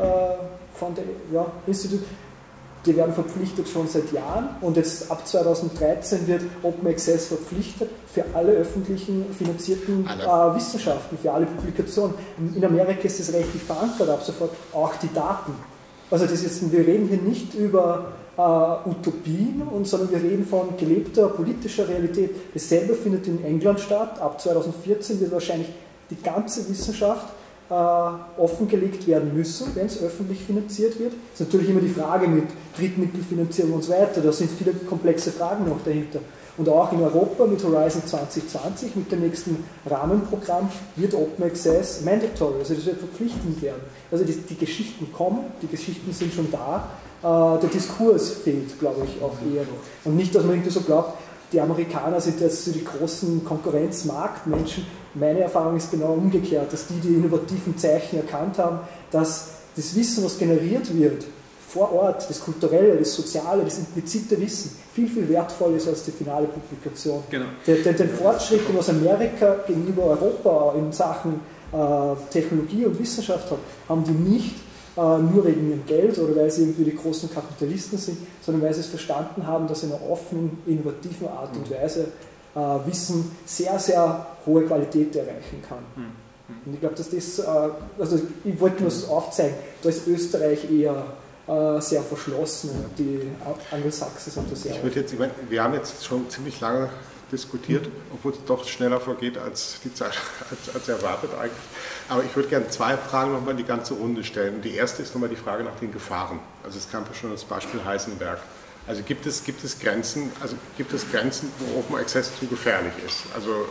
Fund, Institute, die werden verpflichtet schon seit Jahren und jetzt ab 2013 wird Open Access verpflichtet für alle öffentlichen finanzierten Wissenschaften, für alle Publikationen. In Amerika ist das rechtlich verankert, ab sofort auch die Daten. Also wir reden hier nicht über Utopien, sondern wir reden von gelebter politischer Realität. Dasselbe findet in England statt. Ab 2014 wird wahrscheinlich die ganze Wissenschaft offengelegt werden müssen, wenn es öffentlich finanziert wird. Das ist natürlich immer die Frage mit Drittmittelfinanzierung und so weiter. Da sind viele komplexe Fragen noch dahinter. Und auch in Europa mit Horizon 2020, mit dem nächsten Rahmenprogramm, wird Open Access mandatory, also das wird verpflichtend werden. Also die Geschichten kommen, die Geschichten sind schon da, der Diskurs fehlt, glaube ich, auch eher noch. Und nicht, dass man irgendwie so glaubt, die Amerikaner sind jetzt so die großen Konkurrenzmarktmenschen. Meine Erfahrung ist genau umgekehrt, dass die innovativen Zeichen erkannt haben, dass das Wissen, was generiert wird, vor Ort, das kulturelle, das soziale, das implizite Wissen, viel, viel wertvoller ist als die finale Publikation. Genau. Den Fortschritt, den aus Amerika gegenüber Europa in Sachen Technologie und Wissenschaft hat, haben die nicht nur wegen ihrem Geld oder weil sie irgendwie die großen Kapitalisten sind, sondern weil sie es verstanden haben, dass in einer offenen, innovativen Art und Weise Wissen sehr, sehr hohe Qualität erreichen kann. Und ich glaube, dass das, also ich wollte nur aufzeigen, da ist Österreich eher sehr verschlossen und die Angelsachsen sind da sehr. Wir haben jetzt schon ziemlich lange diskutiert, obwohl es doch schneller vergeht als die Zeit, als erwartet eigentlich. Aber ich würde gerne 2 Fragen nochmal in die ganze Runde stellen. Die erste ist nochmal die Frage nach den Gefahren. Also es kam ja schon das Beispiel Heisenberg. Also gibt es Grenzen, wo Open Access zu gefährlich ist? Also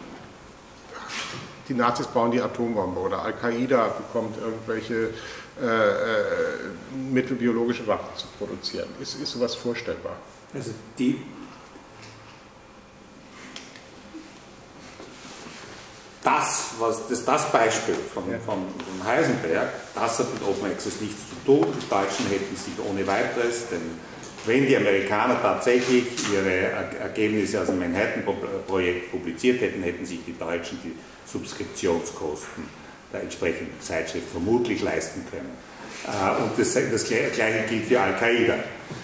die Nazis bauen die Atombombe oder Al-Qaida bekommt irgendwelche Mittel, biologische Waffen zu produzieren. Ist sowas vorstellbar? Also das Beispiel von Heisenberg, das hat mit Open Access nichts zu tun. Die Deutschen hätten sich ohne weiteres, denn wenn die Amerikaner tatsächlich ihre Ergebnisse aus dem Manhattan-Projekt publiziert hätten, hätten sich die Deutschen die Subskriptionskosten der entsprechenden Zeitschrift vermutlich leisten können. Und das Gleiche gilt für Al-Qaida.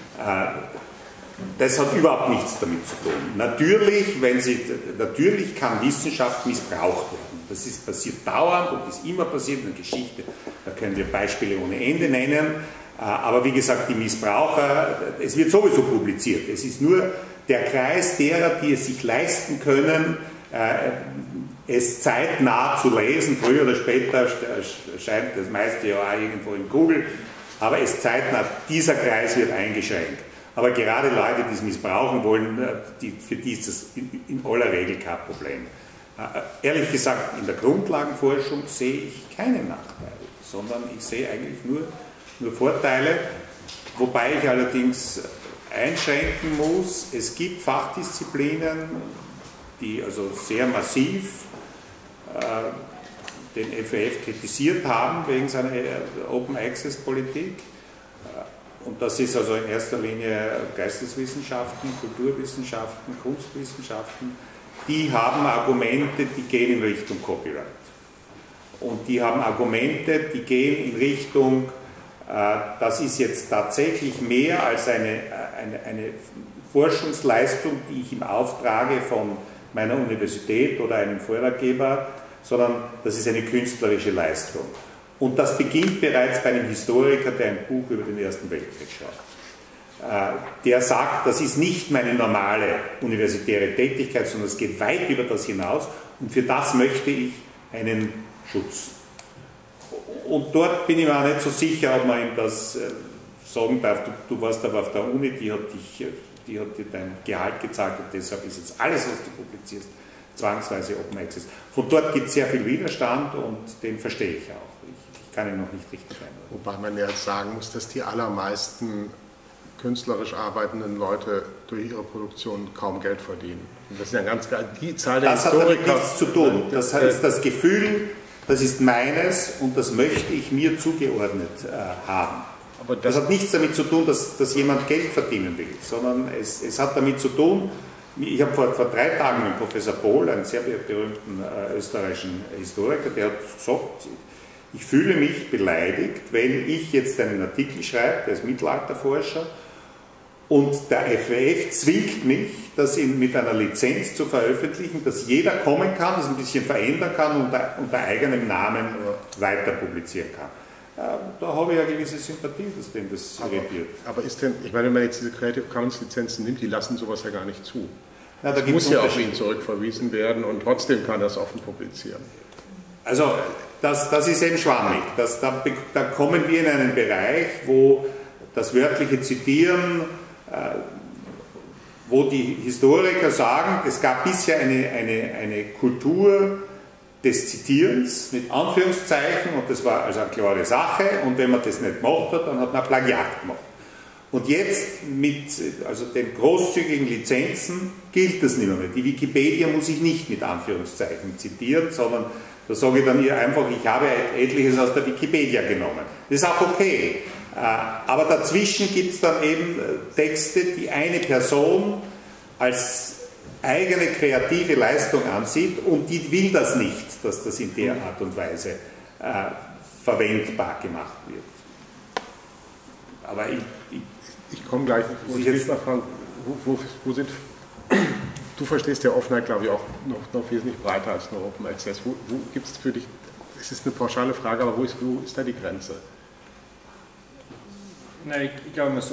Das hat überhaupt nichts damit zu tun. Natürlich kann Wissenschaft missbraucht werden. Das passiert dauernd und ist immer passiert in der Geschichte. Da können wir Beispiele ohne Ende nennen. Aber wie gesagt, die Missbraucher, es wird sowieso publiziert. Es ist nur der Kreis derer, die es sich leisten können, es zeitnah zu lesen. Früher oder später erscheint das meiste ja auch irgendwo in Google. Aber es zeitnah, dieser Kreis wird eingeschränkt. Aber gerade Leute, die es missbrauchen wollen, für die ist das in aller Regel kein Problem. Ehrlich gesagt, in der Grundlagenforschung sehe ich keine Nachteile, sondern ich sehe eigentlich nur Vorteile, wobei ich allerdings einschränken muss, es gibt Fachdisziplinen, die also sehr massiv den FWF kritisiert haben wegen seiner Open Access Politik. Und das ist also in erster Linie Geisteswissenschaften, Kulturwissenschaften, Kunstwissenschaften. Die haben Argumente, die gehen in Richtung Copyright. Und die haben Argumente, die gehen in Richtung, das ist jetzt tatsächlich mehr als eine Forschungsleistung, die ich im Auftrage von meiner Universität oder einem Vortraggeber, sondern das ist eine künstlerische Leistung. Und das beginnt bereits bei einem Historiker, der ein Buch über den Ersten Weltkrieg schreibt. Der sagt, das ist nicht meine normale universitäre Tätigkeit, sondern es geht weit über das hinaus und für das möchte ich einen Schutz. Und dort bin ich mir auch nicht so sicher, ob man ihm das sagen darf. Du warst aber auf der Uni, die hat dir dein Gehalt gezahlt und deshalb ist jetzt alles, was du publizierst, zwangsweise Open Access. Von dort gibt es sehr viel Widerstand und den verstehe ich auch. Ich kann ihn noch nicht richtig ändern. Wobei man ja sagen muss, dass die allermeisten künstlerisch arbeitenden Leute durch ihre Produktion kaum Geld verdienen. Und das ist ja ganz klar, die Zahl der Historiker... Das hat damit nichts zu tun. Das ist das Gefühl, das ist meines und das möchte ich mir zugeordnet haben. Aber das hat nichts damit zu tun, dass jemand Geld verdienen will, sondern es hat damit zu tun, ich habe vor 3 Tagen mit Professor Pohl, einen sehr berühmten österreichischen Historiker, der hat gesagt, ich fühle mich beleidigt, wenn ich jetzt einen Artikel schreibe, der ist Mittelalterforscher, und der FWF zwingt mich, das mit einer Lizenz zu veröffentlichen, dass jeder kommen kann, das ein bisschen verändern kann und unter eigenem Namen weiter publizieren kann. Da habe ich eine gewisse Sympathie, dass dem das irritiert. Aber ist denn, ich meine, wenn man jetzt diese Creative Commons Lizenzen nimmt, die lassen sowas ja gar nicht zu. Na, das muss ja auf ihn zurückverwiesen werden und trotzdem kann er es offen publizieren. Also das ist eben schwammig. Da kommen wir in einen Bereich, wo das wörtliche Zitieren, wo die Historiker sagen, es gab bisher eine Kultur des Zitierens mit Anführungszeichen und das war also eine klare Sache und wenn man das nicht gemacht hat, dann hat man Plagiat gemacht. Und jetzt mit den großzügigen Lizenzen gilt das nicht mehr. Die Wikipedia muss ich nicht mit Anführungszeichen zitieren, sondern da sage ich dann ihr einfach, ich habe etliches aus der Wikipedia genommen. Das ist auch okay. Aber dazwischen gibt es dann eben Texte, die eine Person als eigene kreative Leistung ansieht und die will das nicht, dass das in der Art und Weise verwendbar gemacht wird. Aber ich komme gleich, ich will mal fragen, wo sind, du verstehst ja Offenheit, glaube ich, auch noch wesentlich breiter als nur Open Access. Wo gibt es für dich, es ist eine pauschale Frage, aber wo ist da die Grenze? Nein, ich glaube mal so,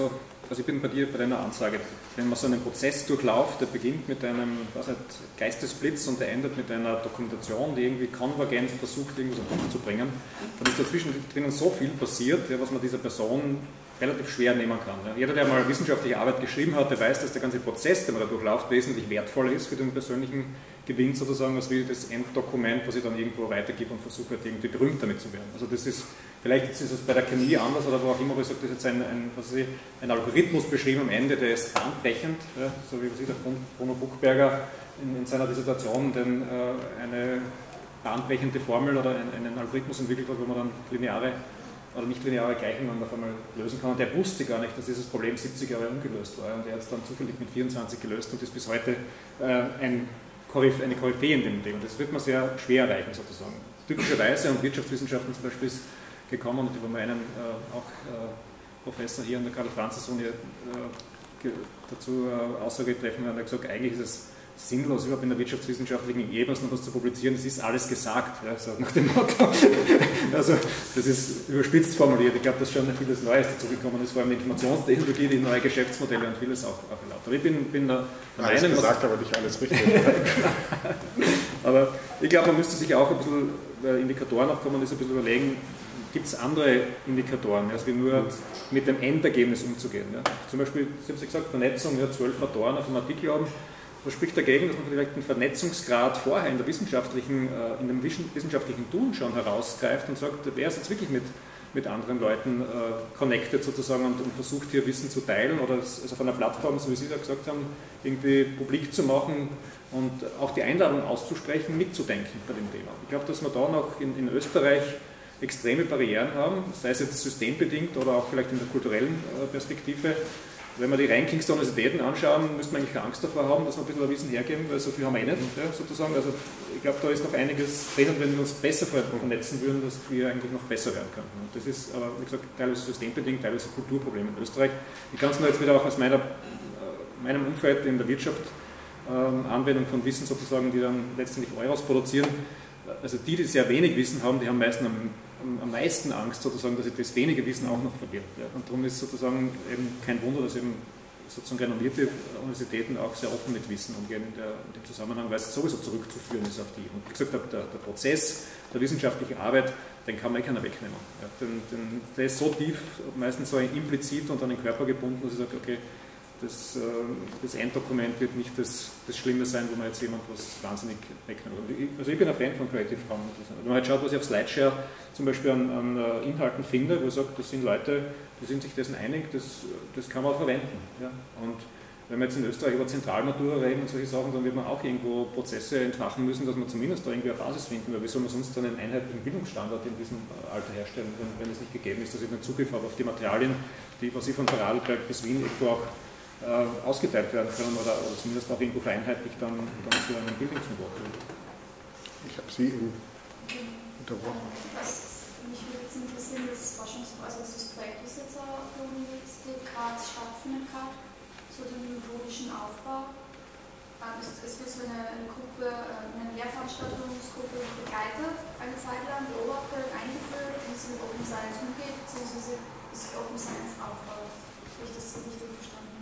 also ich bin bei dir bei deiner Ansage, wenn man so einen Prozess durchlauft, der beginnt mit einem Geistesblitz und der endet mit einer Dokumentation, die irgendwie konvergent versucht, irgendwas auf den Punkt zu bringen, dann ist dazwischen drinnen so viel passiert, ja, was man dieser Person relativ schwer nehmen kann. Ja. Jeder, der mal wissenschaftliche Arbeit geschrieben hat, der weiß, dass der ganze Prozess, den man da durchläuft, wesentlich wertvoller ist für den persönlichen Gewinn sozusagen, als wie das Enddokument, was ich dann irgendwo weitergebe und versuche halt irgendwie berühmt damit zu werden. Also das ist, vielleicht ist es bei der Chemie anders oder wo auch immer, wo ich sage, das ist jetzt ein Algorithmus beschrieben am Ende, der ist bahnbrechend, ja, so wie der Bruno Buchberger in seiner Dissertation eine bahnbrechende Formel oder einen Algorithmus entwickelt hat, wo man dann lineare oder nicht lineare Gleichungen auf einmal lösen kann. Und der wusste gar nicht, dass dieses Problem 70 Jahre ungelöst war. Und er hat es dann zufällig mit 24 gelöst und ist bis heute eine Koryphäe in dem Thema. Das wird man sehr schwer erreichen sozusagen. Typischerweise, und Wirtschaftswissenschaften zum Beispiel ist gekommen und über meinen Professor hier an der Karl-Franzens-Uni dazu Aussage treffen hat, er gesagt, eigentlich ist es sinnlos, überhaupt in der wirtschaftswissenschaftlichen Ebene noch was zu publizieren, es ist alles gesagt, ja, so nach dem Motto. Also das ist überspitzt formuliert, ich glaube, dass schon vieles Neues dazu gekommen ist, vor allem die Informationstechnologie, die neue Geschäftsmodelle und vieles auch erlaubt. Aber ich bin der Meinung, gesagt, aber nicht alles richtig. Aber ich glaube, man müsste sich auch ein bisschen Indikatoren auch kommen, das ein bisschen überlegen, gibt es andere Indikatoren, als wie nur mit dem Endergebnis umzugehen. Ja. Zum Beispiel, Sie haben gesagt, Vernetzung, ja, 12 Autoren auf einem Artikel haben. Was spricht dagegen, dass man vielleicht den Vernetzungsgrad vorher in dem wissenschaftlichen Tun schon herausgreift und sagt, wer ist jetzt wirklich mit anderen Leuten connected sozusagen und versucht hier Wissen zu teilen oder es auf einer Plattform, so wie Sie da gesagt haben, irgendwie publik zu machen und auch die Einladung auszusprechen, mitzudenken bei dem Thema. Ich glaube, dass wir da noch in Österreich extreme Barrieren haben, sei es jetzt systembedingt oder auch vielleicht in der kulturellen Perspektive. Wenn wir die Rankings der Universitäten anschauen, müsste man eigentlich keine Angst davor haben, dass wir ein bisschen Wissen hergeben, weil so viel haben wir eh nicht, ja, sozusagen. Also ich glaube, da ist noch einiges drin, wenn wir uns besser vernetzen würden, dass wir eigentlich noch besser werden könnten. Und das ist aber, wie gesagt, teilweise systembedingt, teilweise Kulturproblem in Österreich. Ich kann es nur jetzt wieder auch aus meinem Umfeld in der Wirtschaft Anwendung von Wissen sozusagen, die dann letztendlich Euros produzieren. Also die sehr wenig Wissen haben, die haben meistens am meisten Angst sozusagen, dass sie das wenige Wissen auch noch verlieren. Ja. Und darum ist sozusagen eben kein Wunder, dass eben sozusagen renommierte Universitäten auch sehr offen mit Wissen umgehen in dem Zusammenhang, weil es sowieso zurückzuführen ist auf die. Und wie gesagt, der Prozess der wissenschaftlichen Arbeit, den kann man keiner wegnehmen. Ja. Der ist so tief, meistens so implizit und an den Körper gebunden, dass ich sage, okay, das Enddokument wird nicht das Schlimme sein, wo man jetzt jemand was wahnsinnig wegnimmt. Also ich bin ein Fan von Creative Commons. Wenn man halt schaut, was ich auf Slideshare zum Beispiel an Inhalten finde, wo ich sage, das sind Leute, die sind sich dessen einig, das kann man auch verwenden. Ja. Und wenn wir jetzt in Österreich über Zentralmatura reden und solche Sachen, dann wird man auch irgendwo Prozesse entfachen müssen, dass wir zumindest da irgendwie eine Basis finden, weil wie soll man sonst dann einen einheitlichen Bildungsstandard in diesem Alter herstellen, wenn es nicht gegeben ist, dass ich einen Zugriff habe auf die Materialien, die, was ich von Vorarlberg bis Wien irgendwo auch ausgeteilt werden können oder zumindest auch irgendwo vereinheitlicht dann zu einem Bildungsniveau. Ich habe Sie unterbrochen. Mich würde jetzt interessieren, das Projekt, das jetzt auf der Universität Graz stattfindet gerade, so den methodischen Aufbau. Es wird so eine Gruppe, eine Lehrveranstaltungsgruppe begleitet, eine Zeit lang beobachtet, eingeführt, wie es mit Open Science umgeht, beziehungsweise wie sich Open Science aufbaut. Habe ich das richtig verstanden?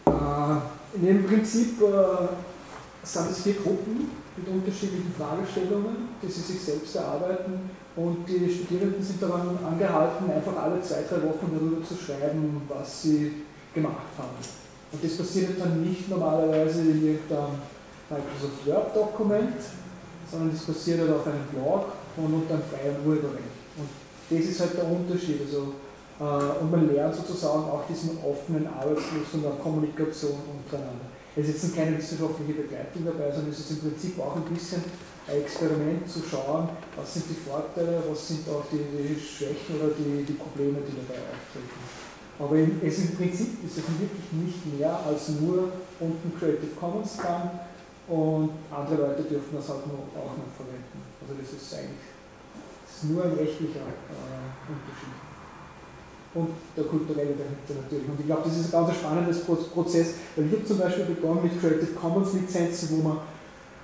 In dem Prinzip sind es 4 Gruppen mit unterschiedlichen Fragestellungen, die sie sich selbst erarbeiten und die Studierenden sind daran angehalten, einfach alle 2-3 Wochen darüber zu schreiben, was sie gemacht haben. Und das passiert dann nicht normalerweise in irgendeinem Microsoft Word-Dokument, sondern das passiert halt auf einem Blog und unter einem freien Urheberrecht. Und das ist halt der Unterschied. Also, und man lernt sozusagen auch diesen offenen Arbeitsfluss und auch Kommunikation untereinander. Es ist jetzt keine wissenschaftliche Begleitung dabei, sondern es ist im Prinzip auch ein bisschen ein Experiment zu schauen, was sind die Vorteile, was sind auch die Schwächen oder die Probleme, die dabei auftreten. Aber im Prinzip ist es wirklich nicht mehr als nur unten Creative Commons dran und andere Leute dürfen das halt auch noch verwenden. Also das ist eigentlich nur ein rechtlicher Unterschied. Und der kulturelle dahinter natürlich. Und ich glaube, das ist ein ganz spannendes Prozess, weil ich habe zum Beispiel begonnen mit Creative Commons Lizenzen, wo man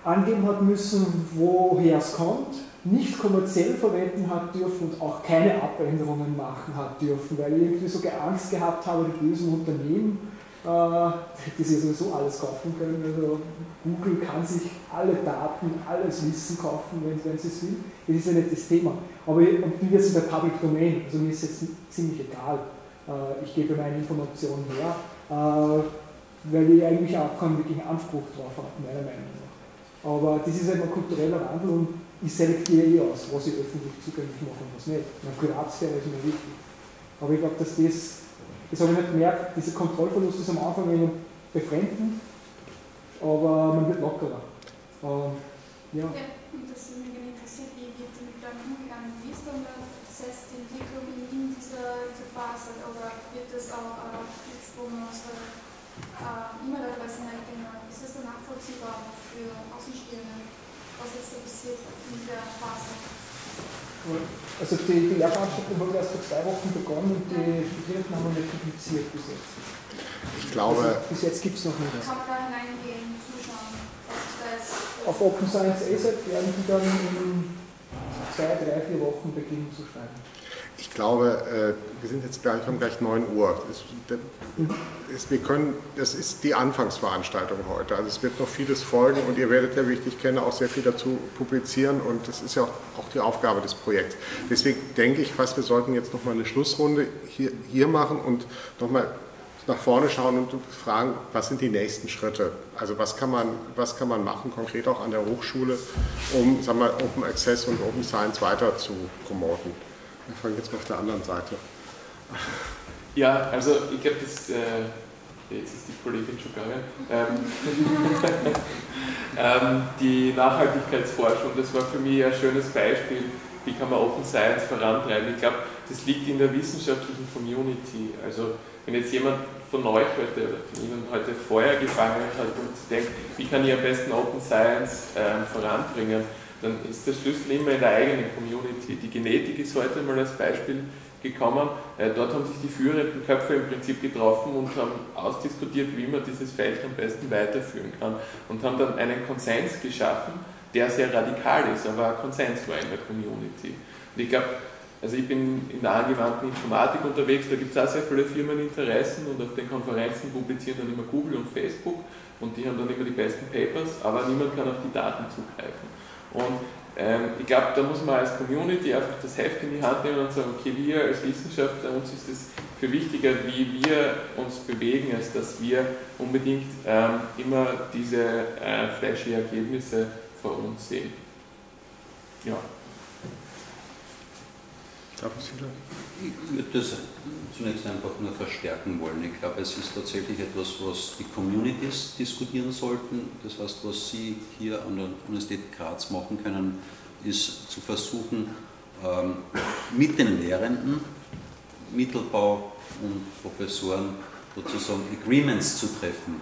angeben hat müssen, woher es kommt, nicht kommerziell verwenden hat dürfen und auch keine Abänderungen machen hat dürfen, weil ich irgendwie so Angst gehabt habe, die bösen Unternehmen, die sie sowieso alles kaufen können. Also Google kann sich alle Daten, alles Wissen kaufen, wenn sie es will. Das ist ja nicht das Thema. Aber ich bin jetzt in der Public Domain, also mir ist jetzt ziemlich egal. Ich gebe meine Informationen her, weil ich eigentlich auch keinen wirklichen Anspruch drauf habe, meiner Meinung nach. Aber das ist halt ein kultureller Wandel und ich selektiere aus, was ich öffentlich zugänglich mache und was nicht. Meine Privatsphäre ist mir wichtig. Aber ich glaube, dass das habe ich nicht gemerkt, dieser Kontrollverlust ist am Anfang ein wenig befremdend, aber man wird lockerer. Ja. Und das ist mich interessiert, wie wird damit umgegangen? Wie ist dann der Prozess, die Entwicklung in dieser Phase? Oder wird das auch jetzt, wo man unsere E-Mail-Adressen eingeben, ist das dann nachvollziehbar für Außenstehende, was jetzt da passiert in der Phase? Also die Lehrveranstaltung haben wir erst vor 2 Wochen begonnen und die Studierenden haben wir nicht publiziert bis jetzt. Ich glaube... Also bis jetzt gibt es noch nicht. Kann man da hineingehen, zuschauen, was ich da jetzt... Auf Open Science ASAP werden die dann in 2, 3, 4 Wochen beginnen zu schreiben. Ich glaube, wir sind jetzt gleich, haben gleich 9 Uhr. Das ist die Anfangsveranstaltung heute. Also es wird noch vieles folgen und ihr werdet ja, wie ich dich kenne, auch sehr viel dazu publizieren und das ist ja auch die Aufgabe des Projekts. Deswegen denke ich fast, wir sollten jetzt nochmal eine Schlussrunde hier machen und nochmal nach vorne schauen und fragen, was sind die nächsten Schritte? Also was kann man machen, konkret auch an der Hochschule, um, sagen wir, Open Access und Open Science weiter zu promoten? Wir fangen jetzt mal auf der anderen Seite. Ja, also ich glaube, jetzt ist die Kollegin schon gegangen. Die Nachhaltigkeitsforschung, das war für mich ein schönes Beispiel, wie kann man Open Science vorantreiben. Ich glaube, das liegt in der wissenschaftlichen Community. Also wenn jetzt jemand von euch heute oder von Ihnen heute Feuer gefangen hat und denkt, wie kann ich am besten Open Science voranbringen, dann ist der Schlüssel immer in der eigenen Community. Die Genetik ist heute mal als Beispiel gekommen. Dort haben sich die führenden Köpfe im Prinzip getroffen und haben ausdiskutiert, wie man dieses Feld am besten weiterführen kann und haben dann einen Konsens geschaffen, der sehr radikal ist, aber ein Konsens war in der Community. Und ich glaube, also ich bin in der angewandten Informatik unterwegs, da gibt es auch sehr viele Firmeninteressen und auf den Konferenzen publizieren dann immer Google und Facebook und die haben dann immer die besten Papers, aber niemand kann auf die Daten zugreifen. Und ich glaube, da muss man als Community einfach das Heft in die Hand nehmen und sagen, okay, wir als Wissenschaftler, uns ist es viel wichtiger, wie wir uns bewegen, als dass wir unbedingt immer diese flashy Ergebnisse vor uns sehen. Ja. Ich würde das zunächst einfach nur verstärken wollen. Ich glaube, es ist tatsächlich etwas, was die Communities diskutieren sollten. Das heißt, was Sie hier an der Universität Graz machen können, ist zu versuchen, mit den Lehrenden, Mittelbau und Professoren sozusagen Agreements zu treffen,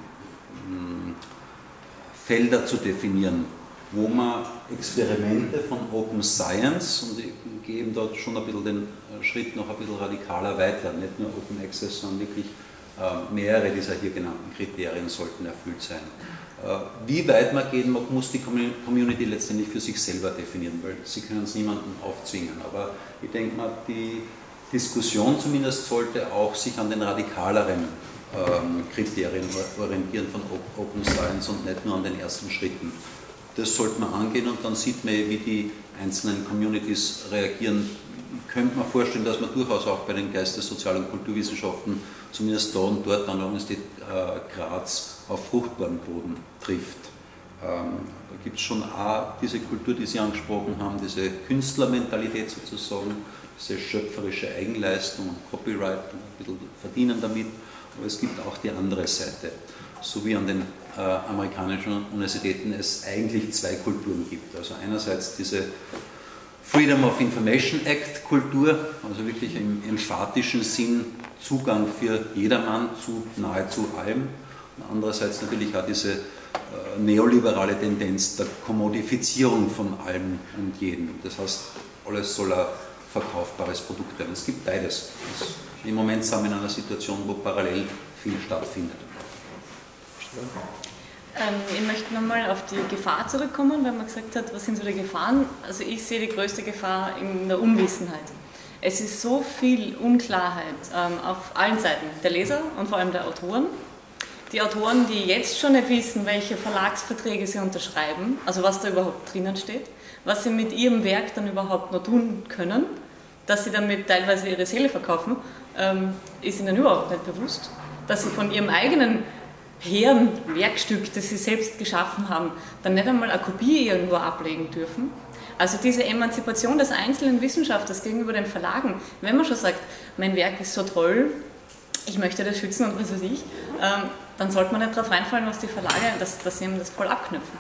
Felder zu definieren, wo man Experimente von Open Science, und ich gehe eben dort schon ein bisschen den Schritt noch ein bisschen radikaler weiter, nicht nur Open Access, sondern wirklich mehrere dieser hier genannten Kriterien sollten erfüllt sein. Wie weit man gehen mag, muss die Community letztendlich für sich selber definieren, weil sie können es niemandem aufzwingen. Aber ich denke mal, die Diskussion zumindest sollte auch sich an den radikaleren Kriterien orientieren von Open Science und nicht nur an den ersten Schritten. Das sollte man angehen und dann sieht man, wie die einzelnen Communities reagieren. Ich könnte mir vorstellen, dass man durchaus auch bei den Geistes-, Sozial- und Kulturwissenschaften zumindest da und dort an der Universität Graz auf fruchtbaren Boden trifft. Da gibt es schon auch diese Kultur, die Sie angesprochen haben, diese Künstlermentalität sozusagen, diese schöpferische Eigenleistung und Copyright, ein bisschen verdienen damit, aber es gibt auch die andere Seite. So wie an den amerikanischen Universitäten es eigentlich zwei Kulturen gibt. Also einerseits diese Freedom of Information Act Kultur, also wirklich im emphatischen Sinn Zugang für jedermann zu nahezu allem. Und andererseits natürlich auch diese neoliberale Tendenz der Kommodifizierung von allem und jedem. Das heißt, alles soll ein verkaufbares Produkt werden. Es gibt beides. Im Moment sind wir in einer Situation, wo parallel viel stattfindet. Ich möchte nochmal auf die Gefahr zurückkommen, weil man gesagt hat, was sind so die Gefahren? Also ich sehe die größte Gefahr in der Unwissenheit. Es ist so viel Unklarheit auf allen Seiten, der Leser und vor allem der Autoren. Die Autoren, die jetzt schon nicht wissen, welche Verlagsverträge sie unterschreiben, also was da überhaupt drinnen steht, was sie mit ihrem Werk dann überhaupt noch tun können, dass sie damit teilweise ihre Seele verkaufen, ist ihnen überhaupt nicht bewusst. Dass sie von ihrem eigenen hehren Werkstück, das sie selbst geschaffen haben, dann nicht einmal eine Kopie irgendwo ablegen dürfen. Also diese Emanzipation des einzelnen Wissenschaftlers gegenüber den Verlagen, wenn man schon sagt, mein Werk ist so toll, ich möchte das schützen und was weiß ich, dann sollte man nicht darauf reinfallen, was die Verlage, dass sie ihm das voll abknüpfen.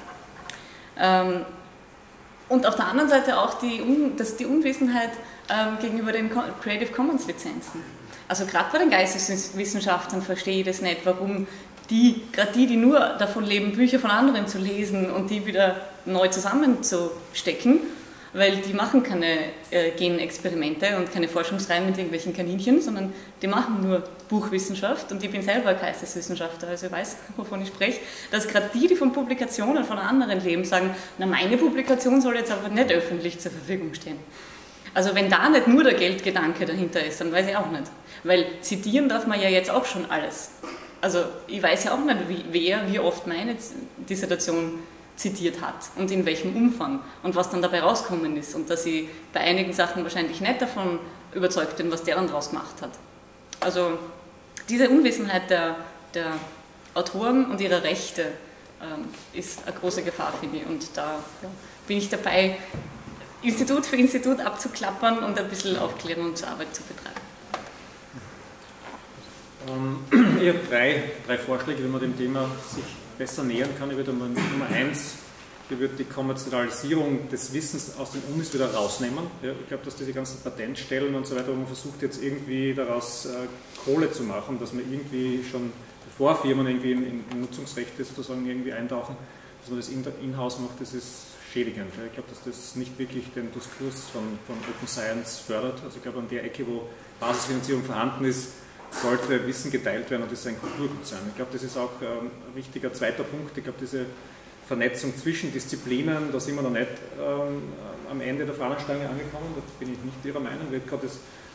Und auf der anderen Seite auch die Unwissenheit gegenüber den Creative Commons Lizenzen. Also gerade bei den Geisteswissenschaftlern verstehe ich das nicht, warum gerade die nur davon leben, Bücher von anderen zu lesen und die wieder neu zusammenzustecken, weil die machen keine Genexperimente und keine Forschungsreihen mit irgendwelchen Kaninchen, sondern die machen nur Buchwissenschaft und ich bin selber Geisteswissenschaftler, also ich weiß, wovon ich spreche, dass gerade die von Publikationen von anderen leben, sagen, na meine Publikation soll jetzt aber nicht öffentlich zur Verfügung stehen. Also wenn da nicht nur der Geldgedanke dahinter ist, dann weiß ich auch nicht. Weil zitieren darf man ja jetzt auch schon alles. Also ich weiß ja auch nicht, wie oft meine Dissertation zitiert hat und in welchem Umfang und was dann dabei rausgekommen ist und dass ich bei einigen Sachen wahrscheinlich nicht davon überzeugt bin, was der dann draus gemacht hat. Also diese Unwissenheit der Autoren und ihrer Rechte ist eine große Gefahr, finde ich, und da bin ich dabei, Institut für Institut abzuklappern und ein bisschen Aufklärungsarbeit zu betreiben. Ich habe drei Vorschläge, wie man dem Thema sich besser nähern kann. Ich würde Nummer 1, ich würde die Kommerzialisierung des Wissens aus den Unis wieder rausnehmen. Ja, ich glaube, dass diese ganzen Patentstellen und so weiter, wo man versucht jetzt irgendwie daraus Kohle zu machen, dass man irgendwie schon, bevor Firmen irgendwie in Nutzungsrechte sozusagen irgendwie eintauchen, dass man das in-house macht, das ist schädigend. Ja. Ich glaube, dass das nicht wirklich den Diskurs von Open Science fördert. Also ich glaube, an der Ecke, wo Basisfinanzierung vorhanden ist, sollte Wissen geteilt werden und das ist ein Kulturgut sein. Ich glaube, das ist auch ein wichtiger zweiter Punkt. Ich glaube, diese Vernetzung zwischen Disziplinen, da sind wir noch nicht am Ende der Fahnenstange angekommen, da bin ich nicht Ihrer Meinung. Ich habe gerade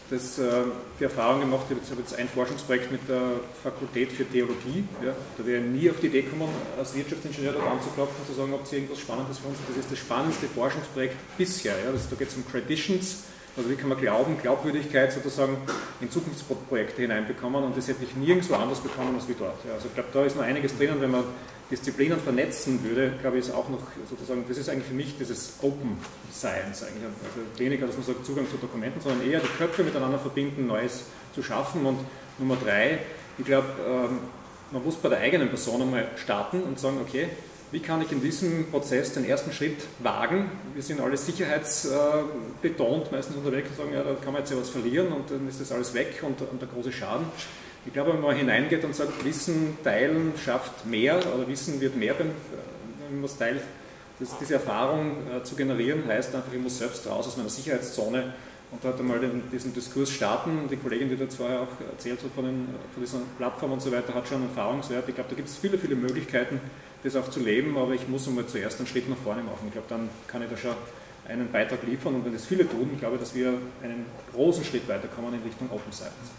die Erfahrung gemacht, ich habe jetzt ein Forschungsprojekt mit der Fakultät für Theologie, ja, da wäre ich nie auf die Idee gekommen, als Wirtschaftsingenieur dort anzuklopfen und zu sagen, habt ihr irgendwas Spannendes für uns? Das ist das spannendste Forschungsprojekt bisher. Ja. Da geht es um Traditions. Also wie kann man Glaubwürdigkeit sozusagen in Zukunftsprojekte hineinbekommen und das hätte ich nirgendwo anders bekommen als wie dort. Ja, also ich glaube, da ist noch einiges drinnen, wenn man Disziplinen vernetzen würde, glaube ich, ist auch noch sozusagen, das ist eigentlich für mich dieses Open Science eigentlich. Also weniger, dass man sagt Zugang zu Dokumenten, sondern eher die Köpfe miteinander verbinden, Neues zu schaffen. Und Nummer 3, ich glaube, man muss bei der eigenen Person einmal starten und sagen, okay, wie kann ich in diesem Prozess den ersten Schritt wagen? Wir sind alle sicherheitsbetont meistens unterwegs und sagen, ja, da kann man jetzt ja was verlieren und dann ist das alles weg und der große Schaden. Ich glaube, wenn man hineingeht und sagt, Wissen teilen schafft mehr oder Wissen wird mehr, wenn man was teilt, diese Erfahrung zu generieren, heißt einfach, ich muss selbst raus aus meiner Sicherheitszone und dort einmal diesen Diskurs starten. Die Kollegin, die da vorher auch erzählt hat von dieser Plattform und so weiter, hat schon einen Erfahrungswert. Ich glaube, da gibt es viele, viele Möglichkeiten, das auch zu leben, aber ich muss einmal zuerst einen Schritt nach vorne machen. Ich glaube, dann kann ich da schon einen Beitrag liefern und wenn das viele tun, ich glaube, dass wir einen großen Schritt weiterkommen in Richtung Open Science.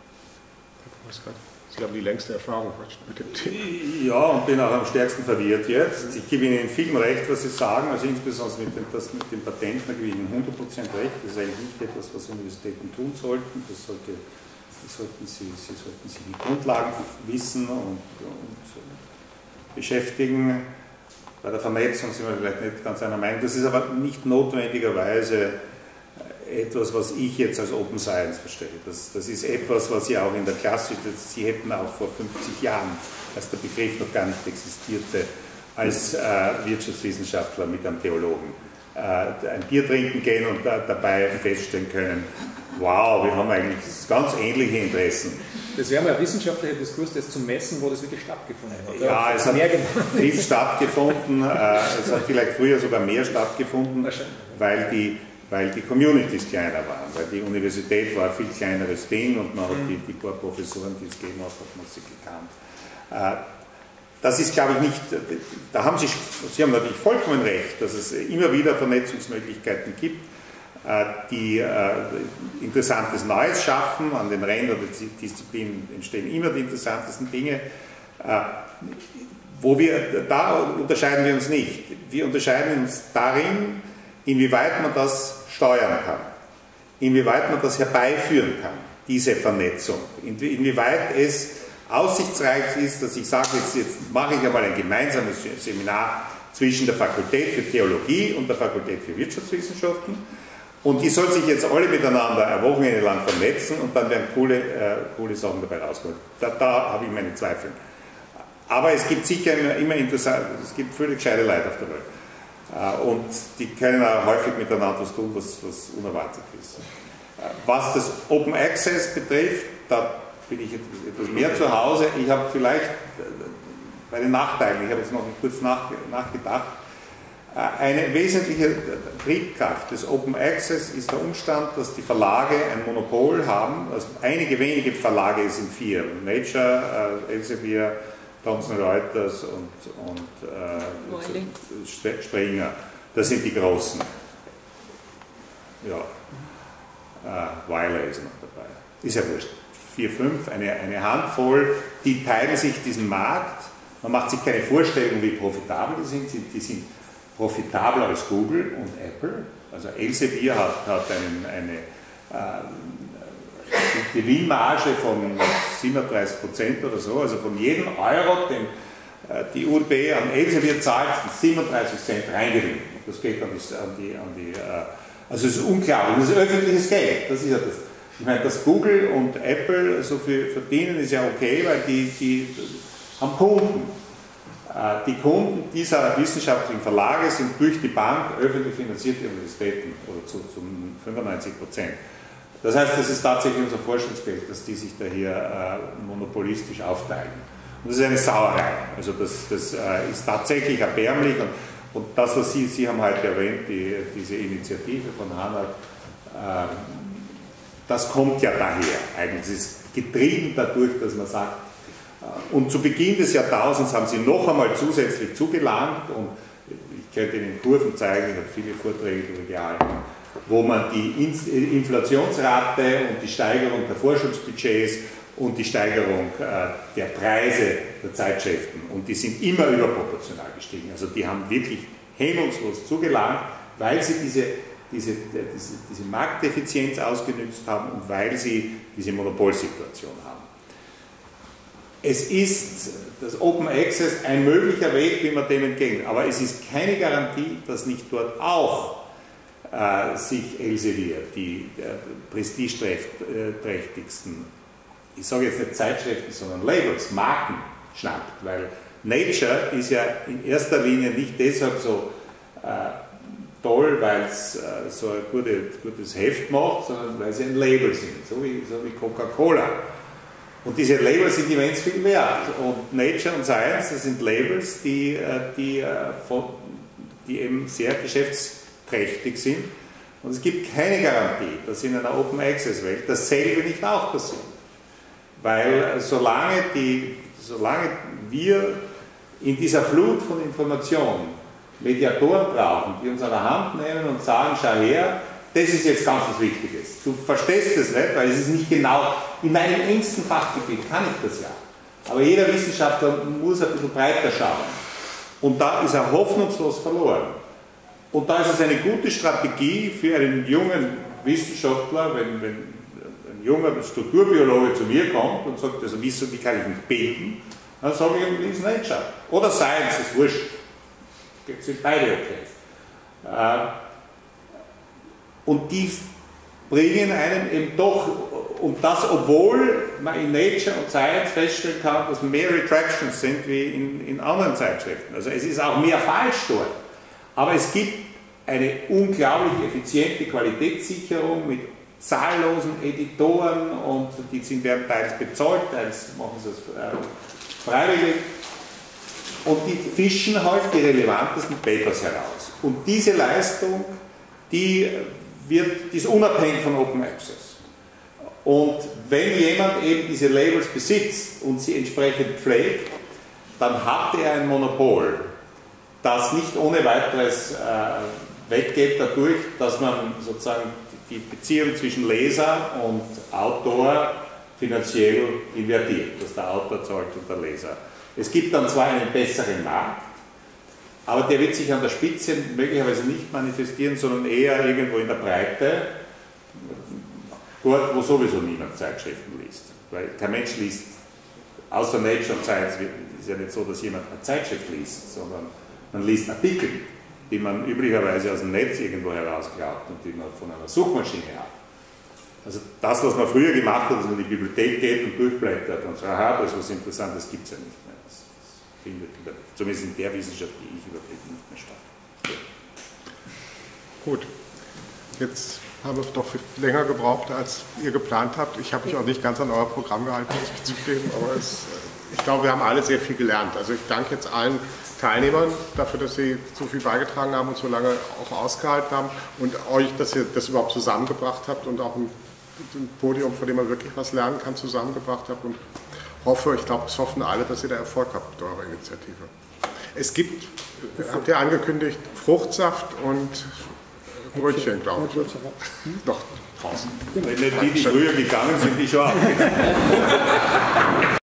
Sie haben die längste Erfahrung mit dem Thema. Ja, und bin auch am stärksten verwirrt jetzt. Ich gebe Ihnen in vielem recht, was Sie sagen, also insbesondere mit dem Patent, da gebe ich Ihnen 100% recht. Das ist eigentlich nicht etwas, was Universitäten tun sollten. Sie sollten die Grundlagen wissen und beschäftigen. Bei der Vernetzung sind wir vielleicht nicht ganz einer Meinung. Das ist aber nicht notwendigerweise etwas, was ich jetzt als Open Science verstehe. Das ist etwas, was ja auch in der Klasse, Sie hätten auch vor 50 Jahren, als der Begriff noch gar nicht existierte, als Wirtschaftswissenschaftler mit einem Theologen ein Bier trinken gehen und dabei feststellen können, wow, wir haben eigentlich ganz ähnliche Interessen. Das wäre mal ein wissenschaftlicher Diskurs, das zu messen, wo das wirklich stattgefunden hat. Ja, es hat viel stattgefunden, es hat vielleicht früher sogar mehr stattgefunden, weil die Communities kleiner waren, weil die Universität war ein viel kleineres Ding und man hat die paar Professoren, die es gegeben hat, hat man sie gekannt. das ist, glaube ich, nicht, da haben Sie haben natürlich vollkommen recht, dass es immer wieder Vernetzungsmöglichkeiten gibt, die interessantes Neues schaffen. An den Rändern der Disziplin entstehen immer die interessantesten Dinge. Da unterscheiden wir uns nicht. Wir unterscheiden uns darin, inwieweit man das steuern kann, inwieweit man das herbeiführen kann, diese Vernetzung, inwieweit es aussichtsreich ist, dass ich sage, jetzt mache ich einmal ein gemeinsames Seminar zwischen der Fakultät für Theologie und der Fakultät für Wirtschaftswissenschaften und die sollen sich jetzt alle miteinander ein Wochenende lang vernetzen und dann werden coole Sachen dabei rauskommen. Da habe ich meine Zweifel. Aber es gibt sicher immer interessant, es gibt viele gescheite Leute auf der Welt. Und die können auch häufig miteinander was tun, was unerwartet ist. Was das Open Access betrifft, da bin ich etwas mehr zu Hause. Ich habe vielleicht bei den Nachteilen, ich habe jetzt noch kurz nachgedacht, eine wesentliche Triebkraft des Open Access ist der Umstand, dass die Verlage ein Monopol haben. Also einige wenige Verlage, es sind 4, Nature, Elsevier, Thomson Reuters und Springer. Das sind die Großen. Ja. Weiler ist noch dabei. Ist ja wurscht. 4, 5, eine Handvoll, die teilen sich diesen Markt. Man macht sich keine Vorstellung, wie profitabel die sind. Die sind profitabler als Google und Apple. Also Elsevier hat eine Gewinnmarge von 37% oder so. Also von jedem Euro, den die ULB an Elsevier zahlt, sind 37 Cent Reingewinn. Das geht an die also es ist unglaublich, das ist öffentliches Geld. Das ist ja das. Ich meine, dass Google und Apple so viel verdienen, ist ja okay, weil die haben Kunden. Die Kunden dieser wissenschaftlichen Verlage sind durch die Bank öffentlich finanzierte Universitäten oder zu 95%. Das heißt, das ist tatsächlich unser Forschungsgeld, dass die sich da hier monopolistisch aufteilen. Und das ist eine Sauerei. Also das ist tatsächlich erbärmlich. Und das, was Sie haben heute erwähnt, diese Initiative von Hannah, das kommt ja daher. Eigentlich ist es getrieben dadurch, dass man sagt, und zu Beginn des Jahrtausends haben sie noch einmal zusätzlich zugelangt und ich könnte Ihnen Kurven zeigen, ich habe viele Vorträge darüber gehalten, wo man die Inflationsrate und die Steigerung der Forschungsbudgets und die Steigerung der Preise der Zeitschriften, und die sind immer überproportional gestiegen. Also die haben wirklich hemmungslos zugelangt, weil sie diese Marktdefizienz ausgenutzt haben und weil sie diese Monopolsituation haben. Es ist das Open Access ein möglicher Weg, wie man dem entgegnet, aber es ist keine Garantie, dass nicht dort auch sich Elsevier, die prestigeträchtigsten, ich sage jetzt nicht Zeitschriften, sondern Labels, Marken schnappt, weil Nature ist ja in erster Linie nicht deshalb so toll, weil es so ein gutes Heft macht, sondern weil sie ein Label sind, so wie Coca-Cola. Und diese Labels sind immens viel wert. Und Nature und Science, das sind Labels, die eben sehr geschäftsträchtig sind. Und es gibt keine Garantie, dass in einer Open Access Welt dasselbe nicht auch passiert. Weil solange wir in dieser Flut von Informationen Mediatoren brauchen, die uns an der Hand nehmen und sagen, schau her, das ist jetzt ganz was Wichtiges. Du verstehst es nicht, weil es ist nicht genau, in meinem engsten Fachgebiet kann ich das ja. Aber jeder Wissenschaftler muss ein bisschen breiter schauen. Und da ist er hoffnungslos verloren. Und da ist es eine gute Strategie für einen jungen Wissenschaftler, wenn ein junger Strukturbiologe zu mir kommt und sagt, also wie kann ich mich bilden, dann sage ich ihm, lies Nature. Oder Science, ist wurscht. Sind beide okay. Und die bringen einem eben doch, und das obwohl man in Nature und Science feststellen kann, dass mehr Retractions sind wie in anderen Zeitschriften. Also es ist auch mehr falsch dort. Aber es gibt eine unglaublich effiziente Qualitätssicherung mit zahllosen Editoren, und die werden teils bezahlt, teils machen sie es freiwillig. Und die fischen halt die relevantesten Papers heraus. Und diese Leistung, die ist unabhängig von Open Access. Und wenn jemand eben diese Labels besitzt und sie entsprechend pflegt, dann hat er ein Monopol, das nicht ohne weiteres weggeht dadurch, dass man sozusagen die Beziehung zwischen Leser und Autor finanziell invertiert, dass der Autor zahlt und der Leser. Es gibt dann zwar einen besseren Markt, aber der wird sich an der Spitze möglicherweise nicht manifestieren, sondern eher irgendwo in der Breite, dort, wo sowieso niemand Zeitschriften liest. Weil kein Mensch liest, außer Nature und Science, ist ja nicht so, dass jemand eine Zeitschrift liest, sondern man liest Artikel, die man üblicherweise aus dem Netz irgendwo herausklaut und die man von einer Suchmaschine hat. Also das, was man früher gemacht hat, dass man in die Bibliothek geht und durchblättert und sagt, aha, das ist was Interessantes, gibt es ja nicht mehr. Das findet zumindest in der Wissenschaft, die ich überblick, nicht mehr statt. Gut, jetzt haben wir es doch länger gebraucht, als ihr geplant habt. Ich habe mich auch nicht ganz an euer Programm gehalten, muss ich zugeben, aber ich glaube, wir haben alle sehr viel gelernt. Also ich danke jetzt allen Teilnehmern dafür, dass sie so viel beigetragen haben und so lange auch ausgehalten haben und euch, dass ihr das überhaupt zusammengebracht habt und auch ein Podium, von dem man wirklich was lernen kann, zusammengebracht habt und hoffe, ich glaube, es hoffen alle, dass ihr da Erfolg habt mit eurer Initiative. Es gibt, habt ihr angekündigt, Fruchtsaft und Brötchen, glaube ich. Doch, draußen. Wenn nicht die früher gegangen sind, die schon abgegangen.